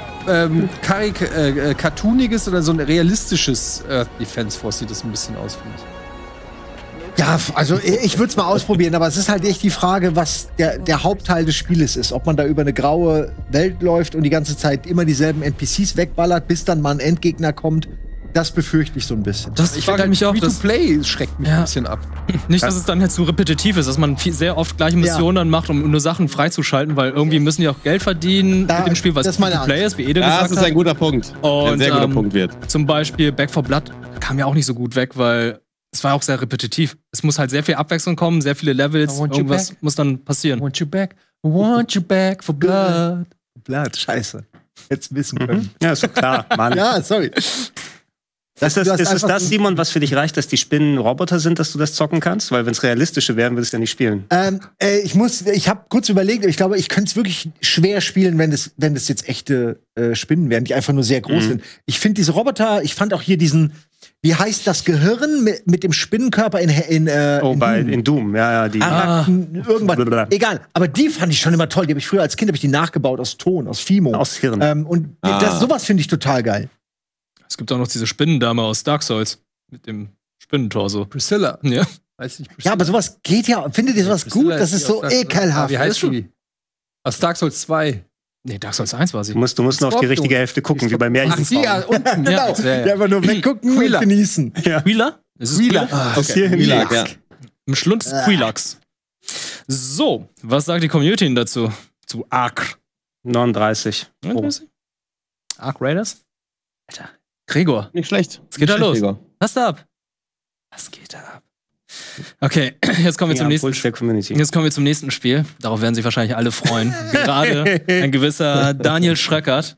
cartooniges oder so ein realistisches Earth Defense Force sieht das ein bisschen aus, finde ich. Ja, also ich würde es mal ausprobieren, aber es ist halt echt die Frage, was der Hauptteil des Spieles ist. Ob man da über eine graue Welt läuft und die ganze Zeit immer dieselben NPCs wegballert, bis dann mal ein Endgegner kommt. Das befürchte ich so ein bisschen. Ich frage mich auch, dass, Free-to-Play schreckt mich Ja. ein bisschen ab. nicht, dass es dann halt zu repetitiv ist, dass man sehr oft gleiche Missionen dann macht, um nur Sachen freizuschalten, weil irgendwie müssen die auch Geld verdienen mit dem Spiel, was das ist meine Play ist, wie Ede Das gesagt ist hat. ein guter Punkt. Und, ein sehr guter Punkt wird. Zum Beispiel Back 4 Blood kam ja auch nicht so gut weg, weil es war auch sehr repetitiv. Es muss halt sehr viel Abwechslung kommen, sehr viele Levels, I want you irgendwas back. muss dann passieren. I want you back for blood. Blatt, scheiße. Jetzt wissen können. Ja, ist doch klar, Mann. Ja, sorry. Ist du hast es einfach das, so- Simon, was für dich reicht, dass die Spinnen Roboter sind, dass du das zocken kannst? Weil wenn es realistische wären, würdest du ja nicht spielen. Ich habe kurz überlegt, aber ich glaube, ich könnte es wirklich schwer spielen, wenn es jetzt echte Spinnen wären, die einfach nur sehr groß sind. Ich finde diese Roboter, ich fand auch hier diesen, wie heißt das Gehirn mit dem Spinnenkörper in Doom? In Doom, ja, die. Irgendwas. Blablabla. Egal. Aber die fand ich schon immer toll. Die habe ich früher als Kind hab ich die nachgebaut aus Ton, aus Fimo. Aus Hirn. Sowas finde ich total geil. Es gibt auch noch diese Spinnendame aus Dark Souls mit dem Spinnentorso. Priscilla. Ja. Weiß nicht, Ja, aber sowas geht ja. Findet ihr sowas gut? Das ist so ekelhaft. Wie heißt die? Aus Dark Souls 2. Nee, Dark Souls 1 war sie. Du musst nur auf die Scorpion. richtige Hälfte gucken, wie bei Märchen. Ach, die ja, unten. Genau. Ja. Ja, einfach nur weggucken Wheeler. und genießen. Wheeler? Ist es Wheeler. Bis hierhin Milag, geht's. ja. Im Schlund ist Quilax. So, was sagt die Community denn dazu? Zu Ark. 39. Oh. Ark Raiders? Alter, Gregor, Nicht schlecht. was geht da los? Gregor. Was da ab? Was geht da ab? Okay, jetzt kommen wir zum nächsten Der Community. Jetzt kommen wir zum nächsten Spiel. Darauf werden sich wahrscheinlich alle freuen. Gerade ein gewisser Daniel Schröckert.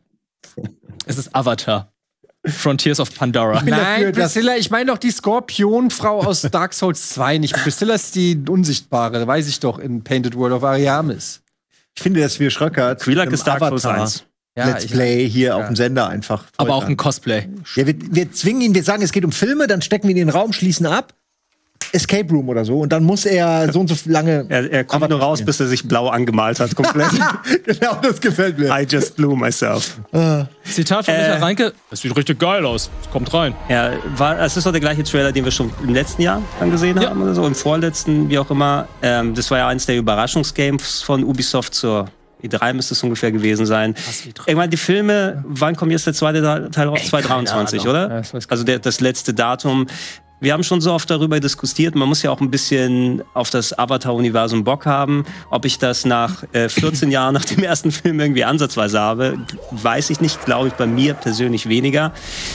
Es ist Avatar. Frontiers of Pandora. Nein, Priscilla, ich meine doch die Skorpionfrau aus Dark Souls 2 nicht. Priscilla ist die Unsichtbare, weiß ich doch, in Painted World of Ariamis. Ich finde, dass wir Schröckert Quilak ist Dark Souls 1. Let's Play hier auf dem Sender einfach. Aber auch ein Cosplay. Ja, wir zwingen ihn, wir sagen, es geht um Filme, dann stecken wir ihn in den Raum, schließen ab. Escape Room oder so. Und dann muss er so und so lange. Er kommt nur raus, bis er sich blau angemalt hat, komplett. Genau, das gefällt mir. I just blew myself. Zitat von Michael Reinke. Das sieht richtig geil aus. Es kommt rein. Ja, es ist doch der gleiche Trailer, den wir schon im letzten Jahr angesehen haben oder so, im vorletzten, wie auch immer. Das war ja eins der Überraschungsgames von Ubisoft zur E3 müsste es ungefähr gewesen sein. Irgendwann die Filme, wann kommt jetzt der zweite Teil raus? 2023, oder? Ja, also das letzte Datum. Wir haben schon so oft darüber diskutiert, man muss ja auch ein bisschen auf das Avatar-Universum Bock haben. Ob ich das nach 14 Jahren nach dem ersten Film irgendwie ansatzweise habe, weiß ich nicht, glaube ich bei mir persönlich weniger.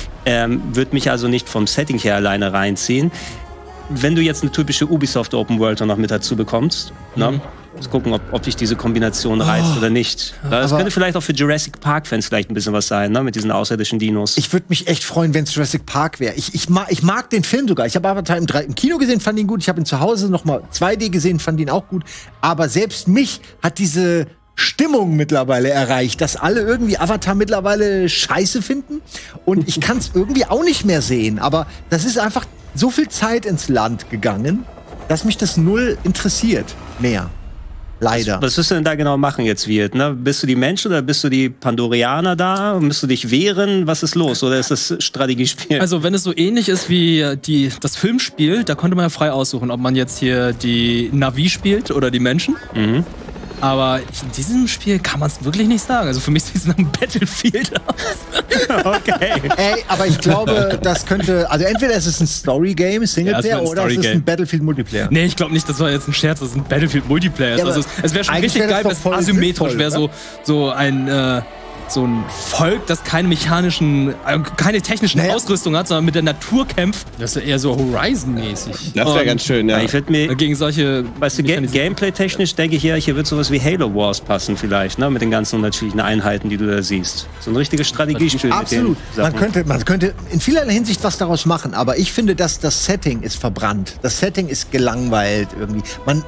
Wird mich also nicht vom Setting her alleine reinziehen. Wenn du jetzt eine typische Ubisoft Open World noch mit dazu bekommst, ne? Mal gucken, ob dich diese Kombination reizt oder nicht. Das könnte vielleicht auch für Jurassic Park-Fans vielleicht ein bisschen was sein, ne? Mit diesen außerirdischen Dinos. Ich würde mich echt freuen, wenn es Jurassic Park wäre. Ich mag den Film sogar. Ich habe Avatar im Kino gesehen, fand ihn gut. Ich habe ihn zu Hause noch mal 2D gesehen, fand ihn auch gut. Aber selbst mich hat diese Stimmung mittlerweile erreicht, dass alle irgendwie Avatar mittlerweile scheiße finden. Und ich kann es irgendwie auch nicht mehr sehen. Aber das ist einfach so viel Zeit ins Land gegangen, dass mich das null interessiert mehr. Leider. Was wirst du denn da genau machen jetzt, Wirt? Ne? Bist du die Mensch oder bist du die Pandorianer da? Müsst du dich wehren? Was ist los? Oder ist das Strategiespiel? Also, wenn es so ähnlich ist wie das Filmspiel, da konnte man ja frei aussuchen, ob man jetzt hier die Navi spielt oder die Menschen. Mhm. Aber in diesem Spiel kann man es wirklich nicht sagen. Also für mich sieht es nach einem Battlefield aus. Okay. Ey, aber ich glaube, das könnte, also entweder ist es ein Story-Game, Singleplayer, Ja, oder es ist ein Battlefield-Multiplayer. Nee, ich glaube nicht, das war jetzt ein Scherz, das ist ein Battlefield-Multiplayer. Ja, also es wäre schon eigentlich richtig wär das geil, doch wenn es voll asymmetrisch sinnvoll, wäre, so ein Volk, das keine technischen Ausrüstung hat, sondern mit der Natur kämpft. Das ist eher so Horizon-mäßig. Das wäre ganz schön, ja. Ich würde mir, Gegen solche. weißt du, Gameplay-technisch denke ich hier wird sowas wie Halo Wars passen vielleicht, ne? Mit den ganzen unterschiedlichen Einheiten, die du da siehst. So ein richtiges Strategiespiel. Absolut. Mit den Man könnte in vielerlei Hinsicht was daraus machen, aber ich finde, dass das Setting ist verbrannt. Das Setting ist gelangweilt irgendwie.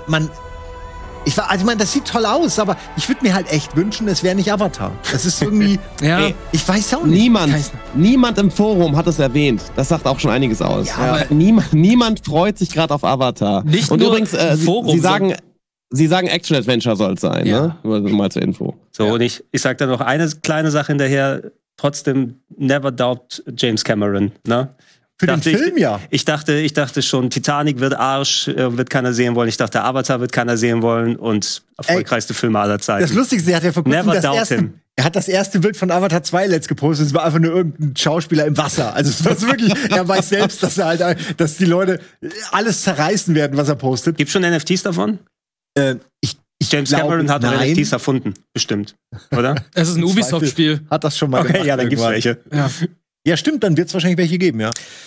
Ich meine, das sieht toll aus, aber ich würde mir halt echt wünschen, es wäre nicht Avatar. Das ist irgendwie. Ja. Ich weiß auch nicht. Niemand im Forum hat es erwähnt. Das sagt auch schon einiges aus. Ja, aber Niemand freut sich gerade auf Avatar. Nicht Und nur übrigens, im Forum, Sie sagen Action-Adventure soll es sein, Ja. ne? Mal zur Info. So, und ich sag da noch eine kleine Sache hinterher. Trotzdem, never doubt James Cameron, ne? Für den Film, ja. Ich dachte schon, Titanic wird Arsch, wird keiner sehen wollen. Ich dachte, Avatar wird keiner sehen wollen. Und erfolgreichste Filme aller Zeiten. Das Lustigste, er hat ja vor kurzem Never doubt him. Er hat das erste Bild von Avatar 2 letzt gepostet. Es war einfach nur irgendein Schauspieler im Wasser. Also es war so wirklich, er weiß selbst, dass die Leute alles zerreißen werden, was er postet. Gibt schon NFTs davon? James glaube, Cameron hat doch nein. NFTs erfunden, bestimmt. Oder? Es ist ein Ubisoft-Spiel. Hat das schon mal Okay, gemacht. ja, dann gibt's irgendwann. welche. Ja, stimmt, dann wird es wahrscheinlich welche geben, ja.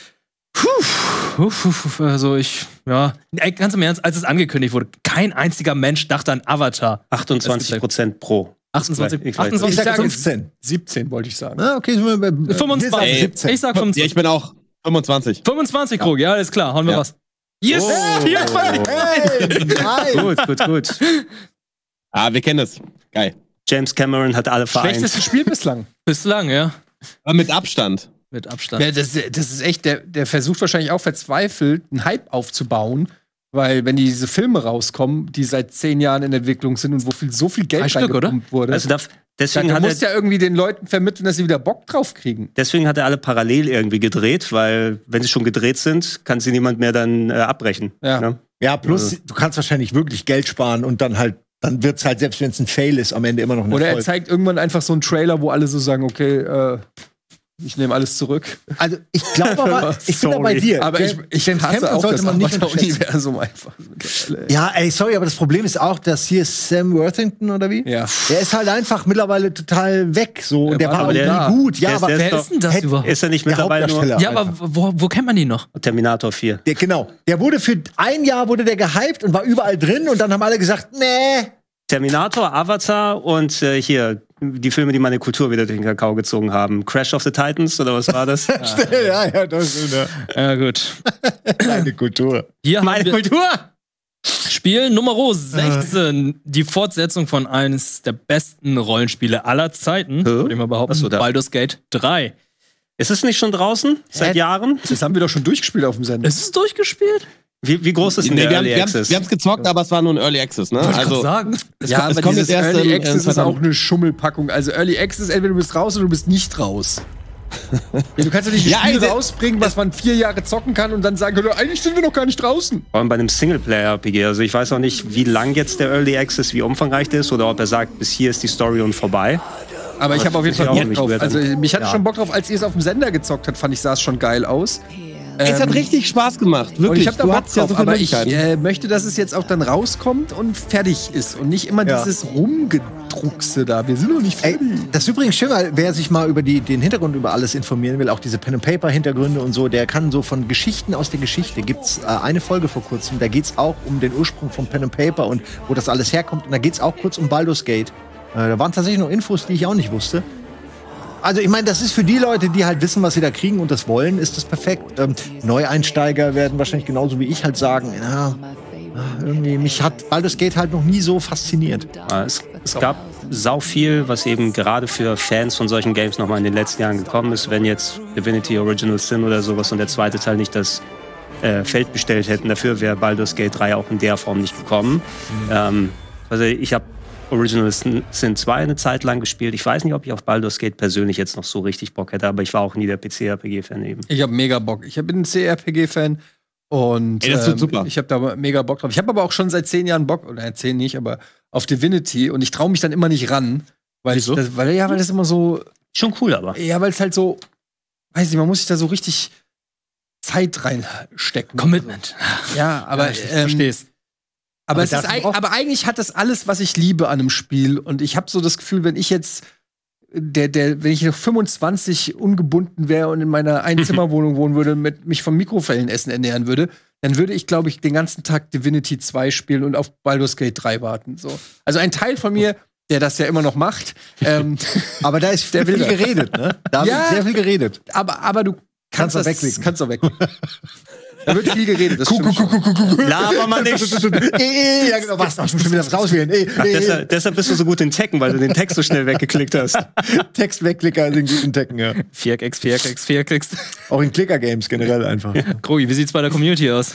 Also Ey, ganz im Ernst, als es angekündigt wurde, kein einziger Mensch dachte an Avatar. 28% pro. 28. Ich 28 Ich sage Tage. 15. 17 wollte ich sagen. Ah, okay, sind wir bei 25. 17. Ich sag Ja, 25. ich bin auch 25. 25, Krug. Ja, alles klar. Hauen wir Ja. was. Yes! 24. Hey, nein. Gut. Ah, wir kennen es. Geil. James Cameron hat alle vereint. Schlechtestes Spiel bislang. Bislang, ja. Aber mit Abstand. Mit Abstand. Ja, das ist echt, der versucht wahrscheinlich auch verzweifelt, einen Hype aufzubauen, weil wenn diese Filme rauskommen, die seit 10 Jahren in Entwicklung sind und wo so viel Geld 3 Stück, reingepumpt wurde, Also deswegen dann hat muss er ja irgendwie den Leuten vermitteln, dass sie wieder Bock drauf kriegen. Deswegen hat er alle parallel irgendwie gedreht, weil wenn sie schon gedreht sind, kann sie niemand mehr dann abbrechen. Ja. Ne? Ja, plus du kannst wahrscheinlich wirklich Geld sparen und dann wird's halt, selbst wenn es ein Fail ist, am Ende immer noch ein Oder er Erfolg. zeigt irgendwann einfach so einen Trailer, wo alle so sagen, okay, Ich nehme alles zurück. Also ich glaube aber, ich bin da bei dir. Aber ich James hasse Cameron auch sollte das man nicht Avatar-Universum einfach. Ja, ey, sorry, aber das Problem ist auch, dass hier Sam Worthington oder wie? Ja. Der ist halt einfach mittlerweile total weg, so. Und der war auch der- nie gut. Ja, der ist- aber der Wer ist denn das überhaupt? Ist er nicht der mittlerweile nur Hauptdarsteller Ja, aber einfach. wo kennt man ihn noch? Terminator 4? Genau. Der wurde für ein Jahr wurde der gehypt und war überall drin und dann haben alle gesagt, nee. Terminator, Avatar und hier die Filme, die meine Kultur wieder durch den Kakao gezogen haben. Crash of the Titans oder was war das? Ja, das ist Ja, gut. eine Kultur. Hier haben Meine wir Kultur! Spiel Nummer 16. Die Fortsetzung von eines der besten Rollenspiele aller Zeiten. Würde ich mal behaupten. Ach so, da. Baldur's Gate 3. Ist es nicht schon draußen? Seit Jahren? Das haben wir doch schon durchgespielt auf dem Sender. Ist es durchgespielt? Wie groß ist denn Nee, der wir Early Access? haben es gezockt, aber es war nur ein Early Access, ne? Wollte ich Also, grad sagen. Ja, es aber kommt dieses jetzt erst Early in Access ist 2000. auch eine Schummelpackung. Also Early Access, entweder du bist raus oder du bist nicht raus. Ja, du kannst ja nicht ein Ja, Spiel also- rausbringen, was man 4 Jahre zocken kann und dann sagen, eigentlich sind wir noch gar nicht draußen. Vor allem bei einem Singleplayer-RPG. Also ich weiß auch nicht, wie lang jetzt der Early Access, wie umfangreich der ist oder ob er sagt, bis hier ist die Story und vorbei. Aber ich habe auf jeden Fall Ja, Bock mich drauf. wird Also dann- mich hatte schon Bock drauf, als ihr es auf dem Sender gezockt habt, fand ich, sah es schon geil aus. es hat richtig Spaß gemacht, Und wirklich. ich habe da Du Bock hattest ja drauf, so viele aber ich Möglichkeiten. möchte, dass es jetzt auch dann rauskommt und fertig ist und nicht immer Ja. dieses Rumgedruckse da. Wir sind noch nicht Ey, fertig. das ist übrigens schön, weil wer sich mal über den Hintergrund über alles informieren will, auch diese Pen-and-Paper-Hintergründe und so, der kann so von Geschichten aus der Geschichte, gibt's eine Folge vor kurzem, da geht's auch um den Ursprung von Pen-and-Paper und wo das alles herkommt. Und da geht's auch kurz um Baldur's Gate. Da waren tatsächlich noch Infos, die ich auch nicht wusste. Also ich meine, das ist für die Leute, die halt wissen, was sie da kriegen und das wollen, ist das perfekt. Neueinsteiger werden wahrscheinlich genauso wie ich halt sagen, ja, irgendwie, mich hat Baldur's Gate halt noch nie so fasziniert. Es gab sau viel, was eben gerade für Fans von solchen Games nochmal in den letzten Jahren gekommen ist. Wenn jetzt Divinity Original Sin oder sowas und der zweite Teil nicht das Feld bestellt hätten, dafür wäre Baldur's Gate 3 auch in der Form nicht gekommen. Also ich habe Original Sin 2 eine Zeit lang gespielt. Ich weiß nicht, ob ich auf Baldur's Gate persönlich jetzt noch so richtig Bock hätte, aber ich war auch nie der PC-RPG-Fan eben. Ich habe mega Bock. Ich bin ein CRPG-Fan und Ey, das wird super. ich habe da mega Bock drauf. Ich habe aber auch schon seit 10 Jahren Bock, oder 10 nicht, aber auf Divinity und ich traue mich dann immer nicht ran. Weil weil das immer so, Schon cool, aber. ja, weil es halt so, weiß nicht, man muss sich da so richtig Zeit reinstecken. Commitment. Ja, aber ich versteh's. Aber, Aber aber eigentlich hat das alles, was ich liebe an einem Spiel. Und ich habe so das Gefühl, wenn ich jetzt wenn ich noch 25 ungebunden wäre und in meiner Einzimmerwohnung wohnen würde, mich vom Mikrowellenessen ernähren würde, dann würde ich, glaube ich, den ganzen Tag Divinity 2 spielen und auf Baldur's Gate 3 warten. So. Also ein Teil von mir, der das ja immer noch macht. Aber da ist Der viel will- geredet, ne? Da Ja. wird sehr viel geredet. aber du Kannst du das wegklicken. Kannst du wegklicken. Da wird viel geredet. Das stimmt schon. Laber mal nicht! Ja, genau, was? Ich muss schon wieder was rauswählen. Deshalb bist du so gut in Tekken, weil du den Text so schnell weggeklickt hast. Text wegklicker in guten Tecken, ja. 4x. Auch in Clicker-Games generell einfach. Grui, wie sieht's bei der Community aus?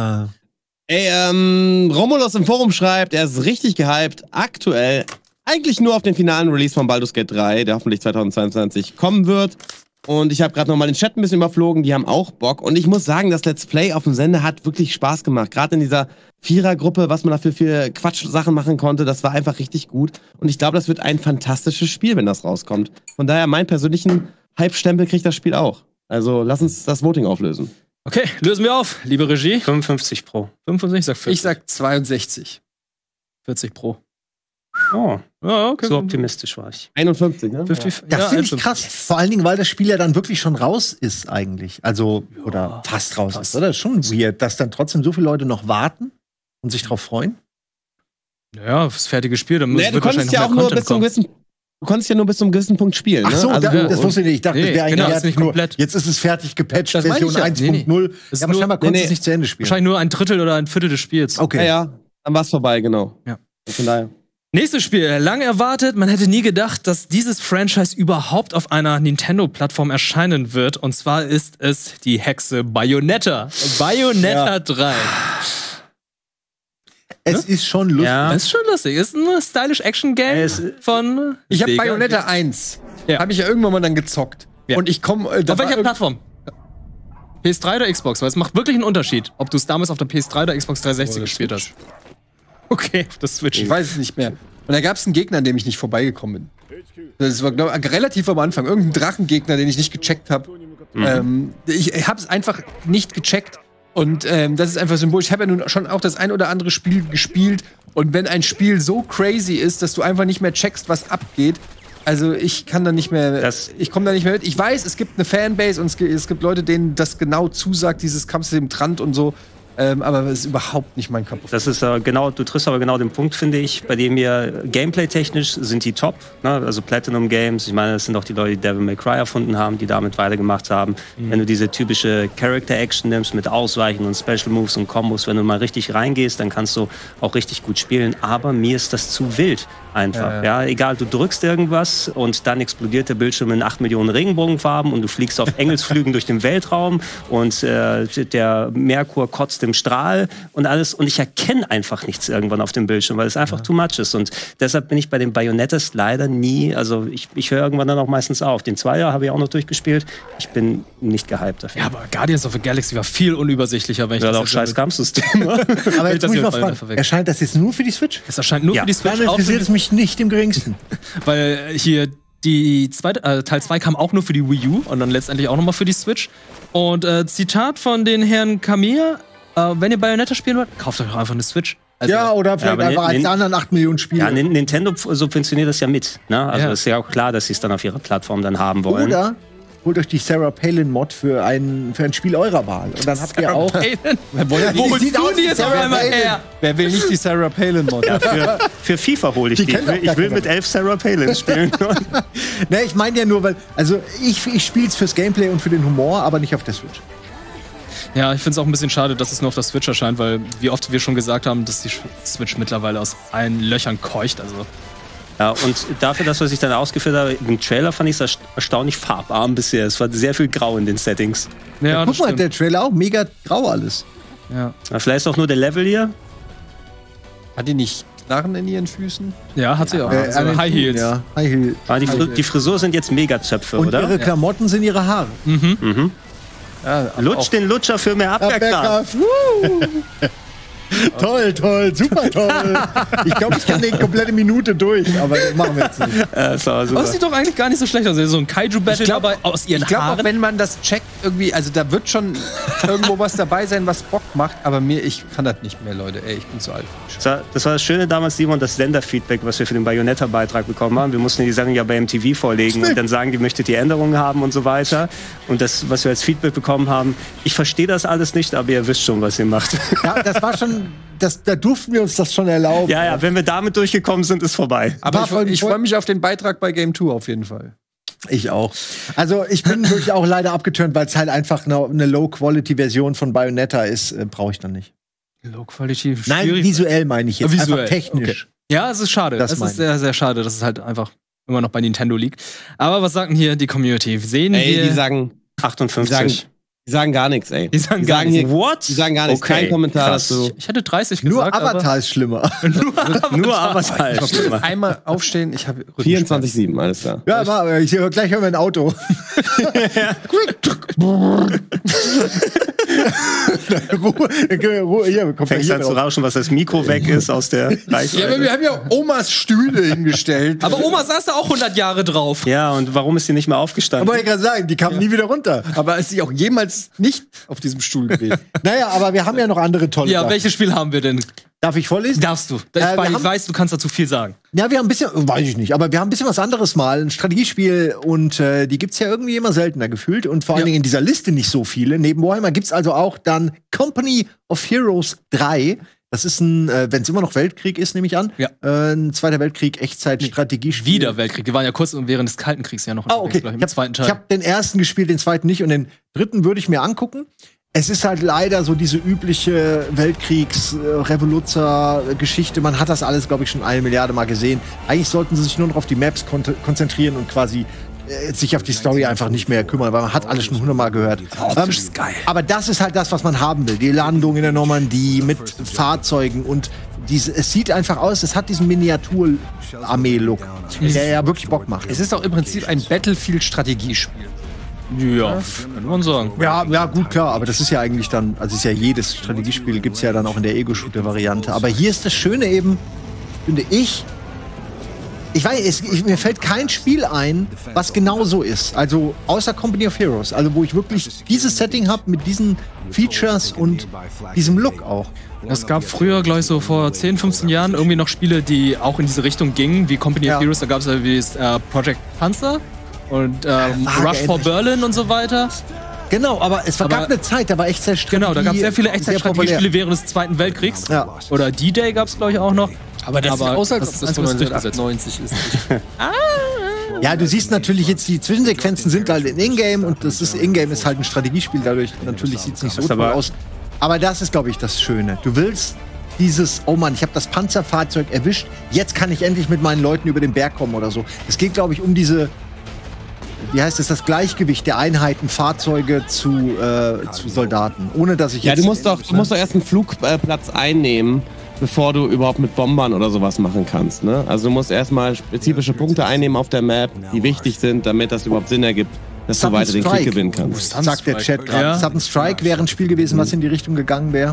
Romulus im Forum schreibt, er ist richtig gehypt. Aktuell eigentlich nur auf den finalen Release von Baldur's Gate 3, der hoffentlich 2022 kommen wird. Und ich habe gerade noch mal den Chat ein bisschen überflogen, die haben auch Bock. Und ich muss sagen, das Let's Play auf dem Sender hat wirklich Spaß gemacht. Gerade in dieser Vierergruppe, was man dafür für Quatsch-Sachen machen konnte, das war einfach richtig gut. Und ich glaube, das wird ein fantastisches Spiel, wenn das rauskommt. Von daher, meinen persönlichen Hype-Stempel kriegt das Spiel auch. Also lass uns das Voting auflösen. Okay, lösen wir auf. Liebe Regie. 55 Pro. 55, ich sag 40. Ich sag 62. 40 Pro. Oh, Ja, okay. so optimistisch war ich. 51, ne? 50, Das ja, finde ich 51. krass. Vor allen Dingen, weil das Spiel ja dann wirklich schon raus ist eigentlich. Also, oder fast raus ist, oder? Das ist schon weird, dass dann trotzdem so viele Leute noch warten und sich drauf freuen. Ja, das fertige Spiel, dann Naja, du konntest ja auch nur bis zum gewissen Punkt spielen. Ach so, ne? Also, das wusste ich nicht. Ich dachte, Nee, das wäre eigentlich genau, jetzt ist nicht nur, komplett. jetzt ist es fertig gepatcht, Das meine Version ich ja. 1.0. Ist Ja, aber nur- scheinbar konntest du nee. es nicht zu Ende spielen. Wahrscheinlich nur ein Drittel oder ein Viertel des Spiels. Okay. Ja, ja, dann war's vorbei, genau. Ja. Von daher. Nächstes Spiel, lang erwartet. Man hätte nie gedacht, dass dieses Franchise überhaupt auf einer Nintendo-Plattform erscheinen wird. Und zwar ist es die Hexe Bayonetta. Bayonetta 3. Es ist schon lustig. Ja. Das ist schon lustig. Ist ein stylish Action-Game Es- von Ich habe Sega. Bayonetta 1. Ja. Habe ich ja irgendwann mal dann gezockt. Ja. Und ich komme. Auf welcher Plattform? PS3 oder Xbox? Weil es macht wirklich einen Unterschied, ob du es damals auf der PS3 oder Xbox 360 gespielt hast. Okay, auf der Switch. Ich weiß es nicht mehr. Und da gab es einen Gegner, an dem ich nicht vorbeigekommen bin. Das war relativ am Anfang. Irgendein Drachengegner, den ich nicht gecheckt habe. Ich habe es einfach nicht gecheckt. Und das ist einfach symbolisch. Ich habe ja nun schon auch das ein oder andere Spiel gespielt. Und wenn ein Spiel so crazy ist, dass du einfach nicht mehr checkst, was abgeht, also ich kann da nicht mehr, ich komme da nicht mehr mit. Ich weiß, es gibt eine Fanbase und es gibt Leute, denen das genau zusagt, dieses Kampfsystem Trant und so. Aber das ist überhaupt nicht mein Kampf. Das ist genau, du triffst aber genau den Punkt, finde ich, bei dem wir gameplay-technisch sind die top. Ne? Also Platinum Games, ich meine, das sind auch die Leute, die Devil May Cry erfunden haben, die damit weitergemacht haben. Wenn du diese typische Character-Action nimmst mit Ausweichen und Special Moves und Combos, wenn du mal richtig reingehst, dann kannst du auch richtig gut spielen. Aber mir ist das zu wild einfach. Ja, egal, du drückst irgendwas und dann explodiert der Bildschirm in 8 Millionen Regenbogenfarben und du fliegst auf Engelsflügen durch den Weltraum und der Merkur kotzt im Strahl und alles. Und ich erkenne einfach nichts irgendwann auf dem Bildschirm, weil es einfach too much ist. Und deshalb bin ich bei den Bayonettas leider nie, also ich höre irgendwann dann auch meistens auf. Den Zweier habe ich auch noch durchgespielt. Ich bin nicht gehypt dafür. Ja, aber Guardians of the Galaxy war viel unübersichtlicher, wenn ich das das auch scheiß Kampfsystem. Aber jetzt muss ich mal fragen, erscheint das jetzt nur für die Switch? Es erscheint nur für die Switch. Dann interessiert es mich nicht im geringsten. Weil hier die Teil 2 kam auch nur für die Wii U und dann letztendlich auch nochmal für die Switch. Und Zitat von den Herrn Kamiya: wenn ihr Bayonetta spielen wollt, kauft euch doch einfach eine Switch. Also, ja, oder vielleicht einfach eins der anderen 8 Millionen Spiele. Ja, Nintendo subventioniert das ja mit. Ne? Also ist ja auch klar, dass sie es dann auf ihrer Plattform dann haben wollen. Oder holt euch die Sarah Palin-Mod für ein Spiel eurer Wahl. Und dann habt ihr auch... Wo holst du die jetzt auf einmal her? Wer will nicht die Sarah Palin-Mod? Ja, für FIFA hole ich die. Ich will mit 11 Sarah Palin spielen. Ne, ich meine ja nur, weil... Also, ich spiele es fürs Gameplay und für den Humor, aber nicht auf der Switch. Ja, ich finde es auch ein bisschen schade, dass es nur auf der Switch erscheint, weil wie oft wir schon gesagt haben, dass die Switch mittlerweile aus allen Löchern keucht. Also. Ja, und dafür, dass was ich dann ausgeführt habe, im Trailer fand ich es erstaunlich farbarm bisher. Es war sehr viel Grau in den Settings. Ja, guck mal, der Trailer auch mega grau alles. Ja. Vielleicht ist auch nur der Level hier. Hat die nicht Knarren in ihren Füßen? Ja, hat sie auch. Also High Heels. Ja, High Heels. Die Frisur sind jetzt Megazöpfe, und oder? Und ihre Klamotten sind ihre Haare. Ja, Lutsch den Lutscher für mehr Abwehrkraft. Toll, super toll. Ich glaube, ich kann die komplette Minute durch, aber das machen wir jetzt nicht. Das sieht doch eigentlich gar nicht so schlecht aus. So ein Kaiju-Battle dabei aus ihren Haaren. Ich glaube auch, wenn man das checkt, irgendwie, also da wird schon irgendwo was dabei sein, was Bock macht, aber ich kann das nicht mehr, Leute. Ey, ich bin zu alt. Das war das Schöne damals, Simon, das Senderfeedback, was wir für den Bayonetta-Beitrag bekommen haben. Wir mussten die Sendung ja bei MTV vorlegen und dann sagen, die möchtet ihr Änderungen haben und so weiter. Und das, was wir als Feedback bekommen haben, ich verstehe das alles nicht, aber ihr wisst schon, was ihr macht. Ja, das war schon... Da durften wir uns das schon erlauben. Ja, wenn wir damit durchgekommen sind, ist vorbei. Aber ich freue mich auf den Beitrag bei Game 2 auf jeden Fall. Ich auch. Also ich bin wirklich auch leider abgeturnt, weil es halt einfach eine Low-Quality-Version von Bayonetta ist. Brauche ich dann nicht. Low-Quality? Nein, visuell meine ich jetzt. Visuell. Einfach technisch. Okay. Ja, es ist schade. Es ist sehr, sehr schade, dass es halt einfach immer noch bei Nintendo liegt. Aber was sagt denn hier die Community? Die sagen 58. Die sagen gar nichts, ey. Die sagen gar nichts. What? Die sagen gar nichts. Okay, kein Kommentar dazu. Ich hätte 30 Nur gesagt. Avatar ist schlimmer. Nur Avatar ist schlimmer. Einmal aufstehen, ich habe 24/7, alles klar. Ja, gleich hören wir ein Auto. Ruhe, fängst an zu rauschen, was das Mikro weg ist aus der Reichweite. Ja, aber wir haben ja Omas Stühle hingestellt. Aber Oma saß da auch 100 Jahre drauf. Ja, und warum ist sie nicht mehr aufgestanden? Aber ich gerade sagen, die kam nie wieder runter. Aber ist sie auch jemals nicht auf diesem Stuhl gewesen? Naja, aber wir haben ja noch andere tolle Sachen. Welches Spiel haben wir denn? Darf ich vorlesen? Darfst du. Ich weiß, du kannst dazu viel sagen. Ja, wir haben ein bisschen, weiß ich nicht, aber wir haben ein bisschen was anderes mal. Ein Strategiespiel und die gibt's ja irgendwie immer seltener gefühlt und vor allen Dingen in dieser Liste nicht so viele. Neben Warhammer gibt's also auch dann Company of Heroes 3. Das ist wenn es immer noch Weltkrieg ist, nehme ich an. Ja. Ein Zweiter Weltkrieg, Echtzeit-Strategiespiel. Wieder Weltkrieg. Wir waren ja kurz während des Kalten Kriegs ja noch okay. im zweiten Teil. Ich habe den ersten gespielt, den zweiten nicht und den dritten würde ich mir angucken. Es ist halt leider so diese übliche Weltkriegs-Revoluzzer-Geschichte. Man hat das alles, glaube ich, schon 1 Milliarde Mal gesehen. Eigentlich sollten sie sich nur noch auf die Maps konzentrieren und quasi sich auf die Story einfach nicht mehr kümmern, weil man hat alles schon 100-mal gehört. Das ist geil. Aber das ist halt das, was man haben will. Die Landung in der Normandie mit Fahrzeugen und es sieht einfach aus, es hat diesen Miniatur-Armee-Look, der ja wirklich Bock macht. Es ist auch im Prinzip ein Battlefield-Strategiespiel. Ja, kann man sagen. Ja, gut, klar, aber das ist ja eigentlich dann, also ist ja jedes Strategiespiel, gibt's ja dann auch in der Ego-Shooter-Variante. Aber hier ist das Schöne eben, finde ich, Ich weiß, mir fällt kein Spiel ein, was genau so ist. Also außer Company of Heroes. Also wo ich wirklich dieses Setting habe mit diesen Features und diesem Look auch. Es gab früher, glaube ich, so vor 10, 15 Jahren irgendwie noch Spiele, die auch in diese Richtung gingen, wie Company of Heroes. Da gab es ja wie Project Panzer und Rush for Berlin und so weiter. Genau, aber es gab eine Zeit, da war Echtzeitstrategie. Genau, da gab es sehr viele Echtzeitstrategiespiele während des Zweiten Weltkriegs. Ja. Oder D-Day gab es, glaube ich, auch noch. Aber das sieht aus, als ob das von 1998 ist. Ja, du siehst natürlich jetzt, die Zwischensequenzen sind halt in Ingame und das ist Ingame ist halt ein Strategiespiel, dadurch natürlich sieht es nicht so toll aus. Aber das ist, glaube ich, das Schöne. Du willst dieses, oh Mann, ich habe das Panzerfahrzeug erwischt, jetzt kann ich endlich mit meinen Leuten über den Berg kommen oder so. Es geht, glaube ich, um diese, wie heißt es, das Gleichgewicht der Einheiten, Fahrzeuge zu Soldaten. Ohne dass ich jetzt... du musst doch erst einen Flugplatz einnehmen, bevor du überhaupt mit Bombern oder sowas machen kannst. Ne? Also du musst erstmal spezifische Punkte einnehmen auf der Map, die wichtig sind, damit das überhaupt Sinn ergibt, dass du weiter den Krieg gewinnen kannst. Sagt der Chat gerade. Sudden Strike wäre ein Spiel gewesen, was in die Richtung gegangen wäre.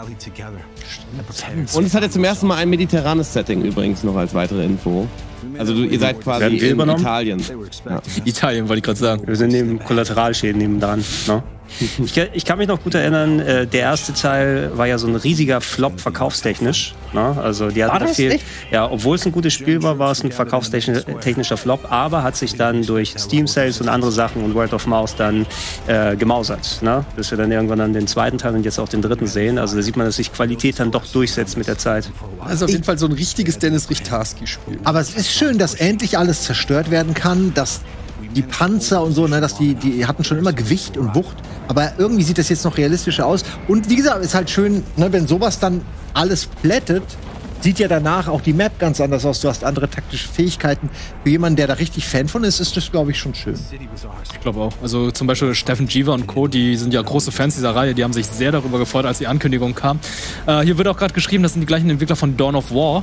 Und es hat jetzt zum ersten Mal ein mediterranes Setting übrigens noch als weitere Info. Also ihr seid quasi in Italien. Ja. Italien, wollte ich gerade sagen. Wir sind neben Kollateralschäden nebendran. Ne? Ich kann mich noch gut erinnern, der erste Teil war ja so ein riesiger Flop verkaufstechnisch. Ne? Also die hatten viel, ja, obwohl es ein gutes Spiel war, war es ein verkaufstechnischer Flop, aber hat sich dann durch Steam Sales und andere Sachen und Word of Mouth dann gemausert. Ne? Bis wir dann irgendwann dann den zweiten Teil und jetzt auch den dritten sehen. Also da sieht man, dass sich Qualität dann doch durchsetzt mit der Zeit. Also auf jeden Fall so ein richtiges Dennis Richtarski-Spiel. Aber es ist schön, dass endlich alles zerstört werden kann, dass die Panzer und so, ne, dass die hatten schon immer Gewicht und Wucht, aber irgendwie sieht das jetzt noch realistischer aus. Und wie gesagt, ist halt schön, ne, wenn sowas dann alles plättet, sieht ja danach auch die Map ganz anders aus. Du hast andere taktische Fähigkeiten. Für jemanden, der da richtig Fan von ist das, glaube ich, schon schön. Ich glaube auch. Also zum Beispiel Steffen Jever und Co., die sind ja große Fans dieser Reihe. Die haben sich sehr darüber gefreut, als die Ankündigung kam. Hier wird auch gerade geschrieben, das sind die gleichen Entwickler von Dawn of War.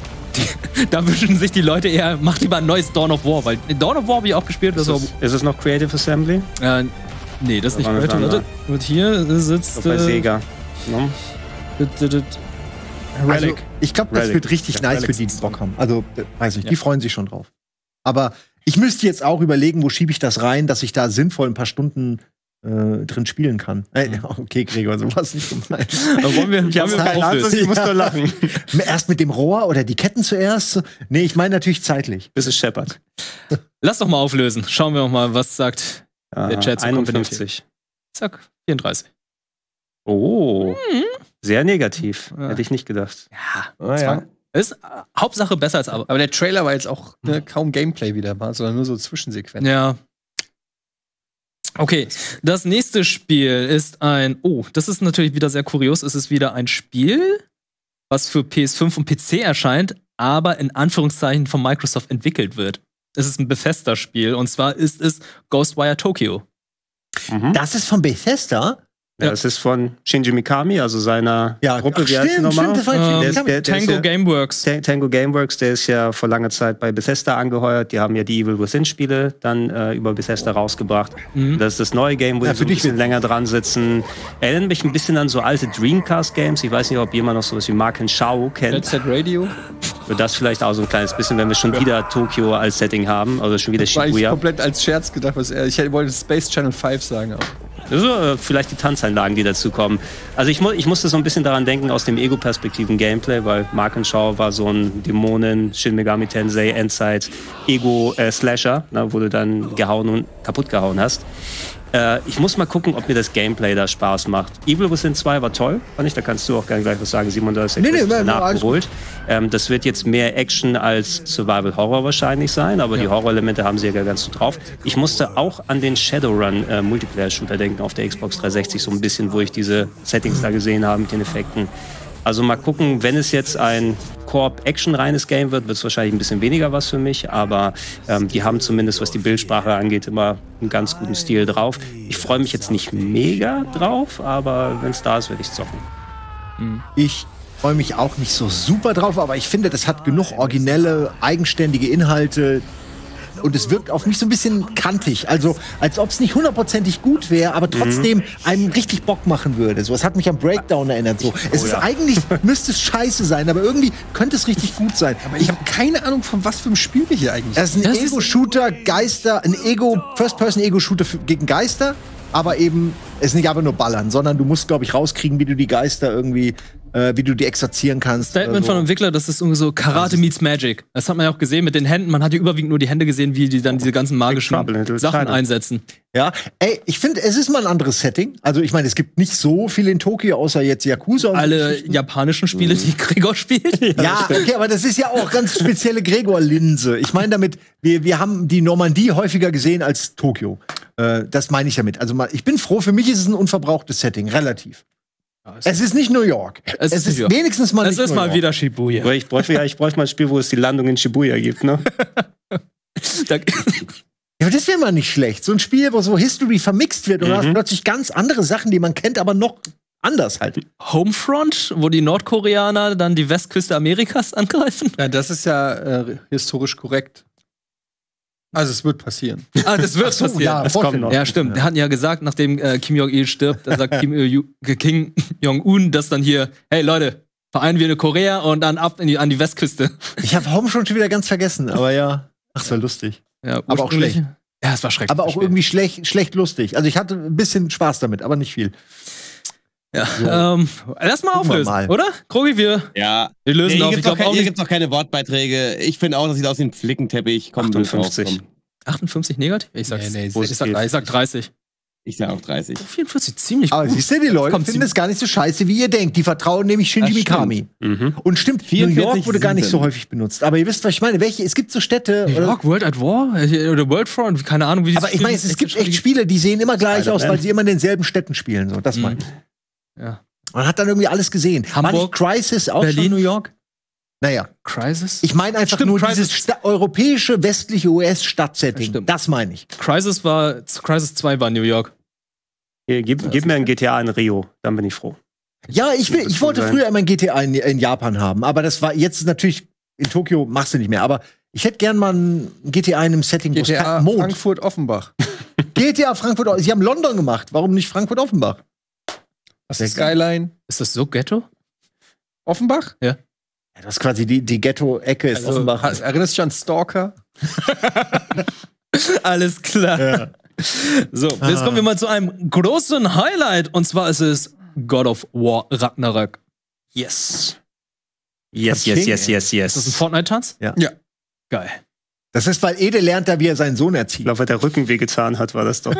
Da wünschen sich die Leute eher, macht lieber ein neues Dawn of War, weil Dawn of War habe ich auch gespielt. Ist es noch Creative Assembly? Nee, das ist nicht Creative. Und hier sitzt bei Sega. No? Relic. Also, ich glaube, das wird richtig nice für die Bock haben. Also, weiß ich, die freuen sich schon drauf. Aber ich müsste jetzt auch überlegen, wo schiebe ich das rein, dass ich da sinnvoll ein paar Stunden drin spielen kann. Okay, Gregor, so was nicht gemeint. Ich muss nur lachen. Erst mit dem Rohr oder die Ketten zuerst? Nee, ich meine natürlich zeitlich. Bis es scheppert. Lass doch mal auflösen. Schauen wir mal, was sagt der Chat. 51. Zack, 34. Oh, sehr negativ. Hätte ich nicht gedacht. Ja. Ist Hauptsache besser als aber der Trailer war jetzt auch kaum Gameplay wieder, sondern nur so Zwischensequenzen. Ja. Okay, das nächste Spiel ist das ist natürlich wieder sehr kurios. Es ist wieder ein Spiel, was für PS5 und PC erscheint, aber in Anführungszeichen von Microsoft entwickelt wird. Es ist ein Bethesda-Spiel und zwar ist es Ghostwire Tokyo. Das ist von Bethesda? Ja, das ist von Shinji Mikami, also seiner Gruppe, wie heißt die nochmal? Tango Gameworks. Tango Gameworks, der ist ja vor langer Zeit bei Bethesda angeheuert. Die haben ja die Evil Within-Spiele dann über Bethesda rausgebracht. Das ist das neue Game, wo die so ein bisschen länger dran sitzen. Erinnert mich ein bisschen an so alte Dreamcast-Games. Ich weiß nicht, ob jemand noch sowas wie Marken Shao kennt. Jet Set Radio? Wird das vielleicht auch so ein kleines bisschen, wenn wir schon wieder Tokio als Setting haben, also schon wieder Shibuya. Das war ich komplett als Scherz gedacht, ich wollte Space Channel 5 sagen auch. Also, vielleicht die Tanzeinlagen, die dazu kommen. Also ich musste so ein bisschen daran denken aus dem Ego-Perspektiven-Gameplay, weil Markenschau war so ein Dämonen, Shin Megami Tensei, Endzeit-Ego-Slasher, wo du dann gehauen und kaputt gehauen hast. Ich muss mal gucken, ob mir das Gameplay da Spaß macht. Evil Within 2 war toll, fand ich. Da kannst du auch gerne gleich was sagen, Simon, da ist ja nachgeholt. Das wird jetzt mehr Action als Survival-Horror wahrscheinlich sein, aber die Horror-Elemente haben sie ja ganz so drauf. Ich musste auch an den Shadowrun Multiplayer-Shooter denken auf der Xbox 360 so ein bisschen, wo ich diese Settings da gesehen habe mit den Effekten. Also mal gucken, wenn es jetzt ein Koop-Action-reines Game wird, wird es wahrscheinlich ein bisschen weniger was für mich, aber die haben zumindest, was die Bildsprache angeht, immer einen ganz guten Stil drauf. Ich freue mich jetzt nicht mega drauf, aber wenn es da ist, werde ich zocken. Ich freue mich auch nicht so super drauf, aber ich finde, das hat genug originelle, eigenständige Inhalte. und es wirkt auf mich so ein bisschen kantig. Also, als ob es nicht hundertprozentig gut wäre, aber trotzdem einem richtig Bock machen würde. So, es hat mich an Breakdown erinnert. So. Es ist eigentlich, müsste es scheiße sein, aber irgendwie könnte es richtig gut sein. Aber ich habe keine Ahnung, von was für einem Spiel wir hier eigentlich. Das ist ein Ego-Shooter, Geister, ein First-Person-Ego-Shooter gegen Geister, aber eben, es ist nicht einfach nur ballern, sondern du musst, glaube ich, rauskriegen, wie du die Geister irgendwie, wie du die exorzieren kannst. Statement von Entwickler, das ist irgendwie so Karate meets Magic. Das hat man ja auch gesehen mit den Händen. Man hat ja überwiegend nur die Hände gesehen, wie die dann diese ganzen magischen Sachen einsetzen. Ja, ey, ich finde, es ist mal ein anderes Setting. Also, ich meine, es gibt nicht so viel in Tokio, außer jetzt Yakuza. Alle japanischen Spiele, die Gregor spielt. Ja, okay, aber das ist ja auch ganz spezielle Gregor-Linse. Ich meine damit, wir haben die Normandie häufiger gesehen als Tokio. Das meine ich damit. Also, ich bin froh, für mich ist es ein unverbrauchtes Setting, relativ. Es ist nicht New York. Es ist wenigstens mal nicht New York. Es ist mal wieder Shibuya. Ich bräuchte mal ein Spiel, wo es die Landung in Shibuya gibt, ne? Ja, aber das wäre mal nicht schlecht. So ein Spiel, wo so History vermixt wird und du hast plötzlich ganz andere Sachen, die man kennt, aber noch anders halt. Homefront, wo die Nordkoreaner dann die Westküste Amerikas angreifen? Ja, das ist ja historisch korrekt. Also es wird passieren. Ah, das wird passieren. Ja, das kommt noch. Ja, stimmt. Wir hatten ja gesagt, nachdem Kim Jong-il stirbt, da sagt Kim Jong-un das dann hier, hey Leute, vereinen wir eine Korea und dann ab an die Westküste. Ich habe Homefront schon wieder ganz vergessen, aber ja. Ach, das war lustig. Ja, aber auch schlecht. Ja, es war schrecklich. Aber auch irgendwie schlecht lustig. Also ich hatte ein bisschen Spaß damit, aber nicht viel. Ja, so. Lass mal auflösen, oder? Krogi, wir lösen auf. Hier gibt's noch keine Wortbeiträge. Ich finde auch, das sieht aus wie ein Flickenteppich. 58. 58 negativ? Ich sag 30. Ich sag auch 30. 44, ziemlich gut. Aber siehst du, die Leute finden es gar nicht so scheiße, wie ihr denkt. Die vertrauen nämlich Shinji Mikami. Und stimmt, New York wurde gar nicht so häufig benutzt. Aber ihr wisst, was ich meine. Es gibt so Städte. New York, World at War? Oder World Front? Keine Ahnung, wie die. Aber ich meine, es gibt echt Spiele, die sehen immer gleich aus, weil sie immer in denselben Städten spielen. So, das meine ich. Ja. Man hat dann irgendwie alles gesehen. Hamburg, Crisis auch Berlin, schon? New York. Naja. Crisis? Ich meine einfach nur dieses europäische, westliche US-Stadtsetting. Das meine ich. Crisis 2 war New York. Hier, gib mir ein GTA in Rio, dann bin ich froh. Ja, ich wollte früher immer ein GTA in Japan haben, aber das war jetzt natürlich in Tokio machst du nicht mehr. Aber ich hätte gern mal ein GTA in einem Setting, wo es kein Mond. Frankfurt-Offenbach. GTA Frankfurt. Sie haben London gemacht. Warum nicht Frankfurt-Offenbach? Was ist Skyline? Ist das so Ghetto? Offenbach? Ja. Das ist quasi die Ghetto-Ecke ist Offenbach. Erinnerst du dich an Stalker? Alles klar. Ja. So, jetzt kommen wir mal zu einem großen Highlight. Und zwar ist es God of War Ragnarök. Yes. Yes. Ist das ein Fortnite-Tanz? Ja. Geil. Das ist, weil Ede lernt da, wie er seinen Sohn erzieht. Ich glaube, weil der Rücken wehgetan hat, war das doch.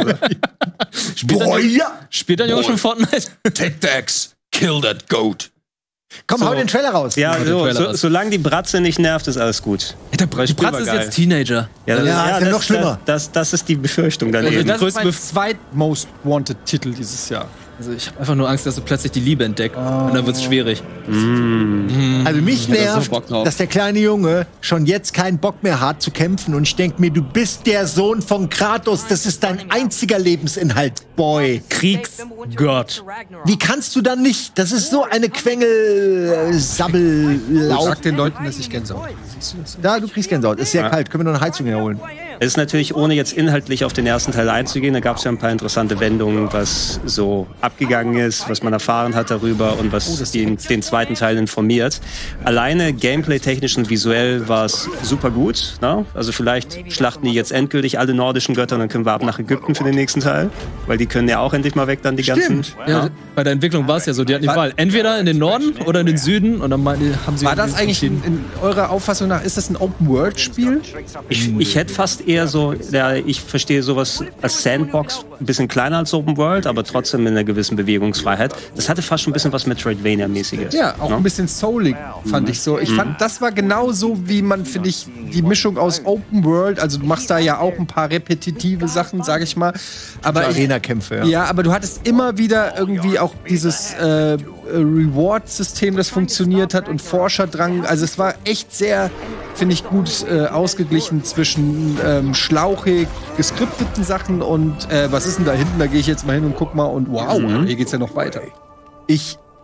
Spielt dein Junge schon Fortnite? Take the axe, kill that goat. Komm, hau den Trailer raus. Ja, solange die Bratze nicht nervt, ist alles gut. Die Bratze ist jetzt Teenager. Ja, ist ja noch schlimmer. Das ist die Befürchtung daneben. Das ist mein zweit-most wanted Titel dieses Jahr. Also ich habe einfach nur Angst, dass du plötzlich die Liebe entdeckst. Und dann wird's schwierig. Also mich nervt, dass der kleine Junge schon jetzt keinen Bock mehr hat zu kämpfen. Und ich denke mir, du bist der Sohn von Kratos. Das ist dein einziger Lebensinhalt, Boy. Kriegsgott. Wie kannst du dann nicht? Das ist so eine Quengel-Sabbel-Lauf. Sag den Leuten, dass ich Gänsehaut. Ja, du kriegst Gänsehaut. Ist sehr kalt. Können wir noch eine Heizung herholen? Es ist natürlich, ohne jetzt inhaltlich auf den ersten Teil einzugehen, da gab es ja ein paar interessante Wendungen, was so abgegangen ist, was man erfahren hat darüber und was den zweiten Teil informiert. Alleine gameplay-technisch und visuell war es super gut. Ne? Also vielleicht schlachten die jetzt endgültig alle nordischen Götter und dann können wir ab nach Ägypten für den nächsten Teil, weil die können ja auch endlich mal weg dann die ganzen... Ja, bei der Entwicklung war es ja so, die hatten die Wahl, entweder in den Norden oder in den Süden und dann haben sie... War das eigentlich in eurer Auffassung nach, ist das ein Open-World-Spiel? Ich hätte fast eher so, ich verstehe sowas als Sandbox, ein bisschen kleiner als Open World, aber trotzdem mit einer gewissen Bewegungsfreiheit. Das hatte fast schon ein bisschen was Metroidvania-mäßiges. Ja, auch ein bisschen soulig, fand ich so. Ich fand, das war genau so, wie man, finde ich, die Mischung aus Open World, also du machst da ja auch ein paar repetitive Sachen, sag ich mal. Aber Arena-Kämpfe, ja, aber du hattest immer wieder irgendwie auch dieses Reward-System, das funktioniert hat und Forscherdrang. Also es war echt sehr, finde ich, gut ausgeglichen zwischen schlauchig geskripteten Sachen und was ist denn da hinten? Da gehe ich jetzt mal hin und guck mal und wow, hier geht's ja noch weiter. Ich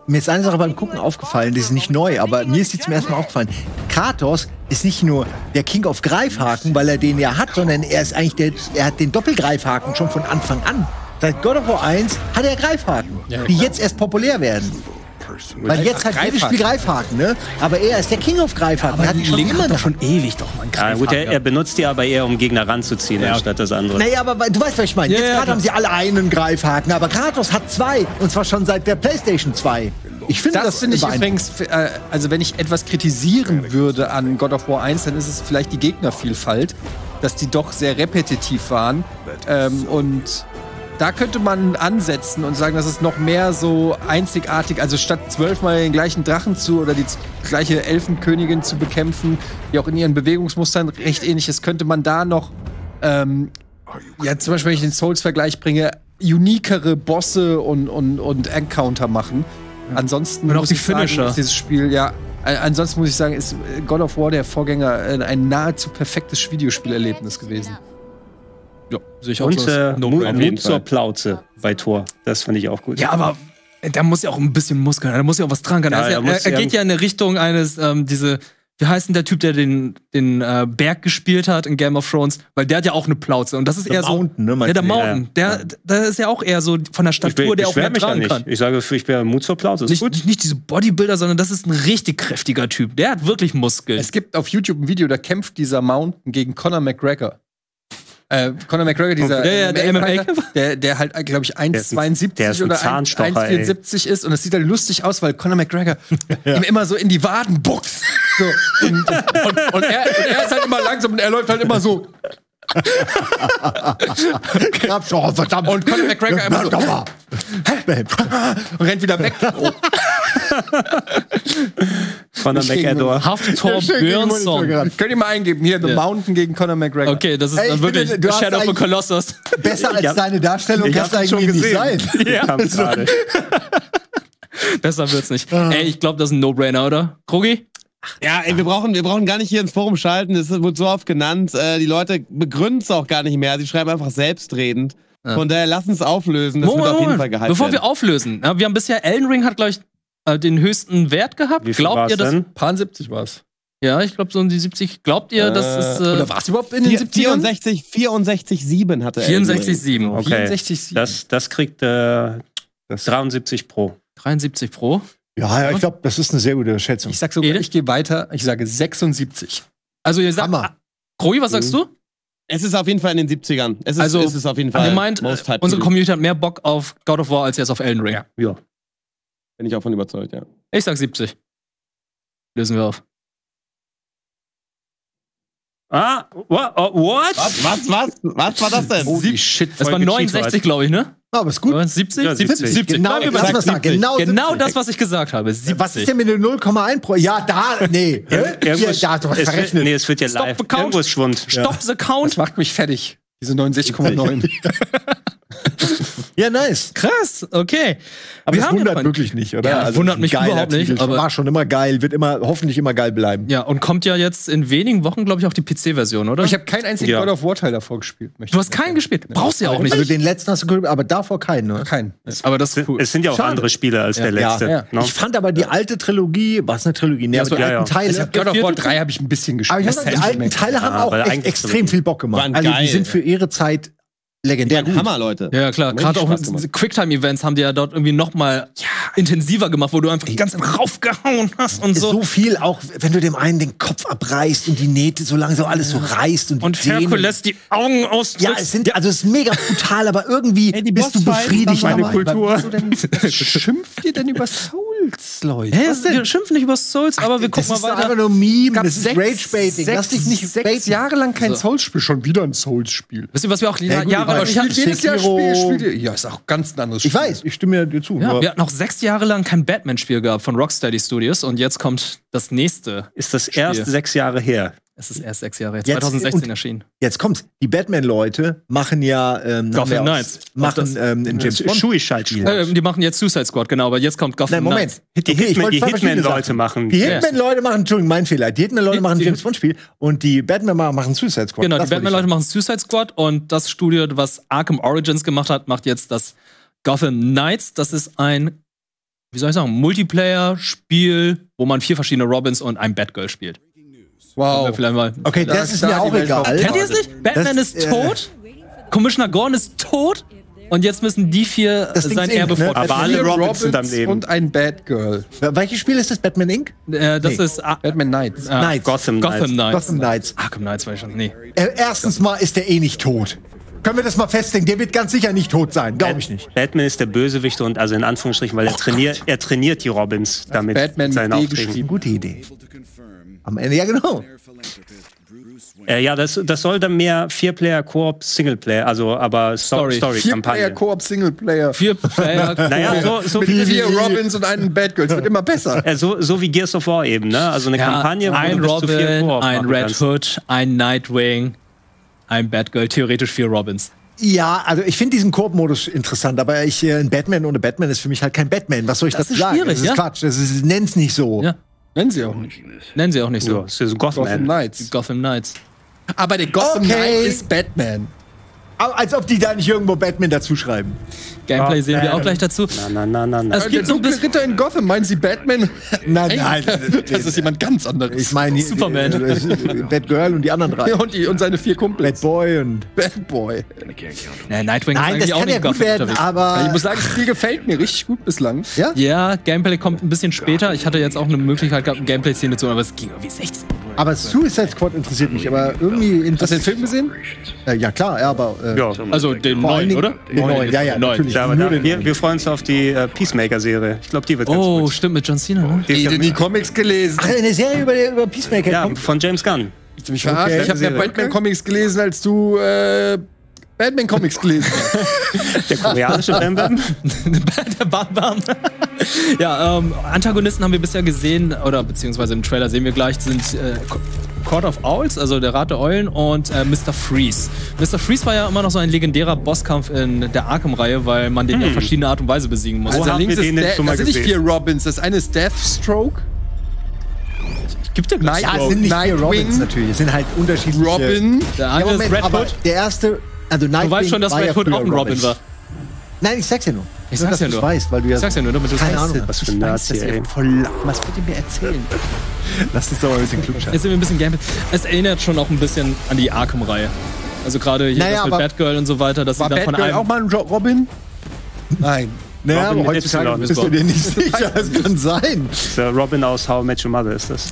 mir ist eine Sache beim Gucken aufgefallen, die ist nicht neu, aber mir ist die zum ersten Mal aufgefallen. Kratos ist nicht nur der King of Greifhaken, weil er den ja hat, sondern er ist eigentlich er hat den Doppelgreifhaken schon von Anfang an. Seit God of War 1 hat er Greifhaken, die jetzt erst populär werden. Weil jetzt hat jedes Spiel Greifhaken, ne? Aber er ist der King of Greifhaken. Aber Link hat doch schon ewig doch mal einen Greifhaken. Gut, er benutzt die aber eher, um Gegner ranzuziehen, anstatt das andere. Naja, aber du weißt, was ich meine. Jetzt gerade haben sie alle einen Greifhaken, aber Kratos hat 2. Und zwar schon seit der PlayStation 2. Ich finde Das finde ich übrigens, also wenn ich etwas kritisieren würde an God of War 1, dann ist es vielleicht die Gegnervielfalt, dass die doch sehr repetitiv waren. Und da könnte man ansetzen und sagen, dass es noch mehr so einzigartig, also statt 12-mal den gleichen Drachen oder die gleiche Elfenkönigin zu bekämpfen, die auch in ihren Bewegungsmustern recht ähnlich ist, könnte man da noch, zum Beispiel, wenn ich den Souls-Vergleich bringe, uniquere Bosse und Encounter machen. Ansonsten und auch die Finisher. Dieses Spiel, ansonsten muss ich sagen, ist God of War, der Vorgänger, ein nahezu perfektes Videospielerlebnis gewesen. Ja, sehe ich auch Und so. Mut zur Plauze bei Thor. Das fand ich auch gut. Ja, aber der muss ja auch ein bisschen Muskeln, der muss ja auch was tragen können. Ja, er geht ja in eine Richtung eines, wie heißt denn der Typ, der den Berg gespielt hat in Game of Thrones? Weil der hat ja auch eine Plauze. Und das ist eher Mountain, so. ne, Der Mountain. Der ist ja auch eher so von der Statur, der auch mehr tragen kann. Ich sage, ich bin Mut zur Plauze. Ist gut. Nicht diese Bodybuilder, sondern das ist ein richtig kräftiger Typ. Der hat wirklich Muskeln. Es gibt auf YouTube ein Video, da kämpft dieser Mountain gegen Conor McGregor. Conor McGregor, dieser der MMA, der halt, glaube ich, 1,72 oder 1,74 ist. Und das sieht halt lustig aus, weil Conor McGregor ihm immer so in die Waden boxt. So. Und er ist halt immer langsam und er läuft halt immer so. verdammt. Und Conor McGregor immer so. Und rennt wieder weg. Conor McGregor. Haftor Björnsson. Könnt ihr mal eingeben, hier, The Mountain gegen Conor McGregor. Okay, das ist Ey, dann ich wirklich finde, du hast Shadow of the eigentlich- Colossus. Besser als deine Darstellung kann es eigentlich nicht sein. Besser wird's nicht. Ey, ich glaube, das ist ein No-Brainer, oder? Krogi? Ja, ey, wir brauchen gar nicht hier ins Forum schalten, das wird so oft genannt. Die Leute begründen es auch gar nicht mehr, sie schreiben einfach selbstredend. Von daher lass uns auflösen, das wird auf jeden Fall gehypt Bevor wir werden. auflösen, wir haben bisher, Elden Ring hat, glaube ich, den höchsten Wert gehabt. Wie viel Glaubt war's ihr, dass. denn? Paar 70 war's. Ja, ich glaube so um die 70. Glaubt ihr, das ist. Oder war's überhaupt in den 70ern? 64,7 hatte er. 64,7. Okay. 64,7. Das kriegt 73 Pro. 73 Pro. Ja, ich glaube, das ist eine sehr gute Schätzung. Ich sag sogar, ich gehe weiter. Ich sage 76. Also, ihr sagt. Hammer. Krogi, was sagst du? Es ist auf jeden Fall in den 70ern. Es ist auf jeden Ihr Fall. meint, most hyped unsere Titel. Community hat mehr Bock auf God of War als jetzt auf Elden Ring. Ja. Bin ich auch von überzeugt, ja. Ich sag 70. Lösen wir auf. What? Was war das denn? Holy shit. Das war 69, glaube ich, ne? Aber ist gut. 70? Ja, 70. Genau, Bleiben wir lass bei mal sagen, genau, Genau 70. das, was ich gesagt habe. 70. Was ist denn mit dem 0,1 Pro? Ja, da, nee. Hier, da hast du was verrechnet. Nee, es wird ja Stop live. the count. Irgendwo ist Schwund. Stop the count. Das macht mich fertig. Diese 69,9. Ja, nice. Krass, okay. Aber Wir das haben wundert ja- wirklich nicht, oder? Ja, wundert mich geiler überhaupt nicht, Titel. aber- War schon immer geil, wird hoffentlich immer geil bleiben. Ja, und kommt ja jetzt in wenigen Wochen, glaube ich, auch die PC-Version, oder? Ich habe keinen einzigen Ja. God of War Teil davor gespielt. Du hast keinen gespielt. Brauchst du ja auch nicht. Also den letzten hast du gespielt, aber davor keinen, ne? Keinen. Aber das ist cool. Es sind ja auch Schade. andere Spiele als der Ja, letzte. ja. No? Ich fand aber die alte Trilogie, was eine Trilogie? Nee, aber die ja, alten ja. Teile. God of War 3 habe ich ein bisschen gespielt. Aber ich muss sagen, die alten Teile haben auch weil echt eigentlich extrem viel Bock gemacht. Waren Also die geil. sind für ihre Zeit legendär gut. Hammer, Leute. Ja, klar. Richtig Gerade auch Spaß gemacht. diese Quicktime-Events haben die ja dort irgendwie noch mal intensiver gemacht, wo du einfach die ganze Zeit raufgehauen hast und Ist so. so viel, auch wenn du dem einen den Kopf abreißt und die Nähte so langsam alles so reißt und die Und Zähne. Herkules die Augen ausdrückt. Ja, es ist mega brutal, aber irgendwie Ey, die bist du Bossfights, befriedigt meine dabei. Kultur. Schimpft ihr denn über Souls, Leute? Hä, wir schimpfen nicht über Souls, aber wir Das gucken ist mal einfach weiter. nur Meme, Gab das ist Rage-Baiting. Lass dich nicht sechs baiten. Jahre lang kein So. Souls-Spiel. Schon wieder ein Souls-Spiel. Wisst ihr, was wir auch Ja, gut, Jahre aber nicht hatten? Jedes Jahr Sekiro. spielt ihr. Ja, ist auch ganz ein anderes Spiel. Ich weiß, ich stimme dir zu. Ja, aber wir hatten noch 6 Jahre lang kein Batman-Spiel gehabt von Rocksteady Studios und jetzt kommt das nächste. Ist das erst 6 Jahre her? Es ist erst 6 Jahre, Jetzt- 2016 und- erschienen. jetzt kommt's. Die Batman-Leute machen ja Gotham Knights. machen ein James Bond. Schuischalt-Spiel. Die machen jetzt Suicide Squad, genau, aber jetzt kommt Gotham Nein, Moment. Knights. Die Okay, ich wollte zwei verschiedene Hitman-Leute Sachen. machen. Die Hitman-Leute machen, Entschuldigung, mein Fehler. Die Hitman-Leute machen ein James Bond-Spiel und die Batman machen Suicide Squad. Genau, Das die wollte ich Batman-Leute machen Suicide Squad und das Studio, was Arkham Origins gemacht hat, macht jetzt das Gotham Knights. Das ist ein wie soll ich sagen, Multiplayer-Spiel, wo man 4 verschiedene Robins und ein Batgirl spielt. Wow. Vielleicht mal. Okay, das ist mir auch egal. Kennt ihr es nicht? Batman ist tot, Commissioner Gordon ist tot und jetzt müssen die 4 Das Ding sein ist Erbe Inc., ne? fortsetzen. Aber alle Robins sind am Leben. Und ein Batgirl. Welches Spiel ist das? Batman Inc.? Das ist Batman Knights. Knights. Gotham Knights. Gotham Knights. Arkham Knights war ich schon. Nee. Erstens mal ist der eh nicht tot. Können wir das mal festlegen? Der wird ganz sicher nicht tot sein. Glaube ich nicht. Batman ist der Bösewicht und also in Anführungsstrichen, weil er trainiert die Robins damit. Batman seinen mit D Aufträgen. geschrieben. Gute Idee. Am Ende, ja genau. Ja, das soll dann mehr 4-Player-Koop, Singleplayer, also aber Story. Story-Kampagne. 4-Player-Koop, Singleplayer. 4 Player. Naja, so Mit 4 Robins und einem Batgirl. Es wird immer besser. so wie Gears of War eben, ne? Also eine Kampagne, wo ein du bis zu 4 Robin, Koop ein machen Red kannst. Hood, ein Nightwing, ein Batgirl, theoretisch 4 Robins. Ja, also ich finde diesen Koop-Modus interessant, aber ein Batman ohne Batman ist für mich halt kein Batman. Was soll ich Das dazu ist sagen? schwierig, Das ist ja? Quatsch. Nenn's nicht so. Ja. Nennen sie auch nicht. Nennen sie auch nicht Ja, so. das ist ein Gotham. Gotham Knights. Gotham Knights. Aber der Gotham Okay. Knight ist Batman. Aber als ob die da nicht irgendwo Batman dazu schreiben. Gameplay sehen wir auch gleich dazu. Na. Es Der gibt so ein dunkle bisschen. Ritter in Gotham, meinen Sie Batman? Nein, Das ist jemand ganz anderes. Ich meine Superman. Batgirl und die anderen drei. und seine 4 Kumpels. Batboy und. Batboy. Nightwing ist Nein, das eigentlich auch kann ja nicht gut Gotham werden, unterwegs. aber. Ich muss sagen, das Spiel gefällt mir richtig gut bislang. Ja? Ja, Gameplay kommt ein bisschen später. Ich hatte jetzt auch eine Möglichkeit gehabt, eine Gameplay-Szene zu, aber es ging irgendwie 16. Aber Suicide Squad interessiert mich, aber irgendwie. Hast du den Film gesehen? Ja, klar, ja, aber. Ja. Also den Vor allen neuen, Dingen- oder? Den neuen, ja, ja, natürlich. Ja, aber Nur da, den- wir freuen uns auf die Peacemaker-Serie. Ich glaube, die wird ganz Oh, gut. stimmt, mit John Cena, ne? Die ist ja, die Comics gelesen. Ach, eine Serie über Peacemaker ja, kommt. von James Gunn. Willst du mich verarschen? Okay. Ich habe ja Batman-Comics gelesen, als du Batman-Comics gelesen hast. Der koreanische Bam Bam. Der Bam Bam. Ja, Antagonisten haben wir bisher gesehen, oder beziehungsweise im Trailer sehen wir gleich, sind Court of Owls, also der Rat der Eulen, und Mr. Freeze. Mr. Freeze war ja immer noch so ein legendärer Bosskampf in der Arkham-Reihe, weil man den auf verschiedene Art und Weise besiegen muss. Wo Also haben links wir ist den denn schon mal das sind nicht gesehen? 4 Robins, das eine ist Deathstroke. Gibt ja gleich. Ja, es sind nicht 4 Nightwing, Robins natürlich. Es sind halt unterschiedliche. Robin. Der Ja, eine ist Moment, Red aber Hood. der erste. Also Nightwing Du weißt schon, dass war Red ja Hood früher auch ein Robin war. Nein, ich sag's ja nur. Ich Nur, sag's dass ja du's nur. weißt, weil du ja. Ich sag's ja nur, damit du es Keine weißt. Ahnung. Was für ein Nerds hier, ey. Voll lang. Was wollt ihr mir erzählen? Lass uns doch mal ein bisschen klug Jetzt sind wir ein bisschen Gameplay. Es erinnert schon auch ein bisschen an die Arkham-Reihe. Also gerade hier Naja, das mit aber- Batgirl und so weiter, dass War sie dann von Batgirl einem... auch mal ein Robin? Nein. Naja, Robin aber mit heutzutage Y. bist du dir nicht sicher. Das kann sein. Der Robin aus How I Met Your Mother ist das.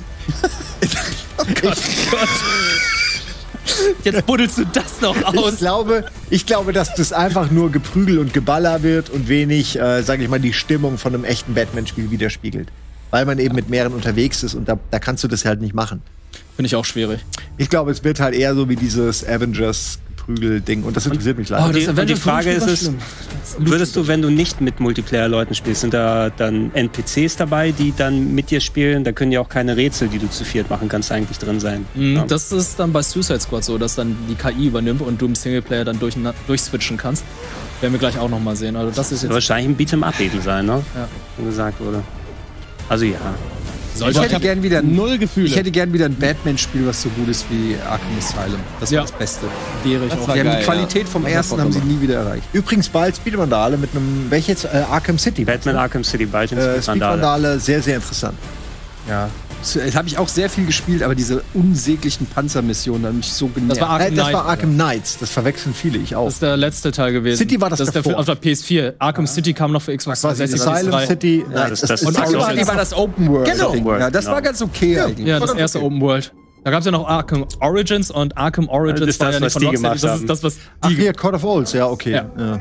Jetzt buddelst du das noch aus. Ich glaube, dass das einfach nur Geprügel und Geballer wird und wenig, sage ich mal, die Stimmung von einem echten Batman-Spiel widerspiegelt. Weil man eben mit mehreren unterwegs ist und da kannst du das halt nicht machen. Finde ich auch schwierig. Ich glaube, es wird halt eher so wie dieses Avengers-Geprügel-Ding und das interessiert mich leider. Oh, das Und die Frage ist es, schlimm. würdest du, wenn du nicht mit Multiplayer-Leuten spielst, sind da dann NPCs dabei, die dann mit dir spielen? Da können ja auch keine Rätsel, die du zu viert machen kannst, eigentlich drin sein. Ja. Das ist dann bei Suicide Squad so, dass dann die KI übernimmt und du im Singleplayer dann durchswitchen kannst. Werden wir gleich auch noch mal sehen. Also das ist Wird jetzt... wahrscheinlich ein Beat'em-up eben sein, ne? Ja. Wie gesagt wurde. Also ja. Ich hätte gern wieder Null Gefühle. Ich hätte gern wieder ein Batman-Spiel, was so gut ist wie Arkham Asylum. Das war Ja. das Beste. wäre ich auch. war Die haben geil, die Qualität vom ersten haben sie nie wieder erreicht. Übrigens bald Speedrandale mit einem, welches? Arkham City. Batman Arkham City bald in Randale. Speedrandale, sehr, sehr interessant. Ja. Das habe ich auch sehr viel gespielt, aber diese unsäglichen Panzermissionen haben mich so genervt. Das war Arkham Das Knight. war Arkham Knights, das verwechseln viele, ich auch. Das ist der letzte Teil gewesen. City war das ist der davor. auf der PS4. Arkham City kam noch für Xbox Quasi 360. Asylum City. Ja, das ist und Arkham Arkham war das Open World. Genau. Ding. Ja, das war ganz okay eigentlich. Ja, das erste Open World. Da gab es ja noch Arkham Origins und Arkham Origins Das ist das, war ja was nicht von die Rocksteady. gemacht Das haben. ist das, was Ach, hier, Court of Owls, ja, okay. Ja. Ja.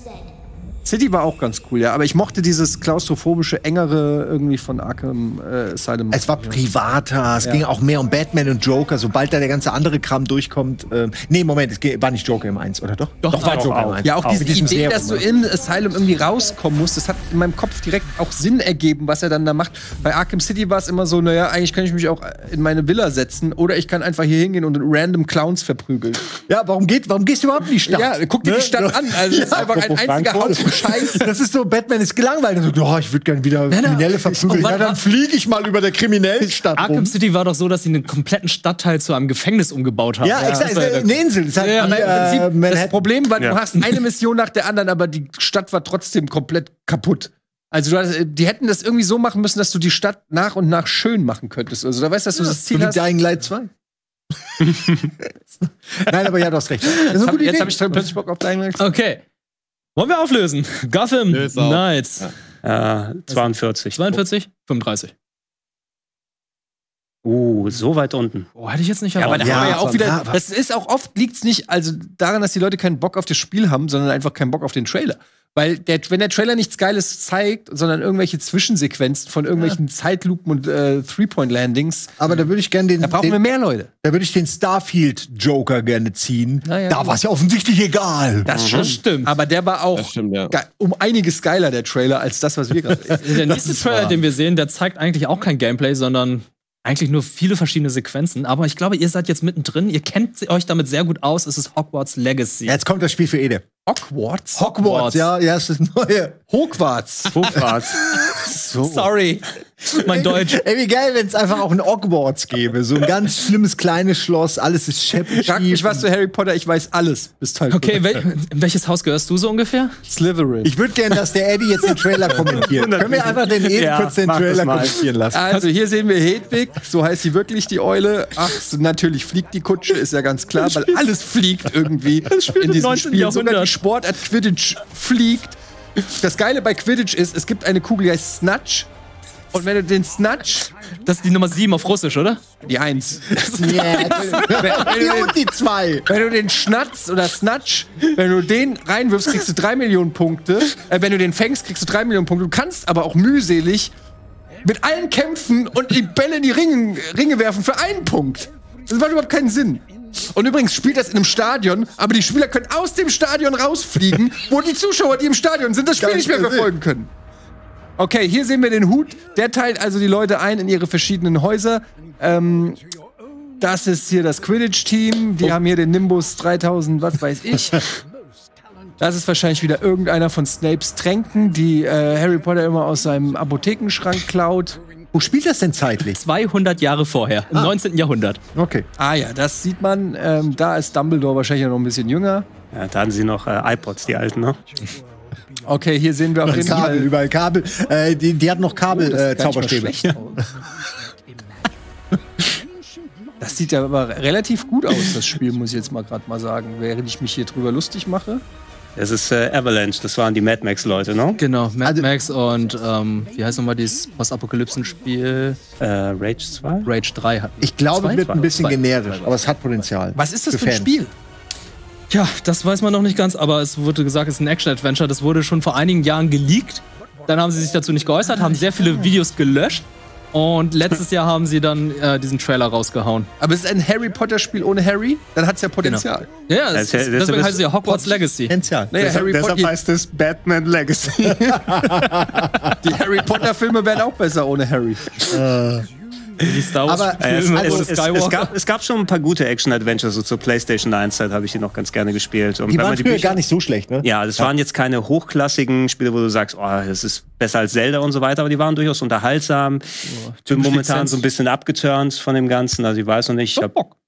City war auch ganz cool, ja. Aber ich mochte dieses klaustrophobische, engere irgendwie von Arkham Asylum. Es war privater, es ging auch mehr um Batman und Joker, sobald da der ganze andere Kram durchkommt. Nee, Moment, war nicht Joker im 1, oder doch? Doch, war doch, Joker auch. im 1. Ja, auch diese Mit diesem Idee, Serum, dass du ne? in Asylum irgendwie rauskommen musst, das hat in meinem Kopf direkt auch Sinn ergeben, was er dann da macht. Bei Arkham City war es immer so, naja, eigentlich kann ich mich auch in meine Villa setzen oder ich kann einfach hier hingehen und random Clowns verprügeln. Ja, warum gehst du überhaupt in die Stadt? Ja, guck dir Ne? die Stadt an. Also, das ist einfach ein einziger Haufen Scheiße. Das ist so, Batman ist gelangweilt. Und so, oh, ich würde gerne wieder Kriminelle verprügeln. Oh, Ja, dann fliege ich mal über der kriminellen Stadt rum. Arkham City war doch so, dass sie einen kompletten Stadtteil zu einem Gefängnis umgebaut haben. Ja, exakt, Das war ja eine Insel. Das ist halt Ja, wie, aber im Das Manhattan. Problem war, du Ja. hast eine Mission nach der anderen, aber die Stadt war trotzdem komplett kaputt. Also die hätten das irgendwie so machen müssen, dass du die Stadt nach und nach schön machen könntest. Also da weißt du, dass du das Ziel hast. Dying Light 2. Nein, aber ja, du hast recht. Jetzt habe ich plötzlich Bock auf Dying Light 2. Okay. Wollen wir auflösen? Gotham Knights. 42. 42? 35. So weit unten. Oh, hätte ich jetzt nicht Ja, aber erwartet. da haben wir ja auch wieder. Das ist auch oft liegt's nicht also daran, dass die Leute keinen Bock auf das Spiel haben, sondern einfach keinen Bock auf den Trailer. Weil wenn der Trailer nichts Geiles zeigt, sondern irgendwelche Zwischensequenzen von irgendwelchen Zeitlupen und Three-Point-Landings. Aber da würde ich gerne Da brauchen wir mehr Leute. Da würde ich den Starfield-Joker gerne ziehen. Ja, da war es ja offensichtlich egal. Das stimmt. Aber der war auch um einiges geiler, der Trailer, als das, was wir gerade sehen. Der nächste Trailer, den wir sehen, der zeigt eigentlich auch kein Gameplay, sondern eigentlich nur viele verschiedene Sequenzen. Aber ich glaube, ihr seid jetzt mittendrin. Ihr kennt euch damit sehr gut aus. Es ist Hogwarts Legacy. Jetzt kommt das Spiel für Ede. Hogwarts? Ja, es ist das neue. Hogwarts. So. Sorry. Mein Deutsch. Ey, wie geil, wenn es einfach auch ein Hogwarts gäbe. So ein ganz schlimmes kleines Schloss, alles ist scheppig. Frag mich was zu Harry Potter, ich weiß alles. Bis Teil Okay, in welches Haus gehörst du so ungefähr? Slytherin. Ich würde gerne, dass der Eddie jetzt den Trailer kommentiert. Können wir einfach den Ede kurz den Trailer kommentieren lassen? Also hier sehen wir Hedwig, so heißt sie wirklich, die Eule. Ach, so, natürlich fliegt die Kutsche, ist ja ganz klar, weil alles fliegt irgendwie in diesem Spiel. Sogar die Sportart Quidditch fliegt. Das Geile bei Quidditch ist, es gibt eine Kugel, die heißt Snatch. Und wenn du den Snatch... Das ist die Nummer 7 auf Russisch, oder? Die 1. Und die 2. Wenn du den Schnatz oder Snatch, wenn du den reinwirfst, kriegst du 3 Millionen Punkte. Wenn du den fängst, kriegst du 3 Millionen Punkte. Du kannst aber auch mühselig mit allen kämpfen und die Bälle in die Ringe werfen für einen Punkt. Das macht überhaupt keinen Sinn. Und übrigens spielt das in einem Stadion, aber die Spieler können aus dem Stadion rausfliegen, wo die Zuschauer, die im Stadion sind, das Spiel nicht mehr verfolgen können. Okay, hier sehen wir den Hut. Der teilt also die Leute ein in ihre verschiedenen Häuser. Das ist hier das Quidditch-Team. Die haben hier den Nimbus 3000, was weiß ich. Das ist wahrscheinlich wieder irgendeiner von Snapes Tränken, die Harry Potter immer aus seinem Apothekenschrank klaut. Wo spielt das denn zeitlich? 200 Jahre vorher, im 19. Jahrhundert. Okay. Ah ja, das sieht man. Da ist Dumbledore wahrscheinlich noch ein bisschen jünger. Ja, da hatten sie noch iPods, die alten, ne? Okay, hier sehen wir auf jeden Fall. Überall Kabel. Die hatten noch Kabel-Zauberstäbe. Das sieht ja aber relativ gut aus, das Spiel, muss ich jetzt mal gerade mal sagen, während ich mich hier drüber lustig mache. Das ist Avalanche, das waren die Mad Max-Leute, ne? Genau, Mad Max und wie heißt nochmal dieses Postapokalypsen-Spiel? Rage 2? Rage 3 hatten. Ich glaube, es wird ein bisschen 2. generisch, aber es hat Potenzial. Was ist das für ein Spiel? Tja, das weiß man noch nicht ganz, aber es wurde gesagt, es ist ein Action-Adventure. Das wurde schon vor einigen Jahren geleakt. Dann haben sie sich dazu nicht geäußert, haben sehr viele Videos gelöscht. Und letztes Jahr haben sie dann diesen Trailer rausgehauen. Aber es ist ein Harry Potter-Spiel ohne Harry? Dann hat es ja Potenzial. Genau. Ja, deswegen heißt es ja Hogwarts Legacy. Potenzial. Naja, Deshalb heißt es Batman Legacy. Die Harry Potter-Filme wären auch besser ohne Harry. Die Star Wars es gab schon ein paar gute Action-Adventures, so zur PlayStation 1-Zeit habe ich die noch ganz gerne gespielt. Und Die wenn waren man früher gar nicht so schlecht, ne? Ja, das waren jetzt keine hochklassigen Spiele, wo du sagst, oh, das ist besser als Zelda und so weiter, aber die waren durchaus unterhaltsam. Bin momentan so ein bisschen abgeturnt von dem Ganzen, also ich weiß noch nicht.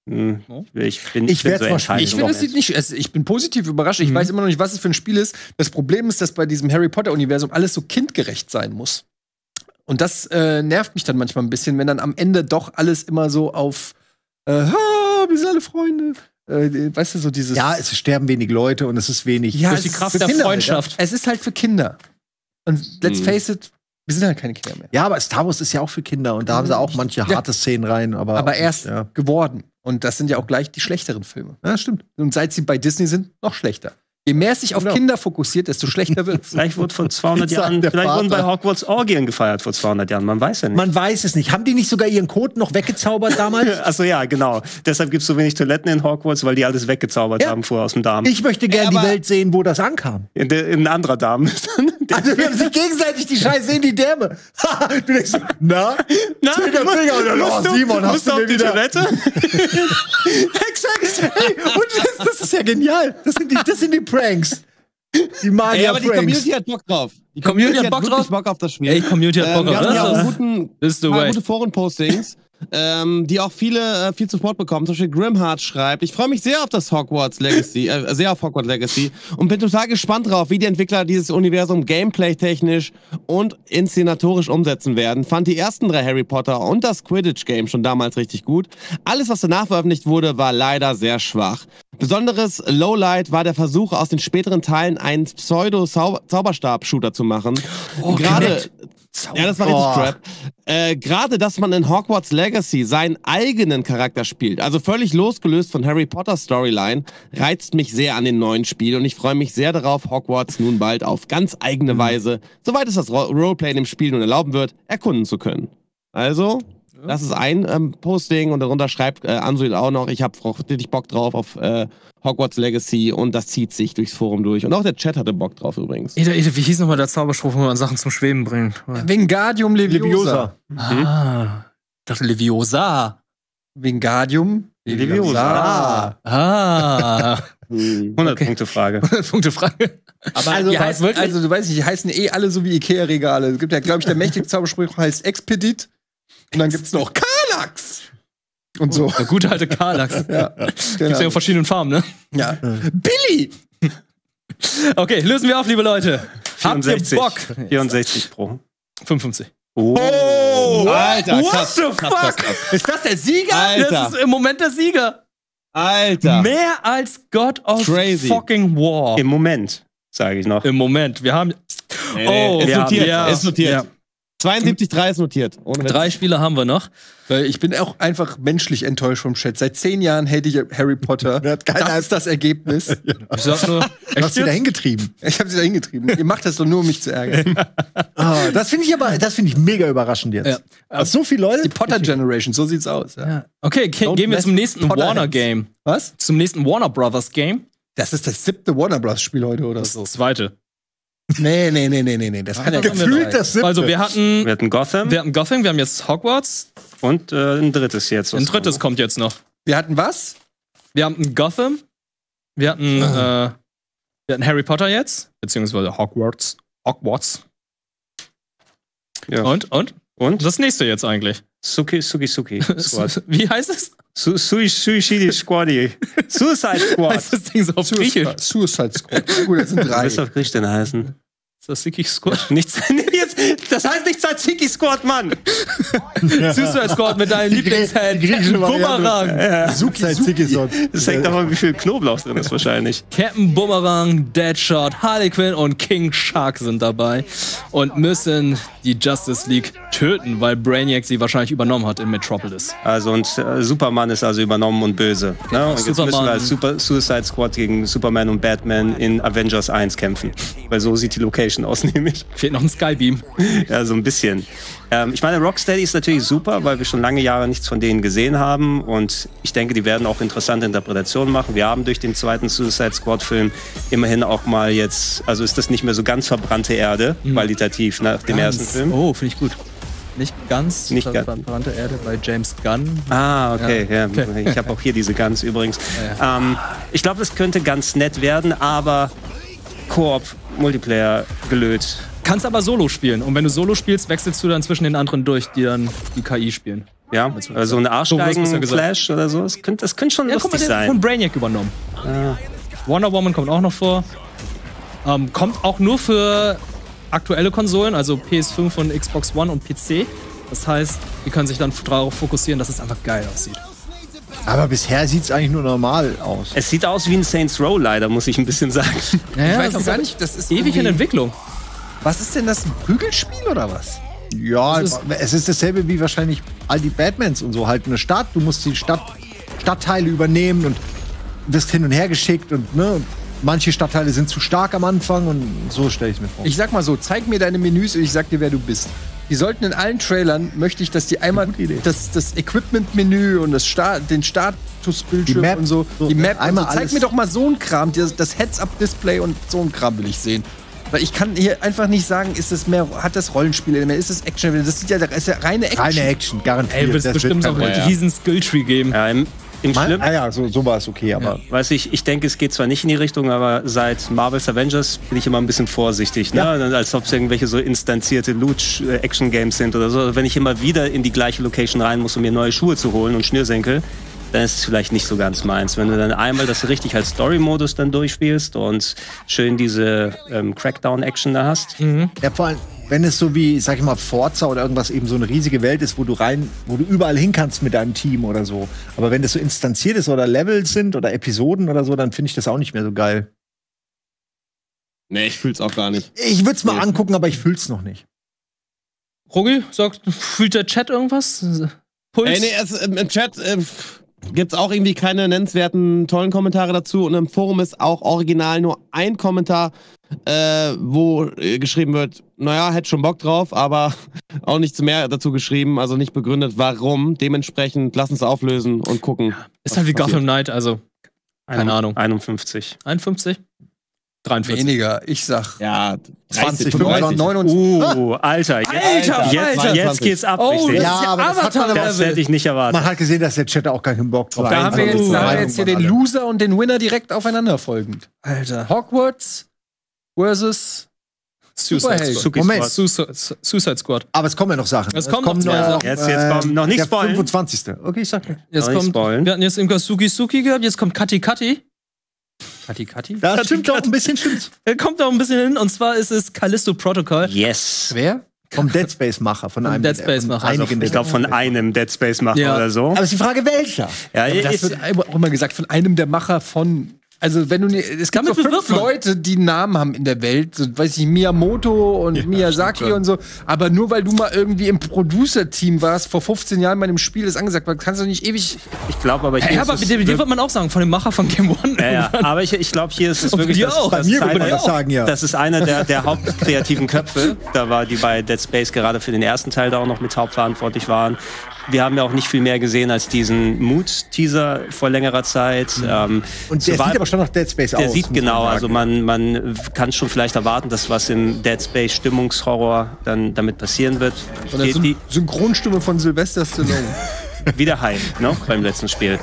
Ich bin positiv überrascht. Ich weiß immer noch nicht, was es für ein Spiel ist. Das Problem ist, dass bei diesem Harry Potter-Universum alles so kindgerecht sein muss. Und das nervt mich dann manchmal ein bisschen, wenn dann am Ende doch alles immer so auf wir sind alle Freunde. Weißt du, so dieses. Ja, es sterben wenig Leute und es ist wenig. Ja, durch die Kraft der Freundschaft. Es ist halt für Kinder. Und let's face it, wir sind halt keine Kinder mehr. Ja, aber Star Wars ist ja auch für Kinder und da haben sie auch manche harte Szenen rein. Aber erst geworden. Und das sind ja auch gleich die schlechteren Filme. Ja, stimmt. Und seit sie bei Disney sind, noch schlechter. Je mehr es sich auf Kinder fokussiert, desto schlechter wird es. Vielleicht wurde vor 200 Jahren, vielleicht wurden bei Hogwarts Orgien gefeiert vor 200 Jahren, man weiß ja nicht. Man weiß es nicht. Haben die nicht sogar ihren Code noch weggezaubert damals? Achso, ja, genau. Deshalb gibt es so wenig Toiletten in Hogwarts, weil die alles weggezaubert haben vorher aus dem Darm. Ich möchte gerne die Welt sehen, wo das ankam. In ein anderer Darm. Also wir haben sich gegenseitig die Scheiße in die Därme. Du denkst so, na? Finger. Simon, hast du mir wieder... Toilette? Exakt. Hey, und das ist ja genial. Das sind die Pranks. Die Magier aber die Community hat Bock drauf. Community hat wirklich Bock auf das Spiel. Ey, Community hat Bock wir auf haben ja auch das. gute Foren-Postings. die auch viel Support bekommen. Zum Beispiel Grimheart schreibt, ich freue mich sehr auf das Hogwarts Legacy, und bin total gespannt drauf, wie die Entwickler dieses Universum gameplay-technisch und inszenatorisch umsetzen werden. Fand die ersten 3 Harry Potter und das Quidditch-Game schon damals richtig gut. Alles, was danach veröffentlicht wurde, war leider sehr schwach. Besonderes Lowlight war der Versuch, aus den späteren Teilen einen Pseudo-Zauberstab-Shooter zu machen. Gerade... Ja, das war richtig crap. Gerade, dass man in Hogwarts Legacy seinen eigenen Charakter spielt, also völlig losgelöst von Harry Potter Storyline, reizt mich sehr an den neuen Spiel und ich freue mich sehr darauf, Hogwarts nun bald auf ganz eigene Weise, soweit es das Roleplay in dem Spiel nun erlauben wird, erkunden zu können. Also, das ist ein Posting und darunter schreibt Ansuil auch noch, ich habe richtig Bock drauf auf Hogwarts Legacy und das zieht sich durchs Forum durch. Und auch der Chat hatte Bock drauf übrigens. Ede, wie hieß nochmal der Zauberspruch, wo man Sachen zum Schweben bringt? Wingardium Leviosa. Ah, das Leviosa. Wingardium Leviosa. Ah. 100-Punkte-Frage. 100-Punkte-Frage. Aber also, die heißen, also du weißt nicht, die heißen alle so wie Ikea-Regale. Es gibt ja, glaube ich, der mächtige Zauberspruch heißt Expedit. Und dann gibt's noch Kallax. Und so. Der gute alte Kallax. Ja, Gibt's ja in verschiedenen Farben, ne? Ja. Billy! Okay, lösen wir auf, liebe Leute. 64. Habt ihr Bock? 64 Pro. 55. Oh! Alter, What the fuck? Ist das der Sieger? Alter. Das ist im Moment der Sieger. Alter. Mehr als God of Crazy. fucking War. Im Moment, sage ich noch. Im Moment. Wir haben... Oh, ist notiert. ja. Ist notiert. Ja. 72,3 ist notiert. Ohne Witz. 3 Spiele haben wir noch. Weil ich bin auch einfach menschlich enttäuscht vom Chat. Seit 10 Jahren hätte ich Harry Potter. Das ist das Ergebnis. Ich sag nur... Du hast sie da hingetrieben. Ich habe sie da hingetrieben. Ihr macht das doch nur, um mich zu ärgern. Das finde ich mega überraschend jetzt. Ja. Dass so viele Leute. Die Potter Generation, so sieht's aus. Ja. Okay, gehen wir zum nächsten Warner-Game. Was? Zum nächsten Warner Brothers Game. Das ist das 7. Warner Bros. Spiel heute oder so. Das 2. Nee. Das kann ja Gefühlt das 7. Also wir hatten Gotham. Wir haben jetzt Hogwarts. Und ein drittes jetzt. Ein drittes kommt jetzt noch. Wir hatten was? Wir haben Gotham. Wir hatten Harry Potter jetzt. Beziehungsweise Hogwarts. Ja. Und? Und? Das nächste jetzt eigentlich. Suki Squad. Wie heißt es? Suicide Squad. Suicide Squad. Heißt das Ding so auf Griechisch? Suicide Squad. Gut, das sind Was 3. soll auf Griechisch denn heißen? Ist das Siki Squad? Das heißt nicht Tzatziki Squad, Mann! Suicide Squad mit deinem Lieblingsheld. Bumerang. Das hängt davon, wie viel Knoblauch drin ist wahrscheinlich. Captain Bumerang, Deadshot, Harley Quinn und King Shark sind dabei und müssen die Justice League töten, weil Brainiac sie wahrscheinlich übernommen hat in Metropolis. Also und Superman ist also übernommen und böse. Ne? Und jetzt müssen wir als Suicide Squad gegen Superman und Batman in Avengers 1 kämpfen. Weil so sieht die Location aus, nämlich. Fehlt noch ein Skybeam. Ja, so ein bisschen. Ich meine, Rocksteady ist natürlich super, weil wir schon lange Jahre nichts von denen gesehen haben. Und ich denke, die werden auch interessante Interpretationen machen. Wir haben durch den zweiten Suicide Squad-Film immerhin auch mal jetzt, also ist das nicht mehr so ganz verbrannte Erde, qualitativ nach dem ersten Film. Oh, finde ich gut. Nicht ganz verbrannte Erde bei James Gunn. Ah, okay. Ja. Okay. Ich habe auch hier diese Guns übrigens. Ja. Ich glaube, das könnte ganz nett werden, aber Koop, Multiplayer gelöt. Kannst aber Solo spielen. Und wenn du Solo spielst, wechselst du dann zwischen den anderen durch, die dann die KI spielen. Ja, also eine Arschgeigen-Flash oder so. Das könnte schon lustig sein. Von Brainiac übernommen. Wonder Woman kommt auch noch vor. Kommt auch nur für aktuelle Konsolen, also PS5 und Xbox One und PC. Das heißt, die können sich dann darauf fokussieren, dass es einfach geil aussieht. Aber bisher sieht es eigentlich nur normal aus. Es sieht aus wie ein Saints Row, leider, muss ich ein bisschen sagen. Ja, ich weiß auch gar nicht, das ist ewig in Entwicklung. Was ist denn das, ein Prügelspiel oder was? Ja, es ist dasselbe wie wahrscheinlich all die Batmans und so. Halt eine Stadt, du musst die Stadtteile übernehmen und wirst hin und her geschickt und ne, manche Stadtteile sind zu stark am Anfang und so stelle ich es mir vor. Ich sag mal so, zeig mir deine Menüs und ich sag dir, wer du bist. Die sollten in allen Trailern, möchte ich, dass die einmal das Equipment-Menü und den Statusbildschirm und so, die Map, einmal also, zeig mir doch mal so ein Kram, das Heads-Up-Display und so ein Kram will ich sehen. Weil ich kann hier einfach nicht sagen, hat das Rollenspielelement, ist das Action? Das ist ja reine Action. Reine Action, garantiert. Ey, wird es bestimmt so einen riesen Skilltree geben. Ja, Im Schlimm, Ja, so war es okay, aber. weiß ich denke, es geht zwar nicht in die Richtung, aber seit Marvel's Avengers bin ich immer ein bisschen vorsichtig, ne? Als ob es irgendwelche so instanzierte Loot-Action-Games sind oder so. Also wenn ich immer wieder in die gleiche Location rein muss, um mir neue Schuhe zu holen und Schnürsenkel, dann ist es vielleicht nicht so ganz meins. Wenn du dann einmal das richtig als Story-Modus dann durchspielst und schön diese Crackdown-Action da hast. Ja, vor allem, wenn es so wie, sag ich mal, Forza oder irgendwas eben so eine riesige Welt ist, wo du überall hin kannst mit deinem Team oder so. Aber wenn das so instanziert ist oder Levels sind oder Episoden oder so, dann finde ich das auch nicht mehr so geil. Nee, ich fühl's auch gar nicht. Ich würde es mal angucken, aber ich fühl's noch nicht. Rogi, fühlt der Chat irgendwas? Puls? Im Chat gibt's auch irgendwie keine nennenswerten, tollen Kommentare dazu. Und im Forum ist auch original nur ein Kommentar, wo geschrieben wird, naja, hätte schon Bock drauf, aber auch nichts mehr dazu geschrieben, also nicht begründet, warum. Dementsprechend lass uns auflösen und gucken. Ist halt wie Gotham Knight, also keine Ahnung. 51. 51? 43. Weniger, ich sag. Ja, 20, 35. 29. Alter, jetzt geht's ab, richtig. Ja, aber das hat man Das hätte ich nicht erwartet. Man hat gesehen, dass der Chat auch keinen Bock drauf Da haben wir hat. jetzt hier den Loser und den Winner direkt aufeinander folgend. Alter. Hogwarts versus Superheld. Suicide Squad. Aber es kommen ja noch Sachen. Es kommen noch zwei Sachen. Jetzt kommen noch nicht der spoilern. 25. Okay, ich sag mir. Jetzt Noch nicht kommt, spoilen. wir hatten jetzt irgendwas Suki gehabt, jetzt kommt Kati. Kati? Das stimmt auch ein bisschen, stimmt's. Kommt auch ein bisschen hin, und zwar ist es Callisto Protocol. Yes. Wer? Vom Dead Space-Macher. Von einem Dead Space-Macher. einigen Ich glaube, von einem Dead Space-Macher Ja. oder so. Aber ist die Frage, welcher? Ja, Das wird auch immer gesagt von einem der Macher von. Also wenn du es gibt Damit so 5 bewirbt man. Leute, die Namen haben in der Welt, so, weiß ich, Miyamoto und Miyazaki und so, aber nur weil du mal irgendwie im Producer-Team warst, vor 15 Jahren bei einem Spiel das angesagt war, kannst du nicht ewig. ich glaube aber hier Ja, ist aber es mit dem wird man auch sagen, von dem Macher von Game One. ja, aber ich glaube, hier ist es Und wirklich dir auch. Bei mir würde man das sagen, ja. Das ist einer der hauptkreativen Köpfe. Da war die bei Dead Space gerade für den ersten Teil da auch noch mit hauptverantwortlich waren. Wir haben ja auch nicht viel mehr gesehen als diesen Mood-Teaser vor längerer Zeit. Und der sieht aber schon nach Dead Space aus. Der sieht muss genau, man also sagen. man kann schon vielleicht erwarten, dass was im Dead Space Stimmungshorror dann damit passieren wird. Und das Die Synchronstimme von Sylvester Stallone. wieder heim, ne, beim letzten Spiel.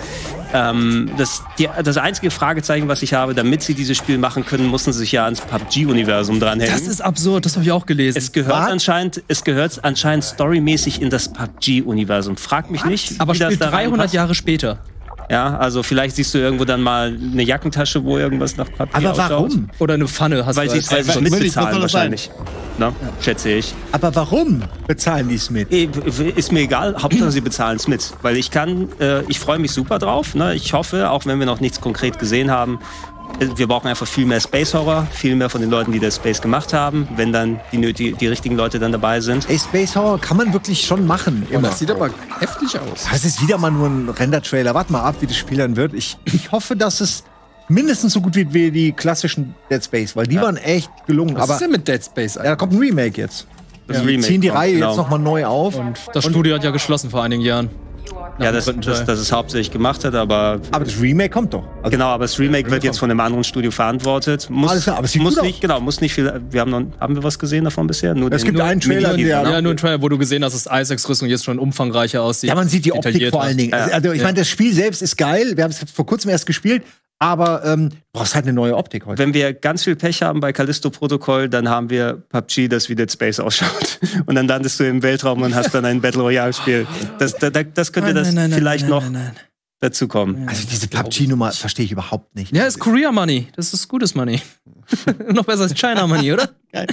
Das einzige Fragezeichen, was ich habe, damit sie dieses Spiel machen können, mussten sie sich ja ans PUBG-Universum dranhängen. Das ist absurd, das habe ich auch gelesen. Es gehört anscheinend storymäßig in das PUBG-Universum. Frag mich nicht, aber wie das spielt da 300 reinpasst. Jahre später. Ja, also vielleicht siehst du irgendwo dann mal eine Jackentasche, wo irgendwas nach PUBG Aber ausschaut. warum? Oder eine Pfanne hast Weil du. sie es was mitbezahlen soll das sein? wahrscheinlich. Ne? Schätze ich. Aber warum bezahlen die es mit? Ist mir egal, Hauptsache sie bezahlen es mit. Weil ich freue mich super drauf. Ne? Ich hoffe, auch wenn wir noch nichts konkret gesehen haben, wir brauchen einfach viel mehr Space Horror, viel mehr von den Leuten, die das Space gemacht haben, wenn dann die richtigen Leute dann dabei sind. Ey, Space Horror kann man wirklich schon machen. Immer. Das sieht aber heftig aus. Das ist wieder mal nur ein Render-Trailer. Warte mal ab, wie das Spiel dann wird. Ich hoffe, dass es mindestens so gut wird wie die klassischen Dead Space, weil die waren echt gelungen. Was Aber ist denn mit Dead Space ja, da kommt ein Remake jetzt. Das Die Remake ziehen die kommt, Reihe genau. jetzt nochmal neu auf. Das Studio hat ja geschlossen vor einigen Jahren. Ja, das es hauptsächlich gemacht hat, aber Aber das Remake kommt doch. Also, genau, aber das Remake wird jetzt von einem anderen Studio verantwortet. Alles klar, aber es sieht gut aus. Muss nicht viel. Haben wir was gesehen davon bisher? Nur Es gibt nur einen Trailer, Mini-Teaser, der- Ja, nur ein Trailer, wo du gesehen hast, dass Isaacs Rüstung jetzt schon umfangreicher aussieht. Ja, man sieht die Optik detaillierter. vor allen Dingen. Ja. Also ich meine, das Spiel selbst ist geil. Wir haben es vor kurzem erst gespielt. Aber du brauchst halt eine neue Optik heute. Wenn wir ganz viel Pech haben bei Callisto Protokoll, dann haben wir PUBG, das wie Dead Space ausschaut. Und dann landest du im Weltraum und hast dann ein Battle Royale-Spiel. Das könnte vielleicht noch dazu kommen. Also diese PUBG-Nummer verstehe ich überhaupt nicht. Ja, ist Korea Money. Das ist gutes Money. Noch besser als China Money, oder? Geil.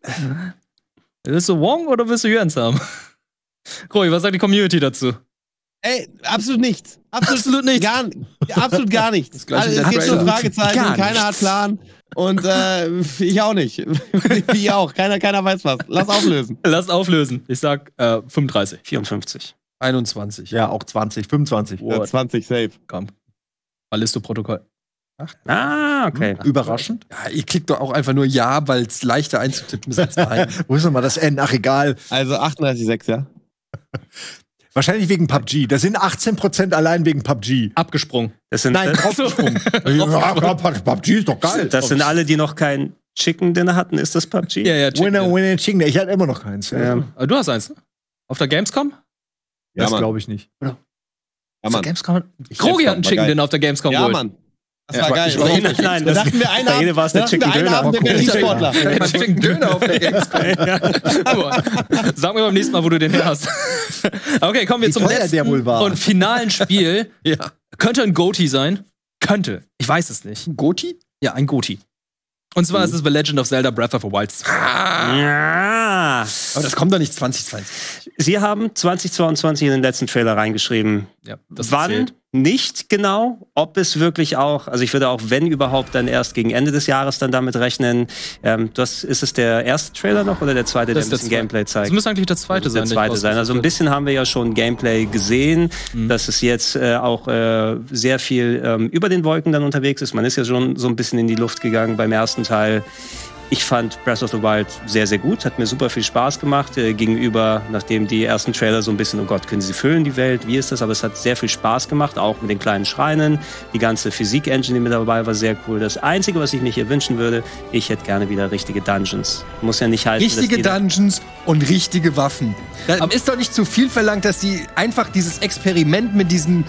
Willst du Wong oder willst du Yuans haben? Kroi, was sagt die Community dazu? Ey, absolut nichts. Absolut nichts. Absolut gar nichts. gleiche Also, es wie gibt der nur Trailer. Fragezeichen, Gar keiner hat Plan. Und ich auch nicht. Wie auch. Keiner weiß was. Lass auflösen. Lasst auflösen. Ich sag 35. 54. 21. Ja, auch 20, 25. What? 20 safe. Komm. Ballisto-Protokoll. Okay. Überraschend. Ja, ihr klickt doch auch einfach nur Ja, weil es leichter einzutippen ist als Nein. Wo ist nochmal das N? Ach, egal. Also 38,6, ja? Wahrscheinlich wegen PUBG. Das sind 18% allein wegen PUBG. Abgesprungen. Das sind, Nein, draufgesprungen. Ja, PUBG ist doch geil. das sind alle, die noch kein Chicken Dinner hatten. Ist das PUBG? Ja, check. Winner, Chicken. Ich hatte immer noch keins. Ja. Du hast eins, ne? Auf der Gamescom? Ja, Das Mann. glaube ich nicht. Ja, Mann. Gamescom? Krogi hat einen Chicken Dinner auf der Gamescom Ja, geholt. Mann. Das war geil. Nein, da dachten wir einen bei jeder war es der Chicken Döner. Abend der Berlin-Sportler. Chicken Döner auf der Gamescom. Sag mir beim nächsten Mal, wo du den her hast. Okay, kommen wir zum teuer letzten der wohl war. und finalen Spiel. Ja. Könnte ein GOTY sein. Könnte. Ich weiß es nicht. Goti? Ja, ein GOTY. Und zwar ist es The Legend of Zelda Breath of the Wild. Ja. Aber das kommt doch nicht 2020. Sie haben 2022 in den letzten Trailer reingeschrieben. Ja, das Wann? zählt. Nicht genau, ob es wirklich auch, also ich würde auch, wenn überhaupt, dann erst gegen Ende des Jahres dann damit rechnen. Ist es der erste Trailer noch oder der zweite, der ein bisschen Gameplay zeigt? Das müsste eigentlich der zweite sein. Der zweite sein. Also ein bisschen haben wir ja schon Gameplay gesehen, dass es jetzt auch sehr viel über den Wolken dann unterwegs ist. Man ist ja schon so ein bisschen in die Luft gegangen beim ersten Teil. Ich fand Breath of the Wild sehr, sehr gut. Hat mir super viel Spaß gemacht. Gegenüber, nachdem die ersten Trailer so ein bisschen, oh Gott, können sie füllen, die Welt? Wie ist das? Aber es hat sehr viel Spaß gemacht, auch mit den kleinen Schreinen. Die ganze Physik-Engine, die mit dabei war, sehr cool. Das Einzige, was ich mir hier wünschen würde, ich hätte gerne wieder richtige Dungeons. Muss ja nicht heißen, Richtige Dungeons und richtige Waffen. Da ist doch nicht zu viel verlangt, dass die einfach dieses Experiment mit diesen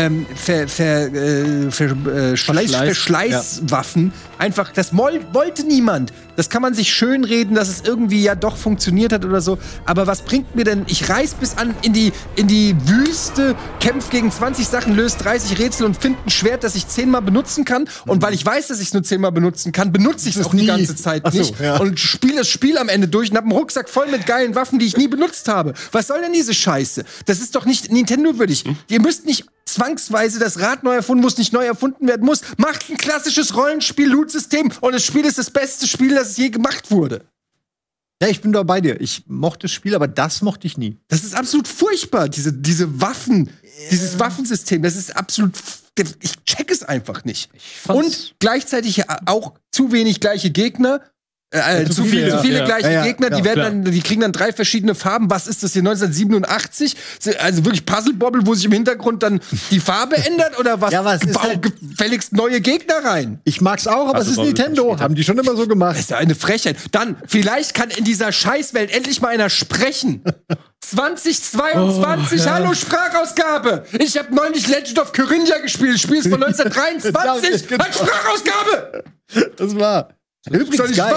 Verschleißwaffen einfach, das wollte niemand. Das kann man sich schön reden, dass es irgendwie ja doch funktioniert hat oder so. Aber was bringt mir denn, ich reise bis an in die Wüste, kämpfe gegen 20 Sachen, löse 30 Rätsel und finde ein Schwert, das ich 10-mal benutzen kann. Und weil ich weiß, dass ich es nur 10-mal benutzen kann, benutze ich es auch die ganze Zeit nicht. Ja. Und spiele das Spiel am Ende durch und habe einen Rucksack voll mit geilen Waffen, die ich nie benutzt habe. Was soll denn diese Scheiße? Das ist doch nicht Nintendo-würdig. Ihr müsst nicht zwangsweise das Rad neu erfunden, muss nicht neu erfunden werden muss. Macht ein klassisches Rollenspiel-Loot-System und das Spiel ist das beste Spiel, das je gemacht wurde. Ja, ich bin da bei dir. Ich mochte das Spiel, aber das mochte ich nie. Das ist absolut furchtbar, diese Waffen, dieses Waffensystem, das ist absolut, ich check es einfach nicht. Und gleichzeitig auch zu wenig gleiche Gegner. Zu viele gleiche Gegner, die kriegen dann 3 verschiedene Farben. Was ist das hier, 1987? Also wirklich Puzzle-Bobble, wo sich im Hintergrund dann die Farbe ändert oder was? Ja, was ist halt gefälligst neue Gegner rein. Ich mag's auch, aber es ist Nintendo. Haben die schon immer so gemacht. Das ist ja eine Frechheit. Dann, vielleicht kann in dieser Scheißwelt endlich mal einer sprechen. 2022, hallo Sprachausgabe! Ich habe neulich Legend of Corinthia gespielt. Das Spiel ist von 1923. Hat Sprachausgabe! Das war übrigens geil.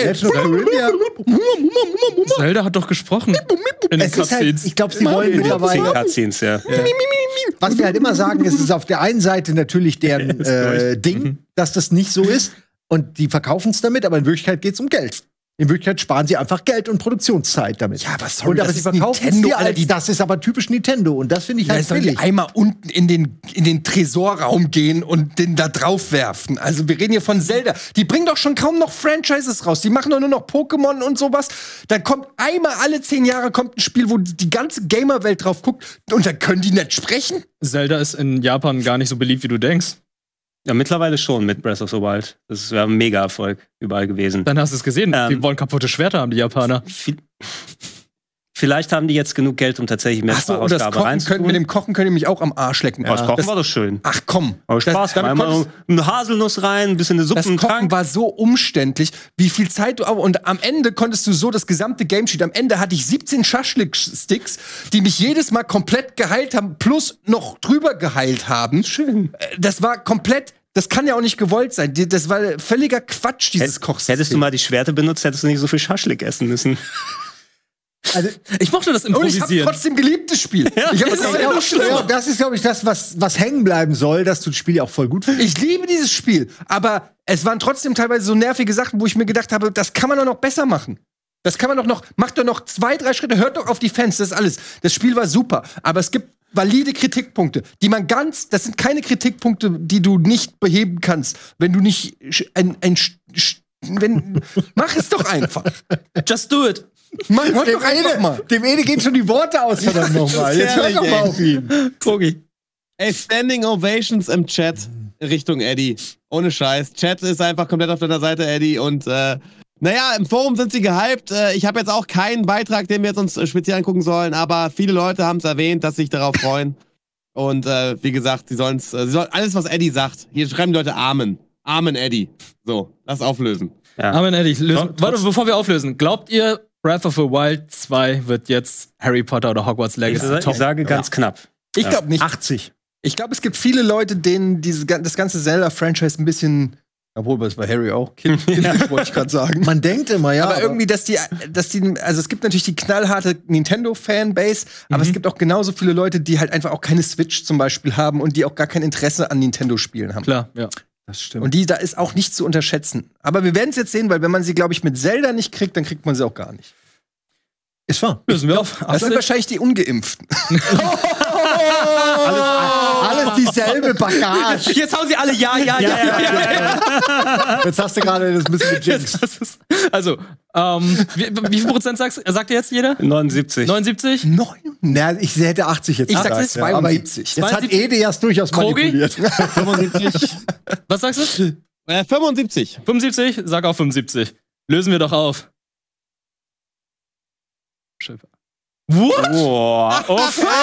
Zelda hat doch gesprochen. In den Cutscenes. Ich glaube, sie wollen mittlerweile. Cutscenes, ja. Was wir halt immer sagen, ist auf der einen Seite natürlich deren Ding, dass das nicht so ist. Und die verkaufen es damit, aber in Wirklichkeit geht es um Geld. In Wirklichkeit sparen sie einfach Geld und Produktionszeit damit. Ja, aber sorry, aber sie verkaufen es dir als, das ist aber typisch Nintendo. Und das finde ich halt billig. Die einmal unten in den Tresorraum gehen und den da drauf werfen. Also wir reden hier von Zelda. Die bringen doch schon kaum noch Franchises raus. Die machen doch nur noch Pokémon und sowas. Dann kommt einmal alle 10 Jahre kommt ein Spiel, wo die ganze Gamerwelt drauf guckt. Und dann können die nicht sprechen. Zelda ist in Japan gar nicht so beliebt, wie du denkst. Ja, mittlerweile schon mit Breath of the Wild. Das ist ja ein Mega-Erfolg überall gewesen. Dann hast du es gesehen. Die wollen kaputte Schwerter haben, die Japaner. Vielleicht haben die jetzt genug Geld, um tatsächlich mehr Sprachausgabe reinzutun. Mit dem Kochen könnt ihr mich auch am Arsch lecken. Ja. Das Kochen war doch schön. Ach komm. Aber Spaß. Einmal eine Haselnuss rein, ein bisschen eine Suppe. Das Kochen war so umständlich, wie viel Zeit du... Und am Ende konntest du so das gesamte Gamesheet... Am Ende hatte ich 17 Schaschlik-Sticks, die mich jedes Mal komplett geheilt haben, plus noch drüber geheilt haben. Schön. Das war komplett... Das kann ja auch nicht gewollt sein. Das war völliger Quatsch, dieses Kochsystem. Hättest du mal die Schwerte benutzt, hättest du nicht so viel Schaschlik essen müssen. Also, ich mochte das Improvisieren. Und ich habe trotzdem geliebt, das Spiel. Ja, das ist, glaube ich, das, was hängen bleiben soll, dass du das Spiel auch voll gut findest. Ich liebe dieses Spiel, aber es waren trotzdem teilweise so nervige Sachen, wo ich mir gedacht habe, das kann man doch noch besser machen. Das kann man doch noch, macht doch noch 2, 3 Schritte, hört doch auf die Fans, das ist alles. Das Spiel war super, aber es gibt valide Kritikpunkte, die man das sind keine Kritikpunkte, die du nicht beheben kannst, wenn du nicht mach es doch einfach. Just do it. Mach doch einfach mal. Dem Ede gehen schon die Worte aus, verdammt nochmal. Jetzt hör doch mal auf ihn. Krogi. Ey, Standing Ovations im Chat Richtung Eddie. Ohne Scheiß. Chat ist einfach komplett auf deiner Seite, Eddie. Und naja, im Forum sind sie gehypt. Ich habe jetzt auch keinen Beitrag, den wir jetzt uns speziell angucken sollen, aber viele Leute haben es erwähnt, dass sie sich darauf freuen. Und wie gesagt, sie sollen alles, was Eddie sagt. Hier schreiben die Leute Amen. Amen, Eddie. So, lass auflösen. Ja. Amen, Eddie. Warte, bevor wir auflösen. Glaubt ihr, Breath of the Wild 2 wird jetzt Harry Potter oder Hogwarts Legacy? Ich sage ganz knapp. Ich glaube nicht. 80. Ich glaube, es gibt viele Leute, denen das ganze Zelda-Franchise ein bisschen, obwohl das bei Harry auch, wollte ich gerade sagen. Man denkt immer, ja. Aber irgendwie, dass die, also es gibt natürlich die knallharte Nintendo-Fanbase, aber es gibt auch genauso viele Leute, die halt einfach auch keine Switch zum Beispiel haben und die auch gar kein Interesse an Nintendo-Spielen haben. Klar, ja. Das stimmt. Und da ist auch nicht zu unterschätzen. Aber wir werden es jetzt sehen, weil wenn man sie, glaube ich, mit Zelda nicht kriegt, dann kriegt man sie auch gar nicht. Ist wahr. Lösen wir auf. Das sind wahrscheinlich die Ungeimpften. Alles dieselbe Bagage. Jetzt hauen sie alle ja. Jetzt hast du gerade das ein bisschen gejinxt. Also, wie viel Prozent sagt jetzt jeder? 79. 79? Na, ich hätte 80 jetzt Ich gesagt. sag 72. Jetzt hat Ede erst durchaus Krogi? manipuliert. 75. Was sagst du? 75. 75? Sag auch 75. Lösen wir doch auf. What? Boah. Oh,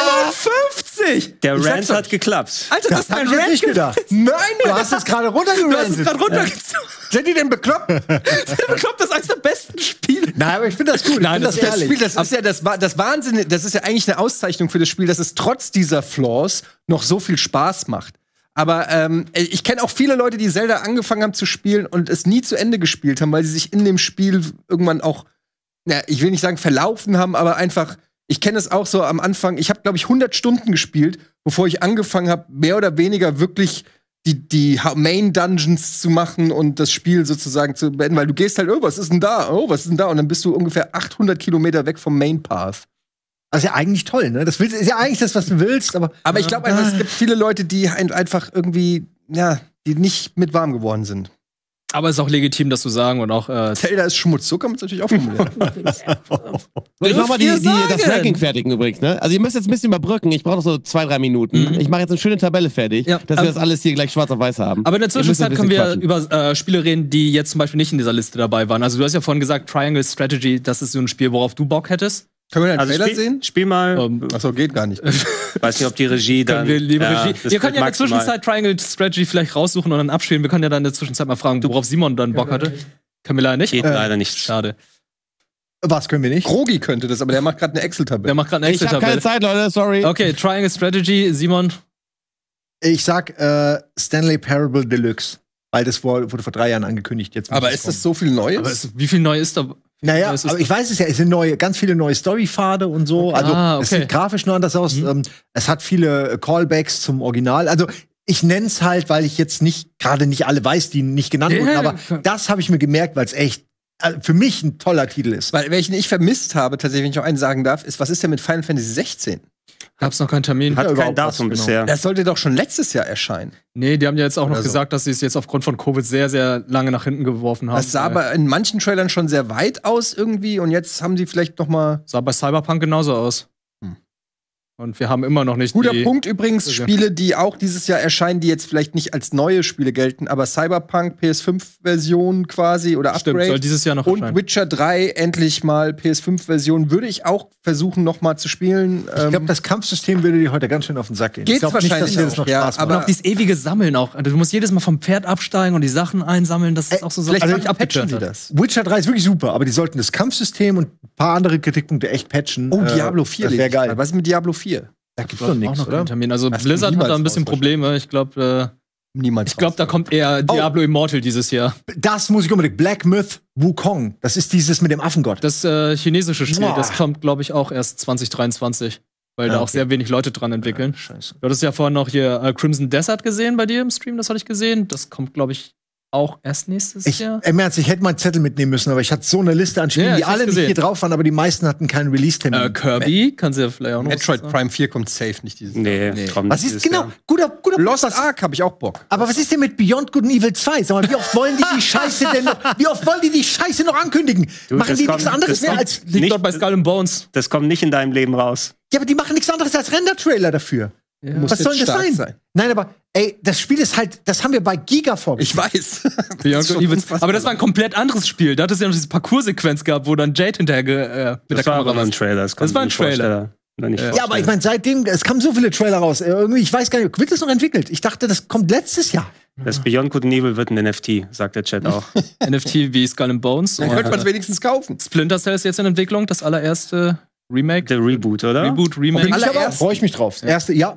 55! Der Ich Rant sag's doch. hat geklappt. Alter, das ist hab mein ich jetzt Rant. nicht gedacht. Nein, Du hast es gerade Du hast es runtergerantet. gerade runtergezogen. sind die denn bekloppt? Ich glaube, das ist eines der besten Spiele. Nein, aber ich finde das gut. Nein, ich das finde Das das Spiel, ehrlich. das ist ja das Wahnsinn, das ist ja eigentlich eine Auszeichnung für das Spiel, dass es trotz dieser Flaws noch so viel Spaß macht. Aber ich kenne auch viele Leute, die Zelda angefangen haben zu spielen und es nie zu Ende gespielt haben, weil sie sich in dem Spiel irgendwann auch, ich will nicht sagen verlaufen haben, aber einfach, ich kenne es auch so am Anfang, ich habe, glaube ich, 100 Stunden gespielt, bevor ich angefangen habe, mehr oder weniger wirklich die Main-Dungeons zu machen und das Spiel sozusagen zu beenden, weil du gehst halt, was ist denn da? Oh, was ist denn da? Und dann bist du ungefähr 800 Kilometer weg vom Main-Path. Das ist ja eigentlich toll, ne? Das ist ja eigentlich das, was du willst, aber Aber ich glaube einfach, es gibt viele Leute, die einfach irgendwie, die nicht mit warm geworden sind. Aber es ist auch legitim, das zu sagen und auch. Zelda ist Schmutz, so kann man es natürlich auch formulieren. Ich mach mal ihr das sagen? Ranking fertig übrigens, ne? Also ihr müsst jetzt ein bisschen überbrücken. Ich brauche noch so 2-3 Minuten. Ich mache jetzt eine schöne Tabelle fertig, Ja. dass wir das alles hier gleich schwarz auf weiß haben. Aber in der Ihr müsst ein Zwischenzeit bisschen können wir quatschen. über Spiele reden, die jetzt zum Beispiel nicht in dieser Liste dabei waren. Also du hast ja vorhin gesagt, Triangle Strategy, das ist so ein Spiel, worauf du Bock hättest. Können wir den Also Trailer sehen? Spiel mal. Achso, geht gar nicht. Weiß nicht, ob die Regie dann. Können wir liebe Regie. das Ihr könnt ja in der maximal. Zwischenzeit Triangle Strategy vielleicht raussuchen und dann abspielen. Wir können ja dann in der Zwischenzeit mal fragen, worauf Simon dann Bock hatte. Können wir leider nicht. Geht leider nicht. Schade. was können wir nicht? Krogi könnte das, aber der macht gerade eine Der Excel-Tabelle. macht gerade eine Ich habe keine Excel-Tabelle. Zeit, Leute, sorry. Okay, Triangle Strategy, Simon. Ich sag Stanley Parable Deluxe, weil das wurde vor 3 Jahren angekündigt. Jetzt muss Aber es ist kommen. das so viel Neues? Aber wie viel neu ist da? Naja, es ist- aber ich weiß es ja, es sind ganz viele neue Storypfade und so. Also es okay. sieht grafisch nur anders aus. Es hat viele Callbacks zum Original. Also ich nenn's halt, weil ich jetzt gerade nicht alle weiß, die nicht genannt wurden. Aber das habe ich mir gemerkt, weil es echt für mich ein toller Titel ist. Weil welchen ich vermisst habe, tatsächlich, wenn ich noch einen sagen darf, ist, was ist denn mit Final Fantasy 16? Gab's noch keinen Termin? Hat kein überhaupt Datum was, bisher. Das sollte doch schon letztes Jahr erscheinen. Nee, die haben ja jetzt auch noch Oder so. gesagt, dass sie es jetzt aufgrund von Covid sehr, sehr lange nach hinten geworfen haben. Das sah aber in manchen Trailern schon sehr weit aus irgendwie und jetzt haben sie vielleicht noch mal sah bei Cyberpunk genauso aus. Und wir haben immer noch nicht Guter die Punkt übrigens, Spiele, die auch dieses Jahr erscheinen, die jetzt vielleicht nicht als neue Spiele gelten, aber Cyberpunk PS5-Version quasi oder Stimmt, soll Upgrade dieses Jahr noch und erscheinen. Witcher 3 endlich mal PS5-Version würde ich auch versuchen noch mal zu spielen. Ich glaube, das Kampfsystem würde dir heute ganz schön auf den Sack gehen. Geht's ich glaub wahrscheinlich nicht, dass dir das auch, noch ja, Spaß macht. aber- Aber auch dieses ewige Sammeln auch. Also, du musst jedes Mal vom Pferd absteigen und die Sachen einsammeln. Das ist auch so vielleicht also patchen sie das. Witcher 3 ist wirklich super, aber die sollten das Kampfsystem und ein paar andere Kritikpunkte echt patchen. Oh, Diablo 4. Das wäre lese ich geil. mal. Was ist mit Diablo 4? Da gibt's Auch doch nichts, noch oder? keinen Termin. Also Das Blizzard kommt hat da ein niemals bisschen raus, Probleme. Ich glaube, Niemals. da kommt eher Diablo Immortal dieses Jahr. Das muss ich unbedingt. Black Myth Wukong. Das ist dieses mit dem Affengott. Das chinesische Spiel, Boah. das kommt, glaube ich, auch erst 2023. Weil da auch sehr wenig Leute dran entwickeln. Scheiße. Du hattest ja vorhin noch hier Crimson Desert gesehen bei dir im Stream, das hatte ich gesehen. Das kommt, glaube ich, auch erst nächstes Jahr. Im Ernst, ich hätte mal einen Zettel mitnehmen müssen, aber ich hatte so eine Liste an Spielen, Ja, die ich hab's alle nicht gesehen. hier drauf waren, aber die meisten hatten keinen Release-Termin. Kirby, kannst du ja vielleicht auch noch Metroid was sagen? Prime 4 kommt safe nicht dieses Jahr. Nee, kommt Was nicht ist dieses genau? Jahr. Guter Lost was, Ark habe ich auch Bock. Aber was ist denn mit Beyond Good and Evil 2? Sag mal, wie oft wollen die die Scheiße denn noch, wie oft wollen die die Scheiße noch ankündigen? Machen das die kommt- nichts anderes das mehr kommt- als, Liegt Nicht- dort bei Skull and Bones. Das kommt nicht in deinem Leben raus. ja, aber die machen nichts anderes als Render-Trailer dafür. Muss Was jetzt soll denn das stark sein? Nein, aber, ey, das Spiel ist halt, das haben wir bei Giga vorgestellt. Ich weiß. Beyond Good and Evil. Aber das war ein komplett anderes Spiel. Da hat es ja noch diese Parcours-Sequenz gehabt, wo dann Jade hinterher mit der Das war Kamera aber ein war. Trailer. Das war ein Trailer. Ja, aber ich meine, seitdem, es kamen so viele Trailer raus. Irgendwie, ich weiß gar nicht, wird das noch entwickelt? Ich dachte, das kommt letztes Jahr. Das Beyond Good and Evil wird ein NFT, sagt der Chat auch. NFT wie Skull and Bones. Dann könnte man es wenigstens kaufen. Splinter Cell ist jetzt in Entwicklung, das allererste Remake. Der Reboot, oder? Reboot, Remake. Allererst- Freue ich mich drauf. Das erste, ja.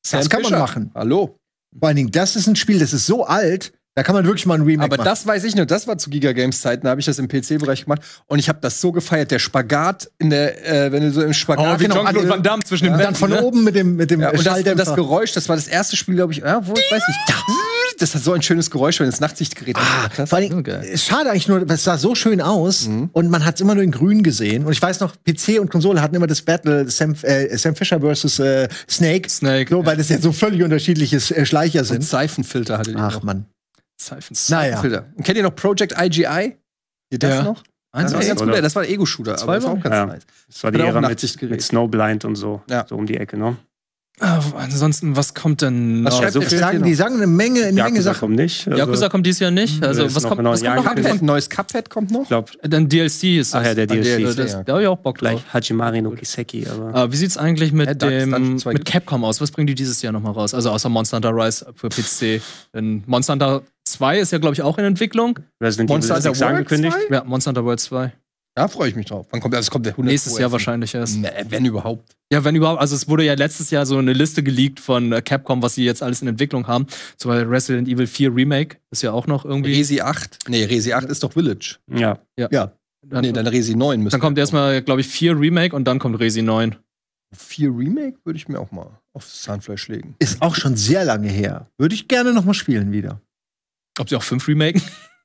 Das kann man machen. Hallo. Vor allen Dingen, das ist ein Spiel, das ist so alt, da kann man wirklich mal ein Remake Aber machen. das weiß ich nur, das war zu Giga Games Zeiten, da habe ich das im PC-Bereich gemacht und ich habe das so gefeiert, der Spagat in der, wenn du so im Spagat wie Jean-Claude Van Damme zwischen den Und dann Wänden, von ne? oben mit dem ja, und Schalldämpfer. das Geräusch, das war das erste Spiel, glaube ich, ja, wo ich weiß nicht. Das hat so ein schönes Geräusch, wenn das Nachtsichtgerät Vor allen Dingen, ist schade eigentlich nur, es sah so schön aus und man hat es immer nur in grün gesehen. Und ich weiß noch, PC und Konsole hatten immer das Battle Sam Fisher versus Snake. So, weil das ja so völlig unterschiedliche Schleicher Und sind. Seifenfilter hatte die Ach noch. Mann. Naja. Filter. Und kennt ihr noch Project IGI? Ihr das Ja. noch? Eins Das war ganz oder? gut, das war ein Ego-Shooter, aber das war auch ganz Ja. nice. Das war die Hat auch Ära ein mit Nachtsichtgerät. Snowblind und so. Ja. So um die Ecke, ne? Ansonsten, was kommt denn Was noch? schreibt so der viel Phil hier Die noch? sagen eine Menge Yakuza Sachen. kommt nicht. Also, Yakuza kommt dieses Jahr nicht. Also, ist was noch kommt, genau was kommt ein noch? Jahr Cuphead, neues Cuphead kommt noch? Ich glaube, Dann DLC ist das. ach ja, der DLC. Das, ja. da habe ich auch Bock drauf. Vielleicht Hajimari no Kiseki, aber. Aber wie sieht's eigentlich mit Dark Dungeon 2 mit Capcom aus? Was bringen die dieses Jahr nochmal raus? Also außer Monster Hunter Rise für PC. Denn Monster Hunter 2 ist ja, glaube ich, auch in Entwicklung. Resident Monster Evil ist Hunter nichts World angekündigt. 2? Ja, Monster Hunter World 2. Da freue ich mich drauf. Wann kommt das? Kommt der 100 Nächstes Jahr wahrscheinlich erst. Nee, wenn überhaupt. Ja, wenn überhaupt. Also es wurde ja letztes Jahr so eine Liste geleakt von Capcom, was sie jetzt alles in Entwicklung haben. Zum Beispiel Resident Evil 4 Remake ist ja auch noch irgendwie. Resi 8? Nee, Resi 8 ist doch Village. Ja. Dann, Nee, dann Resi 9 müsste. dann kommt erstmal, glaube ich, 4 Remake und dann kommt Resi 9. 4 Remake würde ich mir auch mal aufs Zahnfleisch legen. Ist auch schon sehr lange her. Würde ich gerne noch mal spielen wieder. Ob sie auch 5 remaken?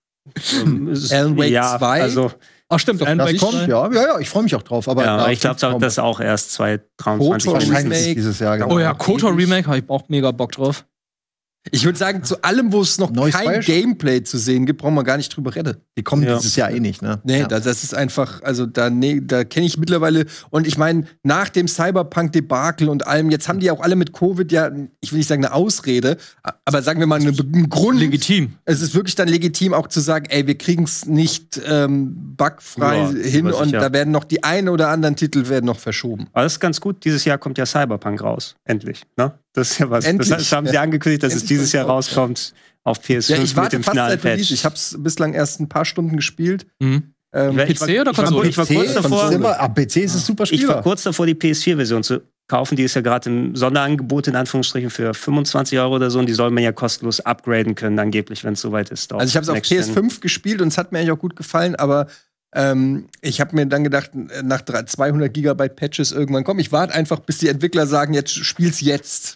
Alan Wake ja, 2? Also, Ach stimmt, Alan Das Wake kommt, 2. ja, ich freue mich auch drauf. Aber ja, da ich glaube, kommt das auch erst 2023 Kotor kommt. wahrscheinlich Remake. dieses Jahr. Genau. Oh ja, KOTOR Remake habe ich auch mega Bock drauf. Ich würde sagen, zu allem, wo es noch Neues kein Beispiel? Gameplay zu sehen gibt, brauchen wir gar nicht drüber reden. Die kommen Ja. dieses Jahr eh nicht, ne? Nee, Ja. das ist einfach, also da kenne ich mittlerweile, und ich meine, nach dem Cyberpunk-Debakel und allem, jetzt haben die auch alle mit Covid ja, ich will nicht sagen eine Ausrede, aber sagen wir mal einen Grund. Legitim. Es ist wirklich dann legitim auch zu sagen, ey, wir kriegen es nicht bugfrei Ja, hin aber und sicher. da werden noch die ein oder anderen Titel werden noch verschoben. Aber das ist ganz gut. Dieses Jahr kommt ja Cyberpunk raus. Endlich. Ne? Das ist ja was. Endlich. Das haben sie angekündigt, dass es Endlich dieses Jahr kommt's rauskommt auf PS5 Ja, ich mit warte dem fast finalen seit Release. Patch. Ich habe es bislang erst ein paar Stunden gespielt. Mhm. Ich war- PC oder ich war- Konsole? Ich war kurz davor, Am PC ist es super ich war spielbar. kurz davor, die PS4-Version zu kaufen. Die ist ja gerade im Sonderangebot in Anführungsstrichen für 25 € oder so. Und die soll man ja kostenlos upgraden können, angeblich, wenn es soweit ist. Also ich habe es auf Next Gen. PS5 gespielt und es hat mir eigentlich auch gut gefallen, aber ich habe mir dann gedacht, nach 200 Gigabyte Patches irgendwann, komm, ich warte einfach, bis die Entwickler sagen, jetzt spiel's jetzt.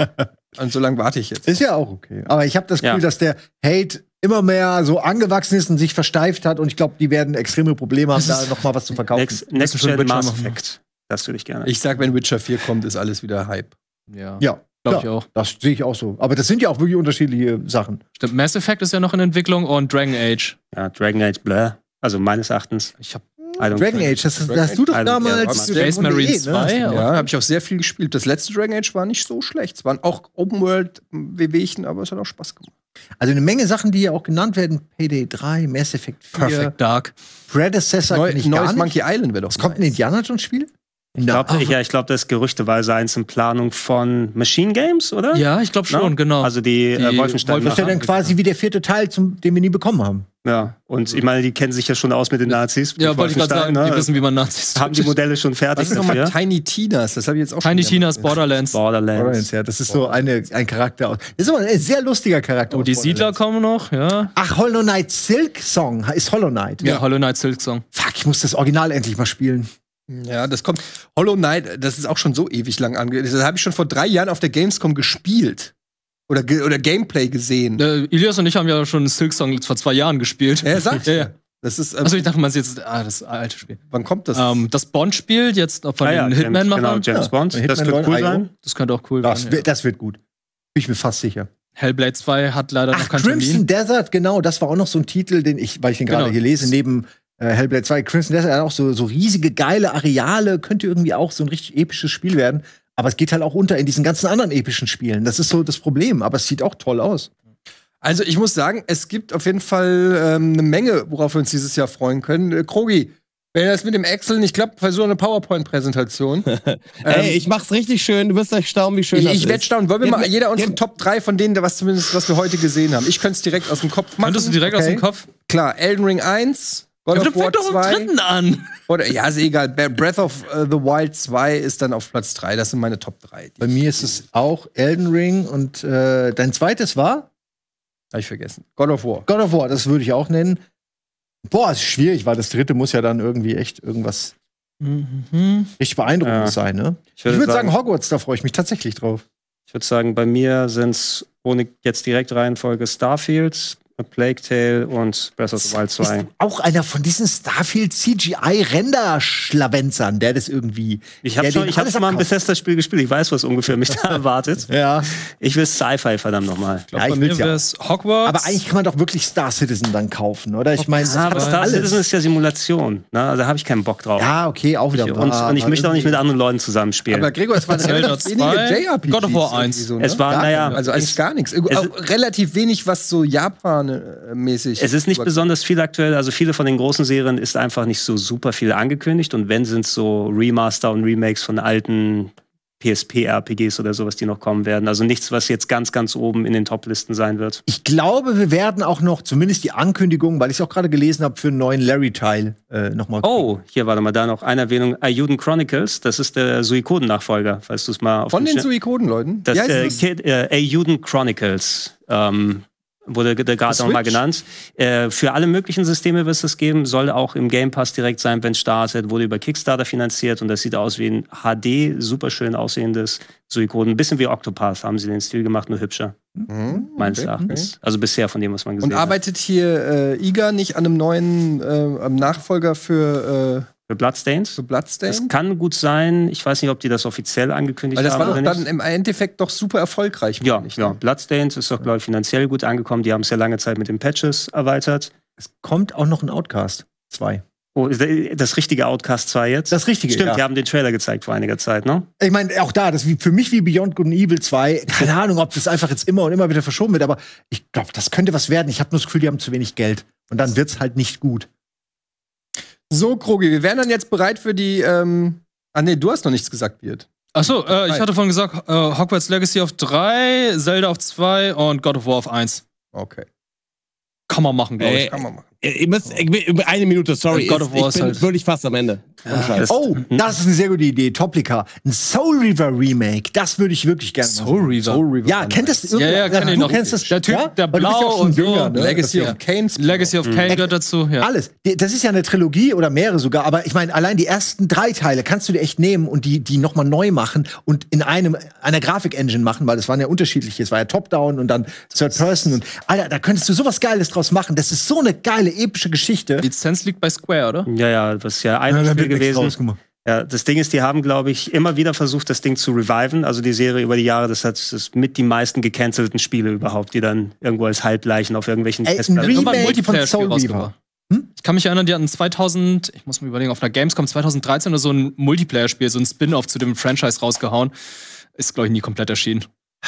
Und so lange warte ich jetzt. Ist ja auch okay. Aber ich habe das Gefühl, Ja. dass der Hate immer mehr so angewachsen ist und sich versteift hat. Und ich glaube, die werden extreme Probleme haben, da noch mal was zu verkaufen. Next schon Gen Witcher Mass machen. Effect. Das würde ich gerne. Ich sag, wenn Witcher 4 kommt, ist alles wieder Hype. Ja. Ja, Glaube ich auch. das sehe ich auch so. Aber das sind ja auch wirklich unterschiedliche Sachen. Stimmt, Mass Effect ist ja noch in Entwicklung und Dragon Age. Ja, Dragon Age, bläh. Also meines Erachtens. Ich habe I don't Dragon think. Age, das hast du doch Also, damals ja, Space Marine 2. Ja, Ja. habe ich auch sehr viel gespielt. Das letzte Dragon Age war nicht so schlecht. Es waren auch Open-World-Wehwehchen, aber es hat auch Spaß gemacht. Also eine Menge Sachen, die ja auch genannt werden. Payday 3, Mass Effect 4, Perfect Dark. Predecessor kenn ich gar Neues nicht. Monkey Island wäre doch Es kommt ein Indiana Jones Spiel? Ich glaube, das ist gerüchteweise eins in Planung von Machine Games, oder? Ja, ich glaube schon, No? genau. Also die Wolfenstein. Das ist ja dann quasi wie der 4. Teil, den wir nie bekommen haben. Ja, und ich meine, die kennen sich ja schon aus mit den Nazis. ja, mit wollte ich gerade sagen, Wolfenstein, die ne? wissen, wie man Nazis Haben die Modelle schon fertig Was ist nochmal dafür? Tiny Tinas? Das habe ich jetzt auch Tiny schon Tina's Borderlands. Borderlands. Ja, das ist so ein Charakter aus. Das ist aber ein sehr lustiger Charakter. Oh, die aus Siedler Borderlands. kommen noch, ja. Ach, Hollow Knight Silk Song ist Hollow Knight. Ja, Hollow Knight Silk Song. Fuck, ich muss das Original endlich mal spielen. Ja, das kommt. Hollow Knight, das ist auch schon so ewig lang ange. Das habe ich schon vor 3 Jahren auf der Gamescom gespielt. Oder Gameplay gesehen. Ilias und ich haben ja schon Silk Song vor 2 Jahren gespielt. Ja, sag ich. Ja, ja. Das ist. Also ich dachte, man jetzt das alte Spiel. Wann kommt das? Das Bond-Spiel jetzt von den Hitman-Machern. Genau, James Bond. Hitman Das könnte 9 cool IO. sein. Das könnte auch cool Das, werden. Ja. das wird gut. Bin ich mir fast sicher. Hellblade 2 hat leider noch Ach, keinen Crimson Termin. Desert, genau, das war auch noch so ein Titel, weil ich den gerade Genau. hier lese, neben Hellblade 2. Crimson Desert hat auch so riesige, geile Areale, könnte irgendwie auch so ein richtig episches Spiel werden. Aber es geht halt auch unter in diesen ganzen anderen epischen Spielen. Das ist so das Problem, aber es sieht auch toll aus. Also ich muss sagen, es gibt auf jeden Fall eine Menge, worauf wir uns dieses Jahr freuen können. Krogi, wenn das mit dem Excel nicht klappt, versuch eine PowerPoint-Präsentation. Ey, ich mach's richtig schön. Du wirst euch staunen, wie schön das Ich ist. werde staunen. Wollen wir mal jeder unsere Jetzt- Top 3 von denen, was wir heute gesehen haben? Ich könnte es direkt aus dem Kopf machen. Könntest du direkt aus dem Kopf? Klar, Elden Ring 1, God Aber of du War fängst doch im 2. dritten an. Oder, ja, ist egal. Breath of the Wild 2 ist dann auf Platz 3. Das sind meine Top 3. Bei mir ist es auch Elden Ring und dein zweites war? Hab ich vergessen. God of War. God of War, das würde ich auch nennen. Boah, ist schwierig, weil das dritte muss ja dann irgendwie echt irgendwas richtig beeindruckendes sein, ne? Ich Ich würde sagen Hogwarts, da freue ich mich tatsächlich drauf. Ich würde sagen, bei mir sind es ohne jetzt direkt Reihenfolge Starfield, A Plague Tale und Breath of the Wild 2. Ist auch einer von diesen Starfield CGI-Render-Schlawenzern, der das irgendwie. Ich habe schon mal ein Bethesda-Spiel gespielt. Ich weiß, was ungefähr mich da erwartet. Ja. Ich will Sci-Fi, verdammt nochmal. Ja, ich Bei will's mir ja. wär's Hogwarts. Aber eigentlich kann man doch wirklich Star Citizen dann kaufen, oder? Ich meine, Aber Star Citizen ist ja Simulation. Ne? Also da habe ich keinen Bock drauf. ja, okay, auch wieder. Und ich möchte auch nicht mit anderen Leuten zusammenspielen. Aber Gregor, es waren Zelda relativ wenige 2, JRPGs. God of War irgendwie 1. So, ne? Es war, Gar naja, keine. Also eigentlich gar nichts. Auch relativ wenig, was so Japan-mäßig. Es ist nicht besonders viel aktuell. Also viele von den großen Serien ist einfach nicht so super viel angekündigt. Und wenn, sind es so Remaster und Remakes von alten PSP-RPGs oder sowas, die noch kommen werden. Also nichts, was jetzt ganz, ganz oben in den Top-Listen sein wird. Ich glaube, wir werden auch noch zumindest die Ankündigung, weil ich es auch gerade gelesen habe, für einen neuen Larry-Teil nochmal. Oh, hier warte mal, da noch eine Erwähnung. Ayuden Chronicles, das ist der Suikoden-Nachfolger, falls du es mal auf Von den Schirm- Suikoden-Leuten? Das Wie heißt das? Ayuden Chronicles wurde gerade noch mal genannt. Für alle möglichen Systeme wird es das geben, soll auch im Game Pass direkt sein, wenn es startet, wurde über Kickstarter finanziert und das sieht aus wie ein HD, super schön aussehendes Suikoden. Ein bisschen wie Octopath haben sie den Stil gemacht, nur hübscher. Meines Erachtens. Also bisher von dem, was man gesehen Und hat. arbeitet hier IGA nicht an einem neuen Nachfolger für Für Bloodstains? Bloodstained? Das kann gut sein. Ich weiß nicht, ob die das offiziell angekündigt Weil das haben. war doch oder dann nicht. im Endeffekt doch super erfolgreich. Ja, meine ich, ja. ne? Bloodstains ist doch, glaube ich, finanziell gut angekommen. Die haben es ja lange Zeit mit den Patches erweitert. Es kommt auch noch ein Outcast 2. Oh, ist das richtige Outcast 2 jetzt? Das Richtige, Stimmt, ja. die haben den Trailer gezeigt vor einiger Zeit, ne? Ich meine, auch da, das ist für mich wie Beyond Good and Evil 2. Keine Ahnung, ob das einfach jetzt immer und immer wieder verschoben wird, aber ich glaube, das könnte was werden. Ich habe nur das Gefühl, die haben zu wenig Geld. Und dann wird's halt nicht gut. So, Krogi, wir wären dann jetzt bereit für die. Nee, du hast noch nichts gesagt, Beard. Achso, ich hatte vorhin gesagt, Hogwarts Legacy auf 3, Zelda auf 2 und God of War auf 1. Okay. Kann man machen, glaube ich. Kann man machen. Ihr müsst, eine Minute, sorry. God of War Ich ist bin halt- wirklich fast am Ende. Ohne Scheiß. Oh, das ist eine sehr gute Idee. Toplika. Ein Soul Reaver Remake. Das würde ich wirklich gerne machen. Soul Reaver. Ja, kennt das Ja, kenn ich du noch. kennst das, Der Typ, ja? der Weil du bist ja blau auch schon und so. jünger, ne? Legacy Ja. of Kane. Legacy of Kane gehört dazu, ja. Alles. Das ist ja eine Trilogie oder mehrere sogar, aber ich meine, allein die ersten 3 Teile kannst du dir echt nehmen und die nochmal neu machen und in einer Grafik-Engine machen, weil das waren ja unterschiedliche. Es war ja Top-Down und dann Third Person und Alter, da könntest du sowas Geiles draus machen. Das ist so eine geile, epische Geschichte. Die Lizenz liegt bei Square, oder? Ja, ja, das ist ja ein da Spiel wird nichts gewesen. draus gemacht. Ja, das Ding ist, die haben, glaube ich, immer wieder versucht, das Ding zu reviven. Also die Serie über die Jahre, das ist mit die meisten gecancelten Spiele überhaupt, die dann irgendwo als Halbleichen auf irgendwelchen Ey, ein Festplatten. Remake Nochmal ein von Multiplayer-Spiel Soul Reaver. rausgebracht. Ich kann mich erinnern, die hatten 2000, ich muss mir überlegen, auf einer Gamescom 2013 oder so ein Multiplayer-Spiel, so ein Spin-off zu dem Franchise rausgehauen. Ist, glaube ich, nie komplett erschienen.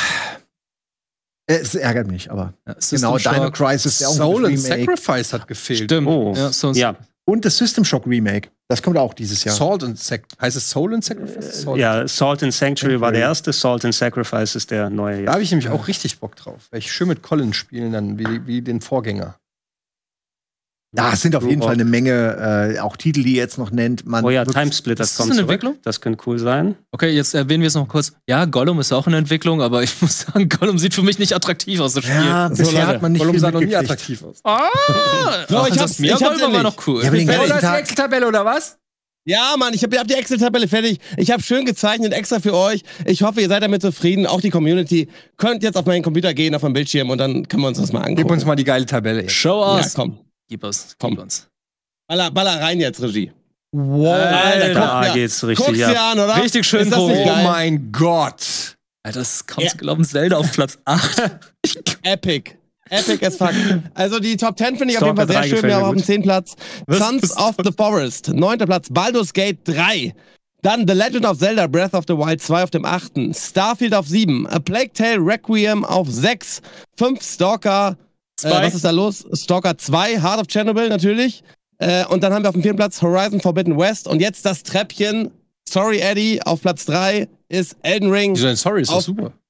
Es ärgert mich, aber Ja, System genau, Shock. Dino Crisis, der auch ein Soul and Remake. Sacrifice hat gefehlt. Stimmt. Oh, Ja, so ja. Und das System Shock Remake. Das kommt auch dieses Jahr. Salt and Heißt es Soul and Sacrifice? Salt. Ja, Salt and Sanctuary war der erste, Salt and Sacrifice ist der neue. Da Ja. habe ich nämlich auch richtig Bock drauf. Weil ich schön mit Colin spielen dann, wie den Vorgänger. Ja, es sind auf jeden Fall eine Menge auch Titel, die ihr jetzt noch nennt. Man Oh ja, wirklich- Timesplit, das Ist das kommt eine zurück. Entwicklung? Das könnte cool sein. Okay, jetzt erwähnen wir es noch kurz. Ja, Gollum ist auch in Entwicklung, aber ich muss sagen, Gollum sieht für mich nicht attraktiv aus, das Spiel. Ja, bisher Leute, hat man nicht Gollum viel sah noch nie mitgekriegt. attraktiv aus. So, ich hab's Gollum war endlich. noch cool. Ja, aber den Oh, ganzen das ist die Tag, Excel-Tabelle, oder was? Ja, Mann, ich hab die Excel-Tabelle fertig. Ich habe schön gezeichnet, extra für euch. Ich hoffe, ihr seid damit zufrieden. Auch die Community. Könnt jetzt auf meinen Computer gehen, auf meinen Bildschirm und dann können wir uns das mal angucken. Gib uns mal die geile Tabelle. Jetzt. Show Ja, us. komm. Gib uns. Komm. Gib uns. Baller rein jetzt, Regie. Wow. Alter, Da guck, geht's richtig Guck's ab. dir an, oder? Richtig schön Ist das nicht grob. Oh geil? mein Gott. Alter, das ist kaum zu glauben. Zelda auf Platz 8. Epic. Epic as fuck. Also die Top 10 finde ich auf jeden Stalker Fall sehr 3 schön. gefällt Wir mir haben auf dem gut. 10. Platz Sons of the Forest. 9. Platz Baldur's Gate 3. Dann The Legend of Zelda Breath of the Wild 2 auf dem 8. Starfield auf 7. A Plague Tale Requiem auf 6. 5 Stalker. 2. Was ist da los? Stalker 2. Heart of Chernobyl natürlich. Und dann haben wir auf dem 4. Platz Horizon Forbidden West. Und jetzt das Treppchen. Sorry, Eddie, auf Platz 3 ist Elden Ring. Wieso denn? Sorry, ist doch Auf- super.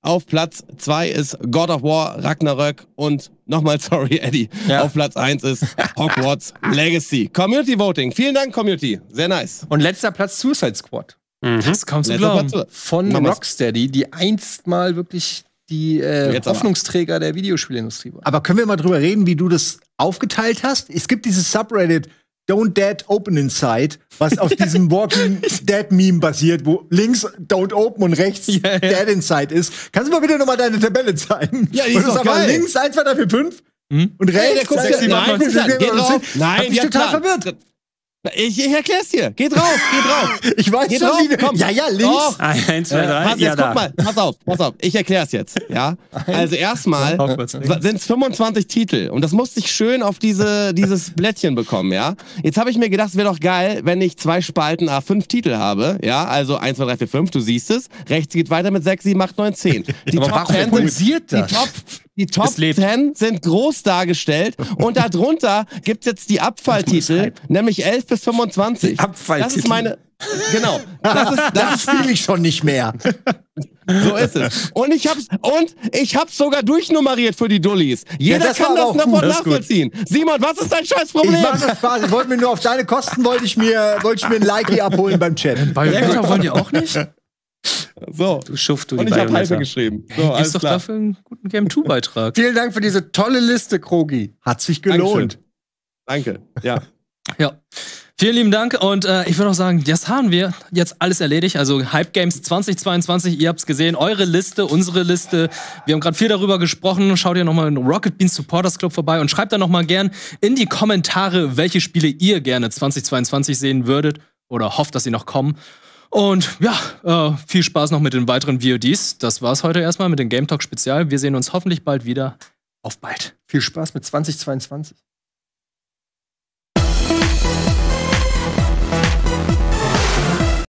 Auf Platz 2 ist God of War Ragnarök und nochmal sorry, Eddie. Ja. Auf Platz 1 ist Hogwarts Legacy. Community Voting. Vielen Dank, Community. Sehr nice. Und letzter Platz Suicide Squad. Das kaum zu Letzter glauben. Platz. Von Mamas. Rocksteady, die einst mal wirklich die Jetzt aber. Hoffnungsträger der Videospielindustrie waren. Aber können wir mal drüber reden, wie du das aufgeteilt hast? Es gibt dieses Subreddit Don't Dead Open Inside, was auf diesem Walking Dead Meme basiert, wo links Don't Open und rechts Dead Inside ist. Kannst du mal bitte nochmal deine Tabelle zeigen? Ja, die Und ist das doch aber geil. links 1, 2, 3, 4, 5 und Ey, der rechts guckt 6, 7, 8, 9, 10, Geh drauf. Nein, Hab mich ja, total klar. verwirrt. Ich erklär's dir. Geh drauf. Ich weiß Geh schon, drauf, wie komm. Ja, links. Doch. 1, 2, 3, Pass, ja, jetzt, da. guck mal, pass auf, ich erklär's jetzt, ja. Also erstmal sind es 25 Titel und das musste ich schön auf dieses Blättchen bekommen, ja. Jetzt habe ich mir gedacht, es wäre doch geil, wenn ich 2 Spalten A5 Titel habe, ja, also 1, 2, 3, 4, 5, du siehst es, rechts geht weiter mit 6, 7, 8, 9, 10. Die Aber Top warum 10 pulsiert sind, das? die Top Es lebt. 10 sind groß dargestellt und darunter gibt's jetzt die Abfalltitel, nämlich 11 bis 25. Abfalltitel. Das ist meine, genau. Das spiele ich schon nicht mehr. So ist es. Und ich hab's sogar durchnummeriert für die Dullis. Jeder das kann war aber das auch gut, sofort das ist gut. nachvollziehen. Simon, was ist dein Ich Scheißproblem? mache das Spaß. Ich wollte mir nur auf deine Kosten wollte ich mir ein Likey abholen beim Chat. Bayonetta wollen die auch nicht? So. Du Schuft, du Und die ich habe Hype Bayonetta. geschrieben. So, alles Ist doch klar. dafür einen guten Game 2-Beitrag. Vielen Dank für diese tolle Liste, Krogi. Hat sich gelohnt. Danke. Ja. Ja. Vielen lieben Dank und ich würde auch sagen, das haben wir jetzt alles erledigt. Also Hype Games 2022, ihr habt's gesehen, eure Liste, unsere Liste. Wir haben gerade viel darüber gesprochen. Schaut ihr nochmal in Rocket Beans Supporters Club vorbei und schreibt dann nochmal gern in die Kommentare, welche Spiele ihr gerne 2022 sehen würdet oder hofft, dass sie noch kommen. Und ja, viel Spaß noch mit den weiteren VODs. Das war's heute erstmal mit dem Game Talk Spezial. Wir sehen uns hoffentlich bald wieder. Auf bald. Viel Spaß mit 2022.